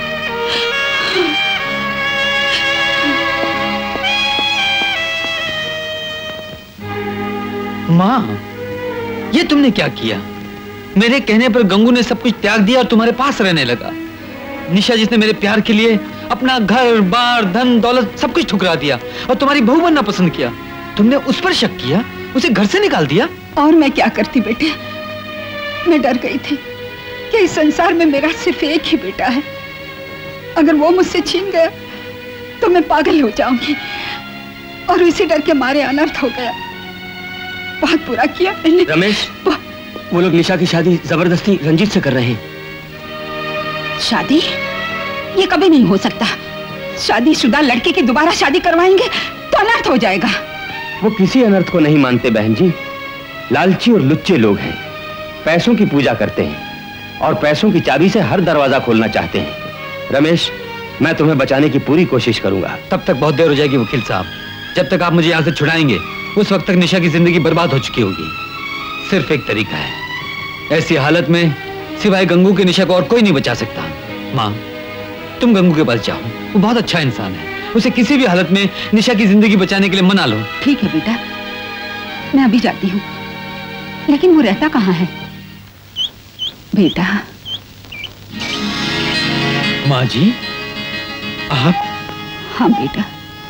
माँ, ये तुमने क्या किया? मेरे कहने पर गंगू ने सब कुछ त्याग दिया और तुम्हारे पास रहने लगा। निशा जिसने मेरे प्यार के लिए अपना घर बार धन दौलत सब कुछ ठुकरा दिया और तुम्हारी बहू बनना पसंद किया, तुमने उस पर शक किया, उसे घर से निकाल दिया। और मैं क्या करती बेटे? मैं डर गई थी कि इस संसार में मेरा सिर्फ एक ही बेटा है। अगर वो मुझसे छीन गया तो मैं पागल हो जाऊंगी, और इसी डर के मारे अनर्थ हो गया। बहुत बुरा किया मैंने। रमेश, वो लोग निशा की शादी जबरदस्ती रंजीत से कर रहे हैं। शादी? ये कभी नहीं हो सकता। शादीशुदा लड़के की दोबारा शादी करवाएंगे तो अनर्थ हो जाएगा। वो किसी अनर्थ को नहीं मानते बहन जी। लालची और लुच्चे लोग हैं, पैसों की पूजा करते हैं और पैसों की चाबी से हर दरवाजा खोलना चाहते हैं। रमेश, मैं तुम्हें बचाने की पूरी कोशिश करूंगा। तब तक बहुत देर हो जाएगी वकील साहब। जब तक आप मुझे यहाँ से छुड़ाएंगे उस वक्त तक निशा की जिंदगी बर्बाद हो चुकी होगी। सिर्फ एक तरीका है, ऐसी हालत में सिवाय गंगू के निशा को और कोई नहीं बचा सकता। माँ, तुम गंगू के पास जाओ, वो बहुत अच्छा इंसान है। उसे किसी भी हालत में निशा की जिंदगी बचाने के लिए मना लो। ठीक है बेटा, मैं अभी जाती हूँ, लेकिन वो रहता कहाँ है? बेटा। माँ जी, आप? हाँ बेटा,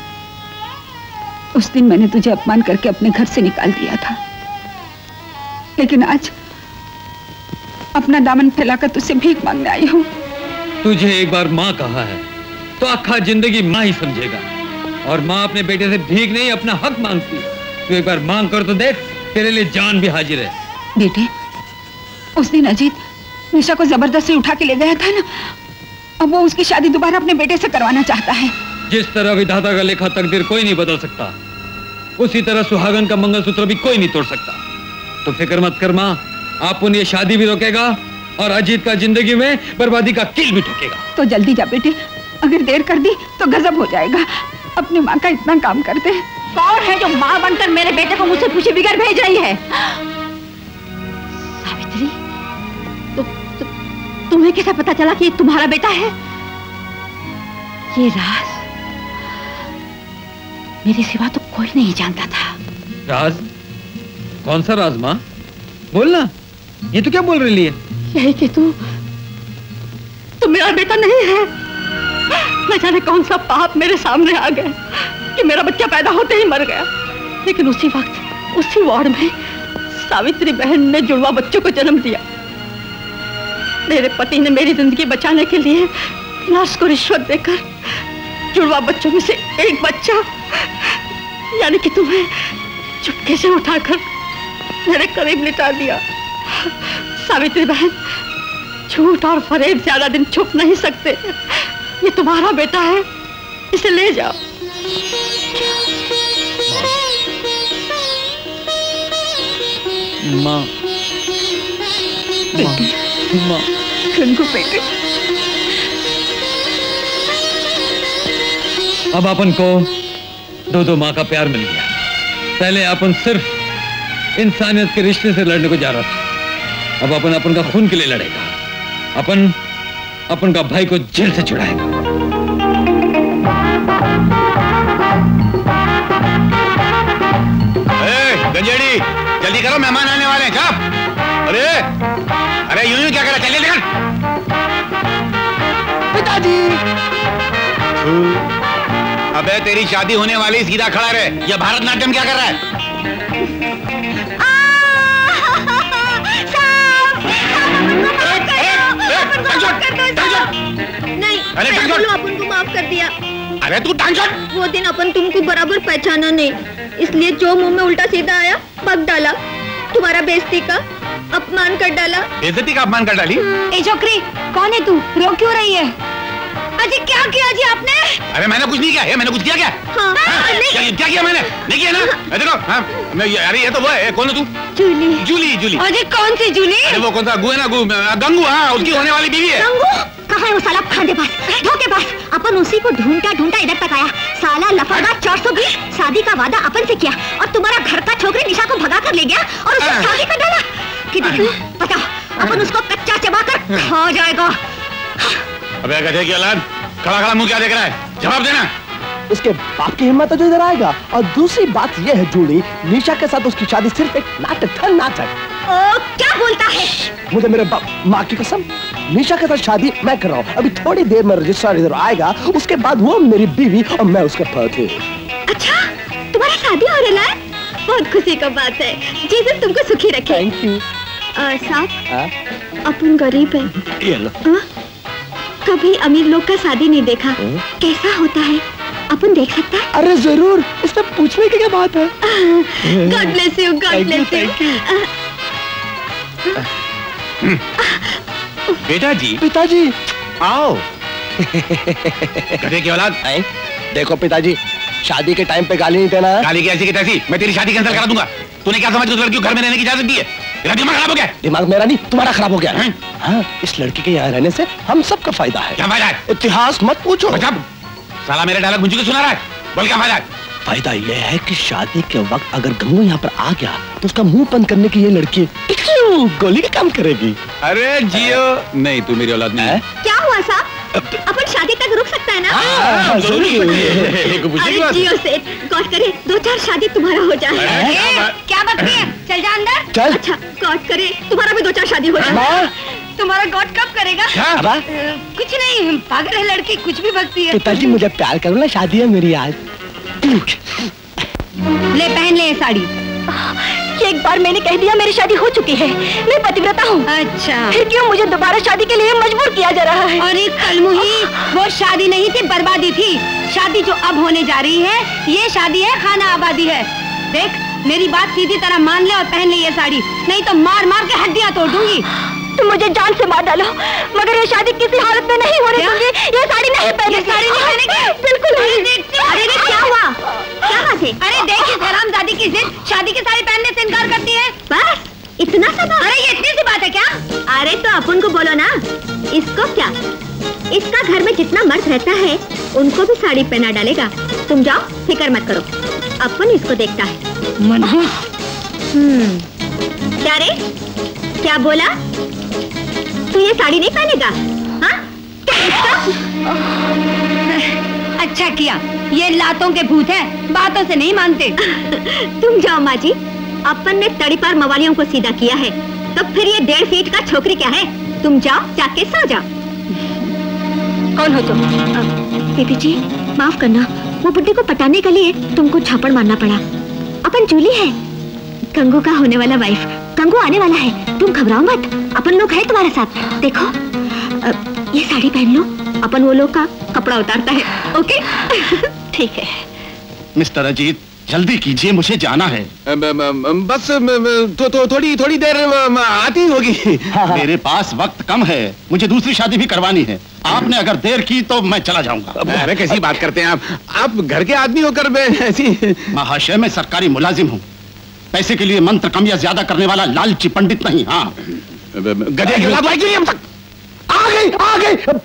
उस दिन मैंने तुझे अपमान करके अपने घर से निकाल दिया था, लेकिन आज अपना दामन फैलाकर तुझसे भीख मांगने आई हूँ। तुझे एक बार माँ कहा है तो आखा जिंदगी माँ ही समझेगा, और माँ अपने बेटे से भीख नहीं अपना हक मांगती। तू एक बार मांग कर तो देख, तेरे लिए जान भी हाजिर है। बेटे, उस दिन अजीत निशा को जबरदस्ती उठा के ले गया था ना, अब वो उसकी शादी दोबारा अपने बेटे से करवाना चाहता है। जिस तरह विधाता का लिखा तकदीर कोई नहीं बदल सकता, उसी तरह सुहागन का मंगलसूत्र भी कोई नहीं तोड़ सकता। तो फिक्र मत कर माँ, आप उन्हें ये शादी भी रोकेगा और अजीत का जिंदगी में बर्बादी का कील भी ठोकेगा। तो जल्दी जा बेटे, अगर देर कर दी तो गजब हो जाएगा। अपनी माँ का इतना काम करते हैं। कौन है जो माँ बनकर मेरे बेटे को मुझसे पूछे बिगड़ भेज रही है? सावित्री, तु, तु, तुम्हें कैसे पता चला कि ये तुम्हारा बेटा है? ये राज मेरे सिवा तो कोई नहीं जानता था। राज? कौन सा राज माँ? बोलना, ये तो क्या बोल रही है? यही कि तू तू मेरा बेटा नहीं है। न जाने कौन सा पाप मेरे सामने आ गया कि मेरा बच्चा पैदा होते ही मर गया, लेकिन उसी वक्त उसी वार्ड में सावित्री बहन ने जुड़वा बच्चों को जन्म दिया। मेरे पति ने मेरी जिंदगी बचाने के लिए नर्स को रिश्वत देकर जुड़वा बच्चों में से एक बच्चा, यानी कि तुम्हें, चुपके से उठाकर मेरे करीब लिटा दिया। सावित्री बहन, झूठ और फरेब ज्यादा दिन छुप नहीं सकते। ये तुम्हारा बेटा है, इसे ले जाओ। माँ, बेटे, माँ, गंगू बेटे, अब अपन को दो दो माँ का प्यार मिल गया। पहले अपन सिर्फ इंसानियत के रिश्ते से लड़ने को जा रहा था, अब अपन अपन का खून के लिए लड़ेगा। अपन अपन का भाई को जेल से छुड़ाएगा। गंजेड़ी, जल्दी करो, मेहमान आने वाले हैं। कब? अरे अरे यूं यूं क्या करा? चलिए निकल। पिताजी। अबे तेरी शादी होने वाली, सीधा खड़ा रहे। ये भारतनाट्यम क्या कर रहा है? नहीं, अरे बोलो अपन को माफ कर दिया। अरे तू टांग छोड़। वो दिन अपन तुमको बराबर पहचाना नहीं, इसलिए जो मुंह में उल्टा सीधा आया पक डाला। तुम्हारा बेइज्जती का अपमान कर डाला। बेइज्जती का अपमान कर डाली? ए छोकरी, कौन है तू? रो क्यों रही है? अजी क्या किया जी आपने? अरे मैंने कुछ नहीं किया। ये मैंने कुछ किया क्या? हाँ, हाँ, नहीं। क्या, क्या किया मैंने? नहीं किया ना? देखो, हाँ, मैं ये, अरे ये तो वो है। कौन है तू? जूली। जूली, जूली। अजी कौन सी जूली? अरे वो कौन सा गु है ना, गु, गंगू। हाँ, उसकी होने वाली बीवी है। गंगू? कहाँ है वो साला खांडेबाज, धोखेबाज? अपन उसी को ढूंढता ढूंढता इधर तक आया। साला लफंगा चार सौ बीस, शादी का वादा अपन से किया और तुम्हारा घर का छोकरी निशा को भगा कर ले गया और उससे शादी कर डाला। किधर तू? बताओ, अपन उसको कच्चा चबा कर खा जाएगा। अबे गधे की औलाद, खड़ा खड़ा मुंह क्या देख रहा है? जवाब देना। उसके बाप की हिम्मत है जो इधर आएगा। और दूसरी बात यह है जूली, निशा के साथ उसकी शादी सिर्फ एक नाटक था, नाटक। ओ, क्या बोलता है? मुझे मेरे माँ की कसम, निशा के साथ शादी मैं कर रहा हूँ। अभी थोड़ी देर में रजिस्ट्रार इधर आएगा, उसके बाद वो मेरी बीवी और मैं उसका पति। अच्छा, तुम्हारा शादी हो रहा है? बहुत खुशी का बात है। जीसस तुमको सुखी रखे। Thank you. साहब अपन गरीब है। ये लो। आ? कभी अमीर लोग का शादी नहीं देखा। कैसा होता है अपन देख सकता है? अरे जरूर, इसमें पूछने की क्या बात है? God bless you, God bless you. बेटा जी। पिताजी आओ। गधे की औलाद। देखो पिताजी, शादी के टाइम पे गाली नहीं देना। गाली की ऐसी की तैसी, मैं तेरी शादी कैंसिल करा दूंगा। तूने क्या समझ, उस लड़की को घर में रहने की इजाजत दी है? तेरा दिमाग खराब हो गया। दिमाग मेरा नहीं, तुम्हारा खराब हो गया है। हाँ, इस लड़की के यहाँ रहने से हम सबका फायदा है। क्या फायदा है? इतिहास मत पूछो। साला मेरे डायलॉग मुझे क्यों सुना रहा है? बोल क्या फायदा है? फायदा ये है कि शादी के वक्त अगर गंगू यहाँ पर आ गया तो उसका मुंह बंद करने की ये लड़की गोली का काम करेगी। अरे जियो। नहीं, तू मेरी औलाद नहीं है। क्या हुआ साहब? अपन शादी तक रुक सकता है ना? हाँ, जरूर। अरे जियो सेठ, गॉड करे दो चार शादी तुम्हारा हो जाए। क्या बात है? चल जा अंदर। चल। अच्छा, गॉड करे तुम्हारा भी दो चार शादी हो जाए। तुम्हारा गॉड कब करेगा? क्या? कुछ नहीं, पागल है लड़की, कुछ भी बकती है। पिताजी मुझे प्यार करो ना, शादी है मेरी आज। ले पहन ले ये साड़ी। एक बार मैंने कह दिया मेरी शादी हो चुकी है, मैं पतिव्रता हूँ। अच्छा, फिर क्यों मुझे दोबारा शादी के लिए मजबूर किया जा रहा है? अरे कलमुही, वो शादी नहीं थी, बर्बादी थी। शादी जो अब होने जा रही है, ये शादी है खाना आबादी है। देख मेरी बात सीधी तरह मान ले और पहन ले ये साड़ी, नहीं तो मार मार के हड्डियाँ तोड़ दूंगी। तुम मुझे जान से मार डालो, मगर ये शादी किसी हालत में नहीं होने दूंगी। ये साड़ी नहीं पहने, साड़ी नहीं पहनेगी? बिल्कुल नहीं। अरे रे क्या हुआ? क्या बात है? अरे देख इस हरामजादी की जिद, शादी की साड़ी पहनने से इनकार करती है। बस इतना सा बात? अरे ये इतनी सी बात है क्या? अरे तो अपन को बोलो ना। इसको क्या, इसका घर में जितना मर्द रहता है उनको भी साड़ी पहना डालेगा। तुम जाओ, फिक्र मत करो, अपन इसको देखता है। मनहूस। हम्म, क्या रे, क्या बोला? तू ये साड़ी नहीं पहनेगा? हाँ? अच्छा किया, ये लातों के भूत है, बातों से नहीं मानते। तुम जाओ माँ जी, अपन ने तड़ी पार मवालियों को सीधा किया है, तो फिर ये डेढ़ फीट का छोकरी क्या है? तुम जाओ, जाके सो जाओ। कौन हो तुम? बेबी जी माफ करना, वो बुड्ढे को पटाने के लिए तुमको झापड़ मारना पड़ा। अपन जूली है, कंगू का होने वाला वाइफ। कंगू आने वाला है, तुम घबराओ मत, अपन लोग हैं तुम्हारे साथ। देखो ये साड़ी पहन लो, अपन वो लोग का कपड़ा उतारता है। ओके? ठीक है। मिस्टर अजीत जल्दी कीजिए, मुझे जाना है। बस तो, तो थोड़ी थोड़ी देर आती होगी। मेरे पास वक्त कम है, मुझे दूसरी शादी भी करवानी है। आपने अगर देर की तो मैं चला जाऊंगा। अरे कैसी बात करते हैं आप? आप घर के आदमी होकर ऐसी। महाशय मैं सरकारी मुलाजिम हूँ, पैसे के लिए मंत्र कम या ज्यादा करने वाला लालची पंडित नहीं। हाँ गधे की औलाद आएगी हम तक। आ गई, आ गई।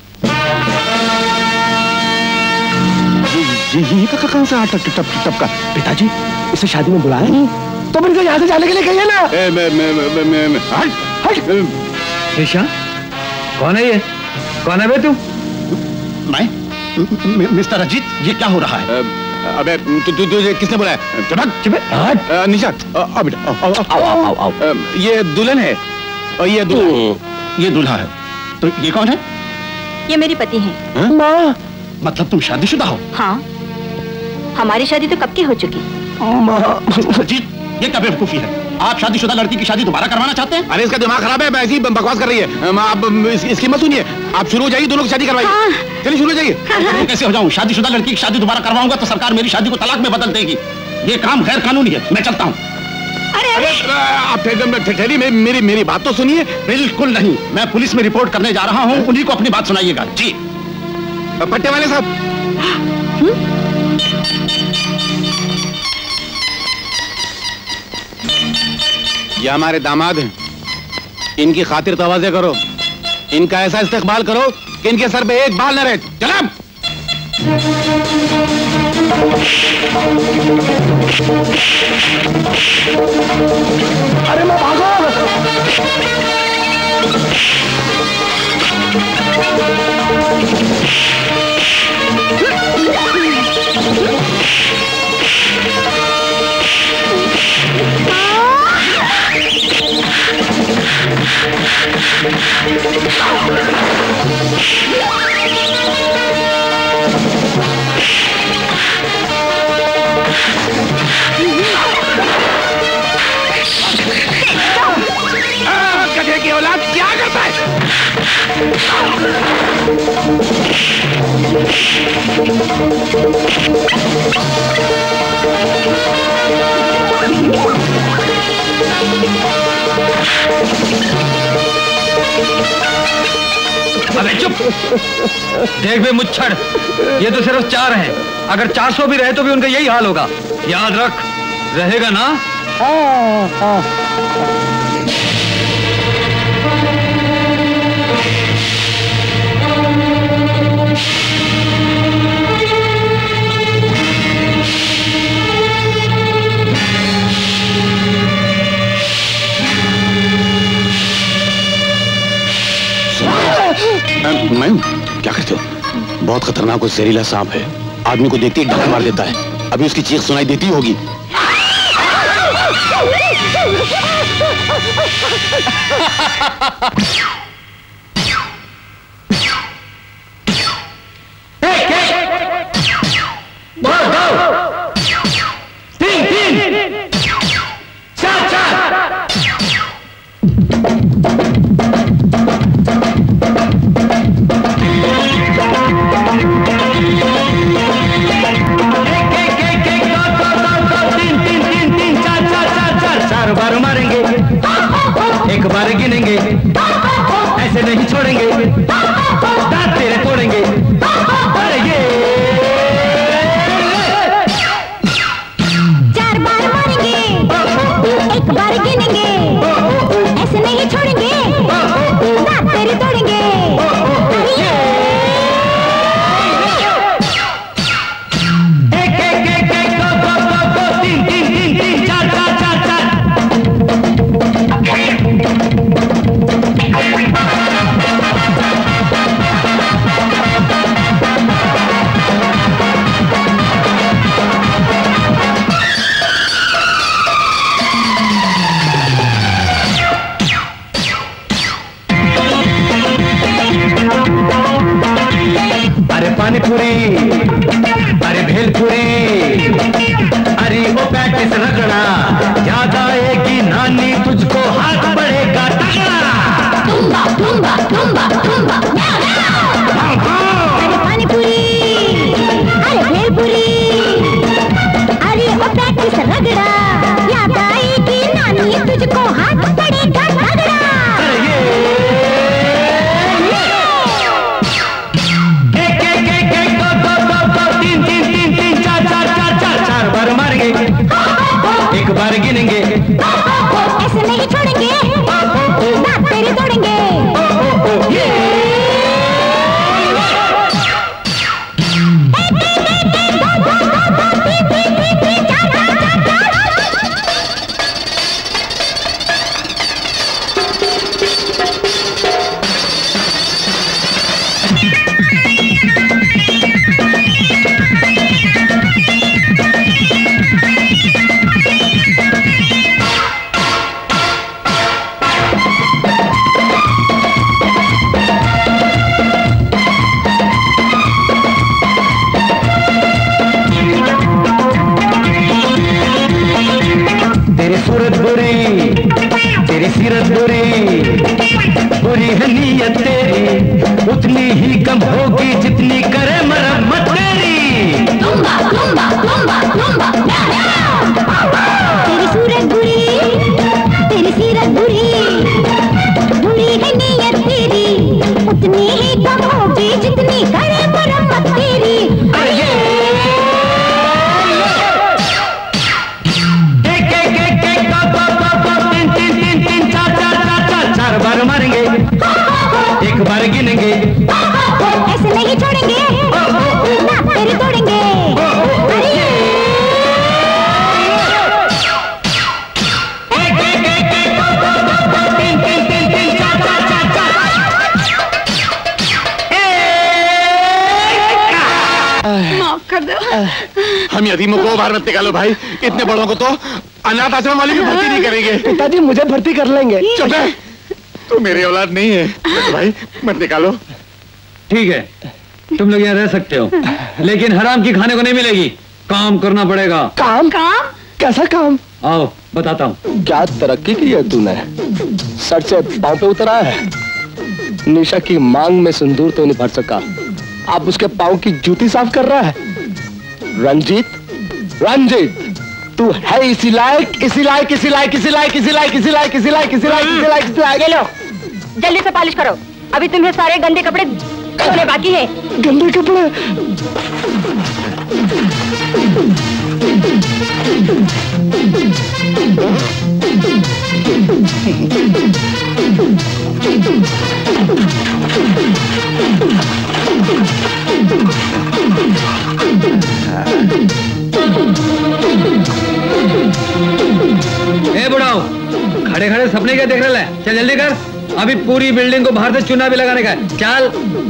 ये कहाँ से आ टप टप टप का? पिताजी इसे शादी में बुलाया नहीं तो इनको यहाँ से जाने के लिए कहिए ना। ए, मैं, मैं, मैं, मैं, मैं, हट, हट। ईशा, कौन है ये? कौन है बे तू? मैं? मिस्टर अजीत, ये क्या हो रहा है? अबे तु, तु, तुझे किसने बुलाया? चुप निशा, आओ बेटा, आओ आओ आओ आओ। ये दुल्हन है और ये दूल्हा। ये दूल्हा है, तो ये कौन है? ये मेरे पति हैं। माँ, मतलब तुम शादीशुदा हो? हाँ, हमारी शादी तो कब की हो चुकी। अजीत, ये क्या बेवकूफी है? आप शादीशुदा लड़की की शादी दोबारा करवाना चाहते हैं? अरे इसका दिमाग खराब है, ऐसी बकवास कर रही है। आप इस, इसकी मत सुनिए, आप शुरू हो जाइए, दोनों की शादी करवाइए। हाँ। चलिए शुरू हो जाइए। हाँ। कैसे हो जाऊं? शादीशुदा लड़की की शादी दोबारा करवाऊंगा तो सरकार मेरी शादी को तलाक में बदल देगी। ये काम गैर कानूनी है, मैं चलता हूँ। अरे, अरे, आप ठहरी, मेरी मेरी बात तो सुनिए। बिल्कुल नहीं, मैं पुलिस में रिपोर्ट करने जा रहा हूँ, उन्हीं को अपनी बात सुनाइएगा। जी पट्टे वाले साहब। ये हमारे दामाद हैं, इनकी खातिर तवाज़े करो, इनका ऐसा इस्तेकबाल करो कि इनके सर पे एक बाल न रहे। चलो। अरे मैं भागो। अबे चुप! देख बे मुच्छड़, ये तो सिर्फ चार हैं। अगर चार सौ भी रहे तो भी उनका यही हाल होगा। याद रख, रहेगा ना? हाँ, हाँ। मैम, क्या करते हो? बहुत खतरनाक और जहरीला सांप है। आदमी को देखते ही डंक मार देता है। अभी उसकी चीख सुनाई देती होगी। तीन तीन चार चार चार बार मारेंगे, एक बार गिनेंगे, ऐसे नहीं छोड़ेंगे, दांत तेरे तोड़ेंगे। अरे ये चार बार मारेंगे, एक बार गिनेंगे, ऐसे नहीं छोड़ेंगे, दांत तेरे तोड़ेंगे। एक एक एक एक दो दो दो दो तीन तीन तीन तीन चार चार चार चार अरे पानी पूरी, अरे भेल पूरी, अरे वो पैटिस रगड़ा, याद आएगी नानी तुझको, हाथ बढ़ेगा तगड़ा। तुम्बा तुम्बा तुम्बा तुम्बा अरे पानी पूरी, अरे भेल पूरी, अरे वो पैटिस रगड़ा, याद आएगी नानी तुझको, हाथ बढ़ेगा तगड़ा। एक एक एक एक दो दो दो दो तीन तीन तीन तीन चार चार चार चार चार बार मारेंगे, एक बार गिनेंगे, ऐसे नहीं छोड़ेंगे, दांत तेरे तोड़ेंगे। तेरी सूरत बुरी, तेरी सीरत बुरी, बुरी है नीयत तेरी, उतनी ही कम होगी जितनी करे मरम्मत तेरी। तुम्बा तुम्बा तुम्बा तुम्बा तेरी सूरत बुरी, तेरी सीरत बुरी, बुरी है नीयत तेरी, उतनी ही कम होगी जितनी करे मरम्मत तेरी। एक एक एक एक दो दो दो दो तीन तीन तीन तीन चार चार चार चार चार बार मारेंगे, एक बार गिनेंगे, ऐसे नहीं छोड़ेंगे, दांत तेरे तोड़ेंगे। एक एक एक एक दो दो दो दो तीन तीन तीन तीन चार चार चार चार माफ कर दो। हम यतीमों को बाहर मत निकालो भाई। इतने बड़ों को तो अनाथ आश्रम वाले भी भर्ती नहीं करेंगे। पिताजी मुझे भर्ती कर लेंगे। चुप है, तू मेरी औलाद नहीं है। भाई मत निकालो। ठीक है, तुम लोग यहाँ रह सकते हो, लेकिन हराम की खाने को नहीं मिलेगी। काम करना पड़ेगा। काम? काम? कैसा काम? आओ बताता हूँ। क्या तरक्की की है तूने? सर से पांव पे उतर आया है। निशा की मांग में सिंदूर तो नहीं भर सका, आप उसके पाँव की जूती साफ कर रहा है। रंजीत, रंजीत, तू है इसी लायक, इसी लायक, इसी लायक, इसी लायक, इसी लायक, इसी लायक, इसी लायक, इसी लायक, इसी लायक, इसी लायक। ये लो, जल्दी से पॉलिश करो, अभी तुम्हें सारे गंदे कपड़े धोने बाकी है। गंदे कपड़े? ए बुढ़ाओ, खड़े खड़े सपने क्या देख रहे हैं? चल जल्दी कर, अभी पूरी बिल्डिंग को बाहर से चूना भी लगाने का है। चल।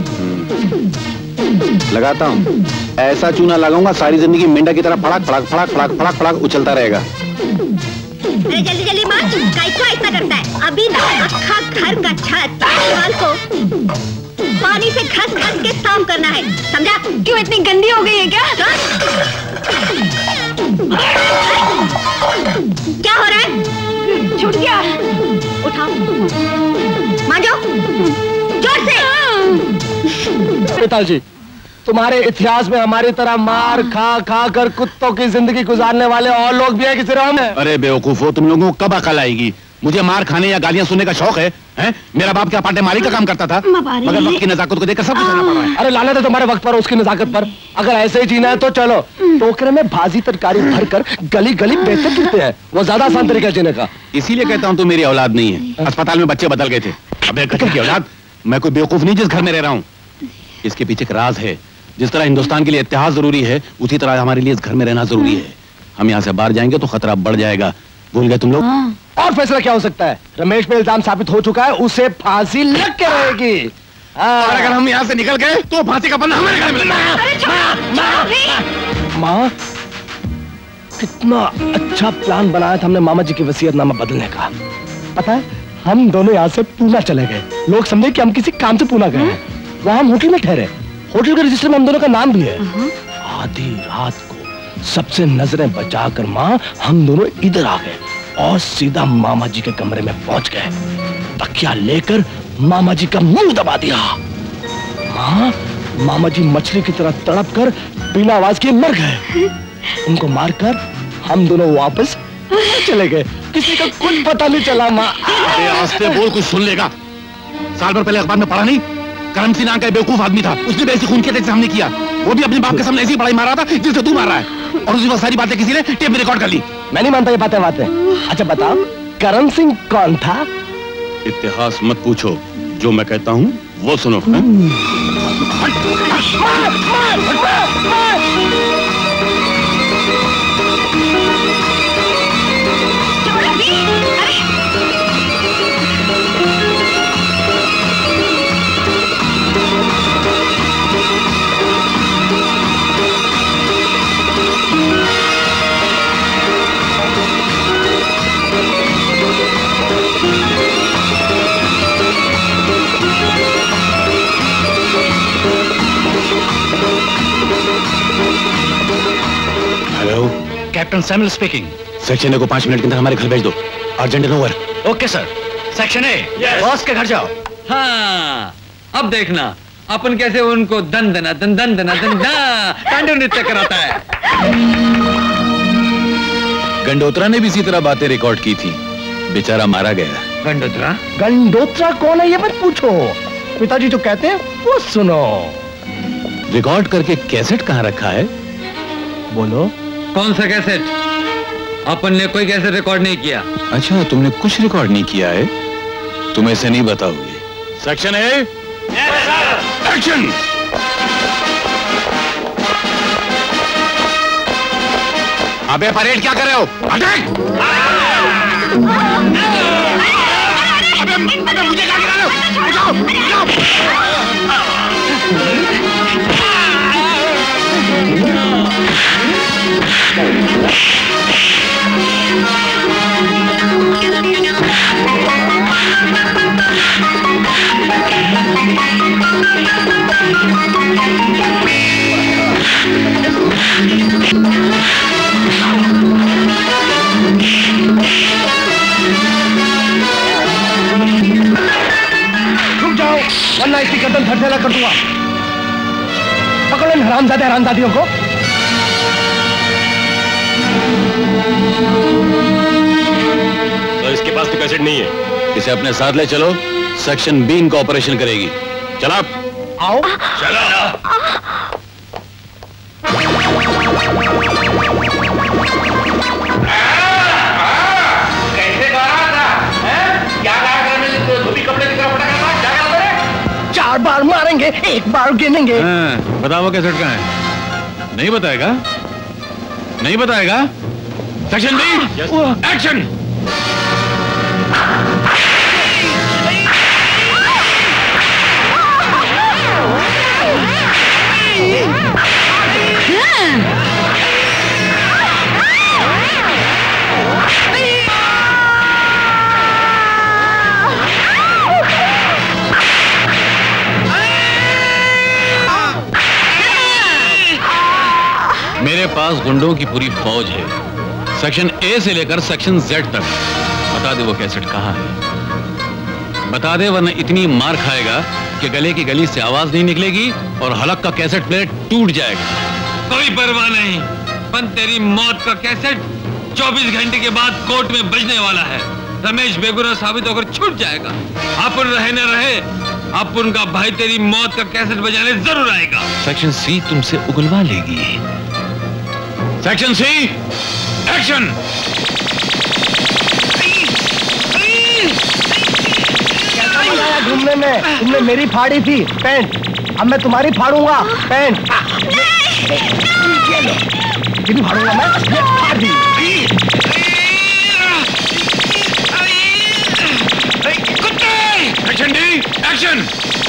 लगाता हूँ, ऐसा चूना लगाऊंगा सारी जिंदगी मेंढा की तरह फड़क फड़क फड़क फड़क फड़क फड़क उछलता रहेगा। अरे जल्दी जल्दी मार, कैसा ऐसा करता है? अभी ना अक्खा घर का छत दीवार को पानी से घस घस के साफ करना है, समझा? क्यों इतनी गंदी हो गई है क्या? क्या हो रहा है? छूट गया। उठाओ, मांजो, जोर से। पिताजी, तुम्हारे इतिहास में हमारी तरह मार खा खा कर कुत्तों की जिंदगी गुजारने वाले और लोग भी हैं कि सिर्फ हम हैं? अरे बेवकूफो, तुम लोगों को कब अकल आएगी? मुझे मार खाने या गालियां सुनने का शौक है, हैं? मेरा बाप क्या पाटे मारी का काम करता था, मगर वक्त की नजाकत को देखकर सब कुछ करना पड़ रहा है। अरे लानत है तुम्हारे वक्त पर, उसकी नजाकत पर। अगर ऐसे ही जीना है तो चलो टोकरे में भाजी तरकारी भरकर गली गली बेचते फिरते हैं, वो ज्यादा आसान तरीका जीने का। इसीलिए कहता हूँ तू मेरी औलाद नहीं है। अस्पताल में बच्चे बदल गए थे। अबे गधे की औलाद, मैं कोई बेवकूफ नहीं जिस घर में रह रहा हूँ। इसके पीछे एक राज है। जिस तरह हिंदुस्तान के लिए इतिहास जरूरी है, उसी तरह हमारे लिए इस घर में रहना जरूरी है। हम यहाँ से बाहर जाएंगे तो खतरा बढ़ जाएगा। भूल गए तुम लोग? और फैसला क्या हो सकता है? रमेश पे इल्जाम साबित हो चुका है, उसे फांसी लग के रहेगी। और अगर हम यहाँ से निकल गए तो फांसी का बंदा हमारे घर में लगेगा। माँ, कितना अच्छा प्लान बनाया था हमने मामा जी की वसीयतनामा बदलने का। पता है, हम दोनों यहाँ से पूना चले गए। लोग समझे कि हम किसी काम से पूना गए हैं। वहाँ हम होटल में ठहरे। होटल के रजिस्टर में हम दोनों का नाम भी है। आधी रात को सबसे नजरें बचाकर माँ हम दोनों इधर आ गए और सीधा मामा जी के कमरे में पहुंच गए। तकिया लेकर मामा जी का मुंह दबा दिया। माँ, मामा जी मछली की तरह तड़प कर बिना आवाज के मर गए। उनको मारकर हम दोनों वापस चले गए। किसी का कुछ पता नहीं चला। माँ, आस्ते बोल, कुछ सुन लेगा। साल भर पहले अखबार में पढ़ा नहीं, करम सिंह नाम का बेवकूफ आदमी था, उसने भी ऐसी खून के तेज से हमने किया। वो भी अपने बाप के सामने ऐसी बड़ाई मारा था जिससे तू मार रहा है। और उसी वक्त सारी बातें किसी ने टेप में रिकॉर्ड कर ली। मैं नहीं मानता ये बातें बातें। अच्छा बताओ, करम सिंह कौन था? इतिहास मत पूछो, जो मैं कहता हूँ वो सुनो। Captain Samuel speaking. Section A को पांच मिनट के अंदर हमारे घर भेज दो। Urgent over. Okay sir. Section A, boss के घर जाओ। हाँ, अब देखना अपन कैसे उनको दन दना दन दन दना दन तांडव नृत्य कराता है। गंडोत्रा ने भी इसी तरह बातें रिकॉर्ड की थी, बेचारा मारा गया। गंडोत्रा? गंडोत्रा कौन है ये मत पूछो, पिताजी जो कहते हैं वो सुनो। रिकॉर्ड करके कैसेट कहाँ रखा है? बोलो। कौन सा कैसेट? अपन ने कोई कैसेट रिकॉर्ड नहीं किया। अच्छा, तुमने कुछ रिकॉर्ड नहीं किया है, तुम ऐसे नहीं बताओगे। Section A, action. अबे परेड क्या कर रहे हो? अटैक! अबे, अबे मुझे क्या गिरा रहे हो? उठाओ, उठाओ। वरना इसकी गर्दन धड़धड़ा कर दूंगा। पकड़ो इन हरामजादे हरामजादियों को। तो इसके पास तो कैसेट नहीं है, इसे अपने साथ ले चलो, सेक्शन बी इनका ऑपरेशन करेगी। चलो आओ। चलो। कैसे गा रहा था? हैं? क्या गा रहा था? धोबी कपड़े की तरफ फटा था? क्या गा रहा था? चार बार मारेंगे, एक बार गिनेंगे। हाँ, बताओ कैसेट कहाँ है? नहीं बताएगा? नहीं बताएगा? Section B, action. मेरे पास गुंडों की पूरी फौज है, सेक्शन ए से लेकर सेक्शन जेड तक। बता दे वो कैसेट कहाँ है, बता दे, वरना इतनी मार खाएगा कि गले की गली से आवाज नहीं निकलेगी और हलक का कैसेट प्लेयर टूट जाएगा। कोई परवाह नहीं, पर तेरी मौत का कैसेट चौबीस घंटे के बाद कोर्ट में बजने वाला है। रमेश बेगुनाह साबित होकर छूट जाएगा। अपन रहे न रहे, अपन का भाई तेरी मौत का कैसेट बजाने जरूर आएगा। सेक्शन सी तुमसे उगलवा लेगी। Section C, action. कैसा मजा आया घूमने में? तुमने मेरी फाड़ी थी पैंट, अब मैं तुम्हारी फाड़ूंगा पैंट। ये लो, ये भी फाड़ूंगा मैं, ये फाड़ दी। Action D, action.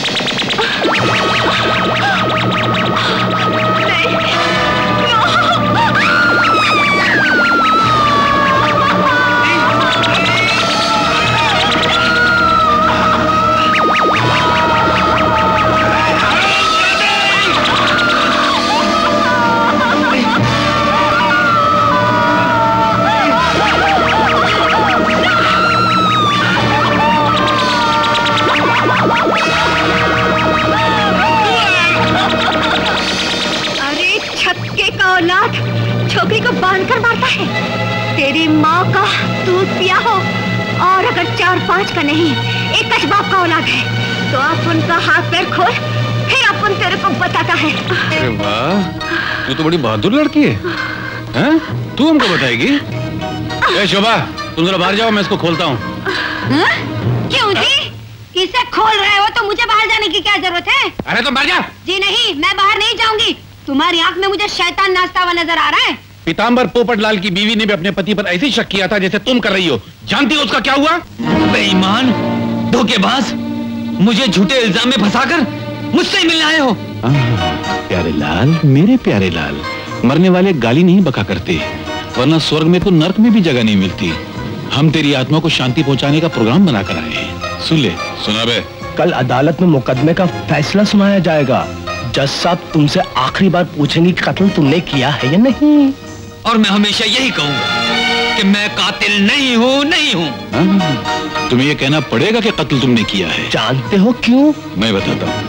औलाद छोकरी को बांधकर मारता है। तेरी माँ का दूध पिया हो और अगर चार पांच का नहीं एक कशबाब का औलाद है तो आप उनका हाथ पैर खोल, फिर अपन तेरे को बताता है। अरे वाह, तू तो बड़ी बहादुर लड़की है, हैं? तू हमको बताएगी? ए शोभा, तुम जरा बाहर जाओ, मैं इसको खोलता हूँ। क्यों जी? इसे खोल रहे हो तो मुझे बाहर जाने की क्या जरूरत है? अरे तो बाहर जा। जी नहीं, मैं बाहर नहीं जाऊंगी। तुम्हारी आंख में मुझे शैतान नाचता हुआ नजर आ रहा है। पीताम्बर पोपटलाल की बीवी ने भी अपने पति पर ऐसी शक किया था जैसे तुम कर रही हो। जानती हो उसका क्या हुआ? बेईमान, धोखेबाज, मुझे झूठे इल्जाम में फंसाकर मुझसे ही मिलने आए हो। प्यारे लाल, मेरे प्यारे लाल, मरने वाले गाली नहीं बका करते, वरना स्वर्ग में तो नर्क में भी जगह नहीं मिलती। हम तेरी आत्मा को शांति पहुंचाने का प्रोग्राम बना कर आए हैं। सुन ले। सुना बे। कल अदालत में मुकदमे का फैसला सुनाया जाएगा। जज साहब तुमसे आखिरी बार पूछेंगे कि कत्ल तुमने किया है या नहीं। और मैं हमेशा यही कहूंगा कि मैं कातिल नहीं हूँ, नहीं हूँ। तुम्हें ये कहना पड़ेगा कि कत्ल तुमने किया है। जानते हो क्यों? मैं बताता हूँ।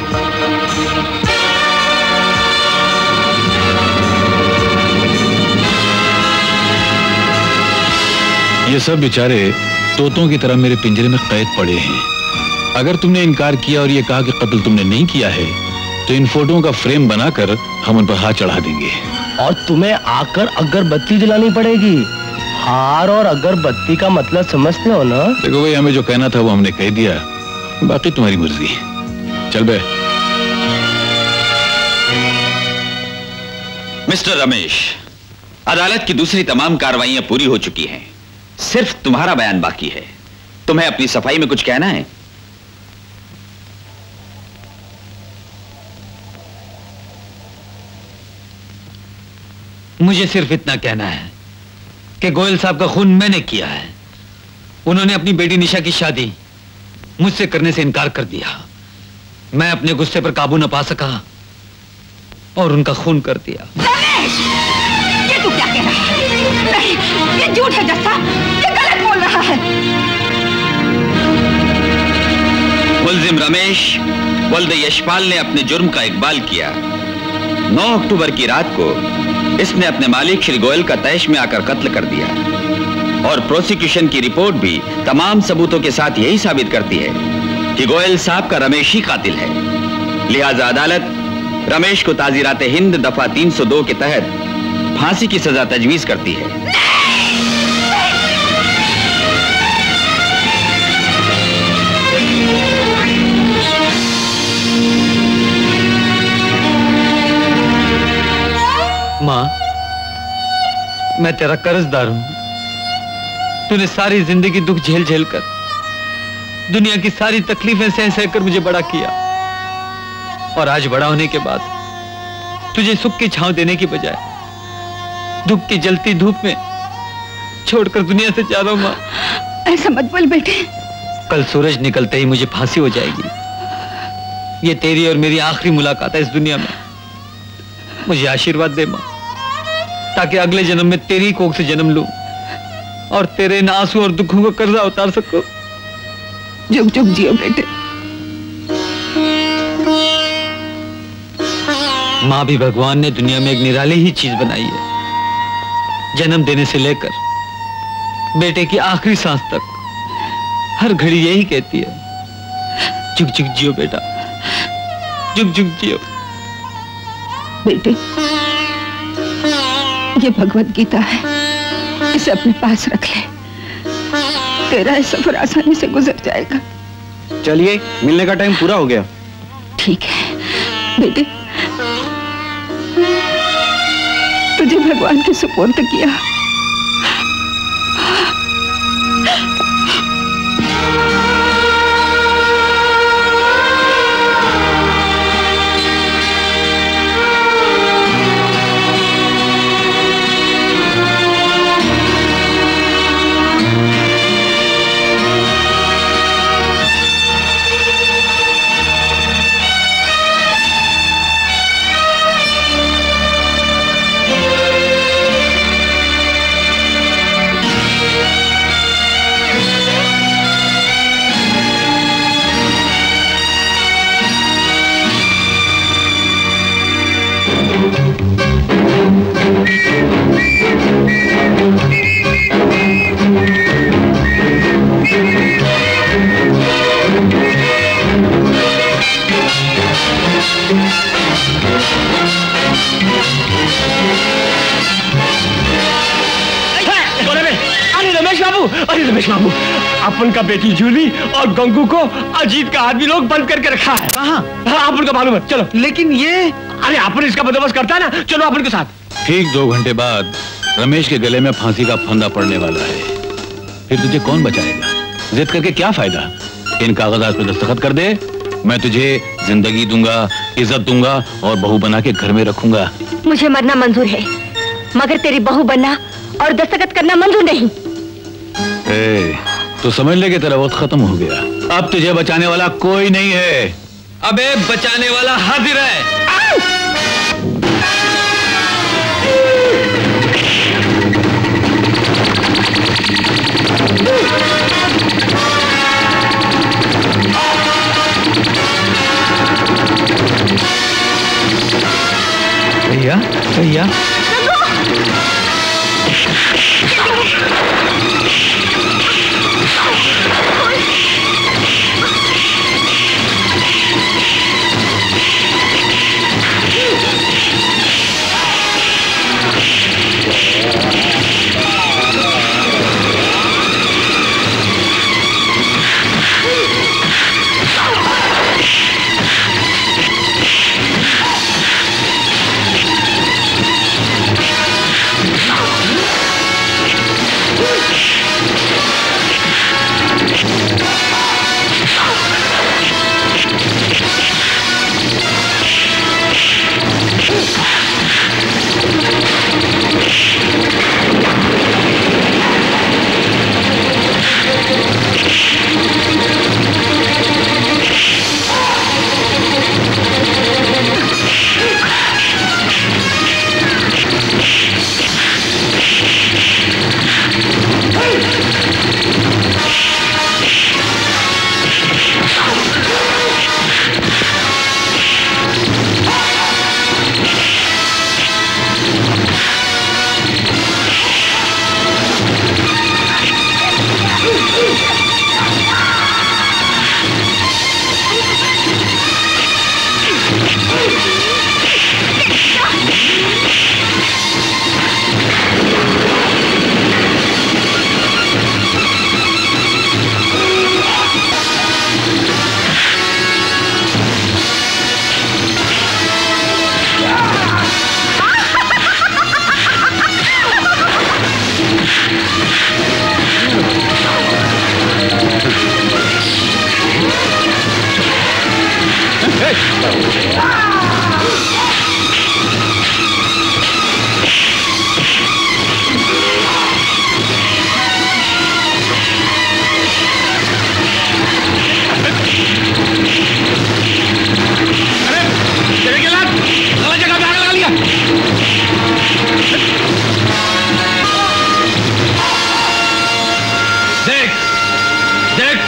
ये सब बेचारे तोतों की तरह मेरे पिंजरे में कैद पड़े हैं। अगर तुमने इनकार किया और ये कहा कि कत्ल तुमने नहीं किया है तो इन फोटोओं का फ्रेम बनाकर हम उन पर हाथ चढ़ा देंगे। और तुम्हें आकर अगरबत्ती जलानी पड़ेगी। हार और अगरबत्ती का मतलब समझते हो ना? देखो भाई, हमें जो कहना था वो हमने कह दिया, बाकी तुम्हारी मर्जी। चल बे। मिस्टर रमेश, अदालत की दूसरी तमाम कार्रवाइयां पूरी हो चुकी हैं, सिर्फ तुम्हारा बयान बाकी है। तुम्हें अपनी सफाई में कुछ कहना है? मुझे सिर्फ इतना कहना है कि गोयल साहब का खून मैंने किया है। उन्होंने अपनी बेटी निशा की शादी मुझसे करने से इनकार कर दिया। मैं अपने गुस्से पर काबू न पा सका और उनका खून कर दिया। रमेश, ये तू क्या कह रहा है? नहीं, ये झूठ है जस्सा, ये गलत बोल रहा है। मुल्जिम रमेश, वल्द यशपाल ने अपने जुर्म का इकबाल किया। नौ अक्टूबर की रात को इसने अपने मालिक श्री गोयल का तैश में आकर कत्ल कर दिया और प्रोसिक्यूशन की रिपोर्ट भी तमाम सबूतों के साथ यही साबित करती है कि गोयल साहब का रमेश ही कातिल है। लिहाजा अदालत रमेश को ताज़ीरात हिंद दफा तीन सौ दो के तहत फांसी की सजा तजवीज करती है। माँ, मैं तेरा कर्जदार हूं। तूने सारी जिंदगी दुख झेल झेल कर, दुनिया की सारी तकलीफें सह सह कर मुझे बड़ा किया, और आज बड़ा होने के बाद तुझे सुख की छांव देने की बजाय दुख की जलती धूप में छोड़कर दुनिया से जा रहा हूं। माँ, ऐसा मत बोल बेटे। कल सूरज निकलते ही मुझे फांसी हो जाएगी। ये तेरी और मेरी आखिरी मुलाकात है इस दुनिया में। मुझे आशीर्वाद दे माँ, ताकि अगले जन्म में तेरी कोख से जन्म लूं और तेरे इन आंसू और दुखों का कर्जा उतार सकूं। जुग जुग जियो बेटे। माँ, भी भगवान ने दुनिया में एक निराली ही चीज बनाई है। जन्म देने से लेकर बेटे की आखिरी सांस तक हर घड़ी यही कहती है, जुग जुग जियो बेटा, जुग जुग जियो। बेटे, ये भगवत गीता है, इसे अपने पास रख ले। तेरा ये सफर आसानी से गुजर जाएगा। चलिए, मिलने का टाइम पूरा हो गया। ठीक है बेटे, तुझे भगवान के सुपुर्द किया। अरे रमेश बाबू, अपन का बेटी जूली और गंगू को अजीत का आदमी लोग बंद करके रखा है। हाँ, अपन का मालूम है। चलो। लेकिन ये, अरे अपन इसका बंदोबस्त करता है ना, चलो अपन के साथ। ठीक दो घंटे बाद रमेश के गले में फांसी का फंदा पड़ने वाला है। फिर तुझे कौन बचाएगा? जिद करके क्या फायदा? इन कागजात पे दस्तखत कर दे, मैं तुझे जिंदगी दूंगा, इज्जत दूंगा और बहू बना के घर में रखूंगा। मुझे मरना मंजूर है, मगर तेरी बहू बनना और दस्तखत करना मंजूर नहीं। ए, तो समझ ले कि तेरा वक्त खत्म हो गया। अब तुझे बचाने वाला कोई नहीं है। अबे बचाने वाला हाजिर है। भैया, भैया,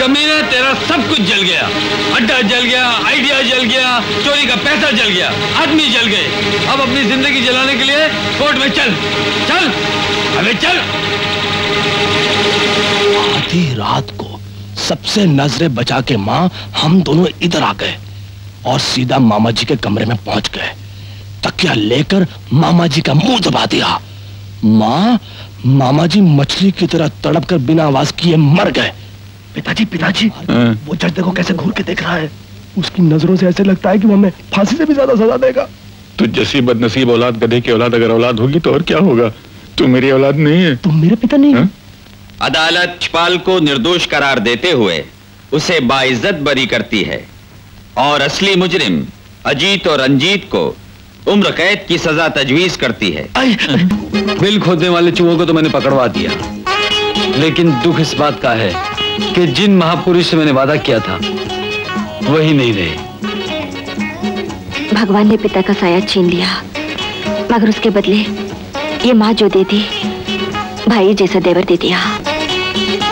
कमीने तेरा सब कुछ जल गया। अड्डा जल गया, आइडिया जल गया, चोरी का पैसा जल गया, आदमी जल गए। अब अपनी जिंदगी जलाने के लिए कोर्ट में चल चल, अबे चल। आधी रात को सबसे नजरें बचा के माँ हम दोनों इधर आ गए और सीधा मामा जी के कमरे में पहुंच गए। तकिया लेकर मामा जी का मुंह दबा दिया। माँ मामा जी मछली की तरह तड़प कर बिना आवाज किए मर गए। पिताजी पिताजी वो जज देखो कैसे घूर के देख रहा है। उसकी नजरों से ऐसे लगता है कि वो हमें फांसी से भी ज्यादा सजा देगा। तो जैसी बदनसीब औलाद गधे की औलाद अगर औलाद होगी तो और क्या होगा? तू मेरी औलाद नहीं है। तुम मेरे पिता नहीं है? अदालत यशपाल को निर्दोष करार देते हुए उसे बाइज्जत बरी करती है और असली मुजरिम अजीत और रंजीत को उम्र कैद की सजा तजवीज करती है। बिल खोदने वाले चूहों को तो मैंने पकड़वा दिया, लेकिन दुख इस बात का है कि जिन महापुरुष से मैंने वादा किया था वही नहीं रहे। भगवान ने पिता का साया छीन लिया, मगर उसके बदले ये माँ जो दे दी, भाई जैसा देवर दे दिया।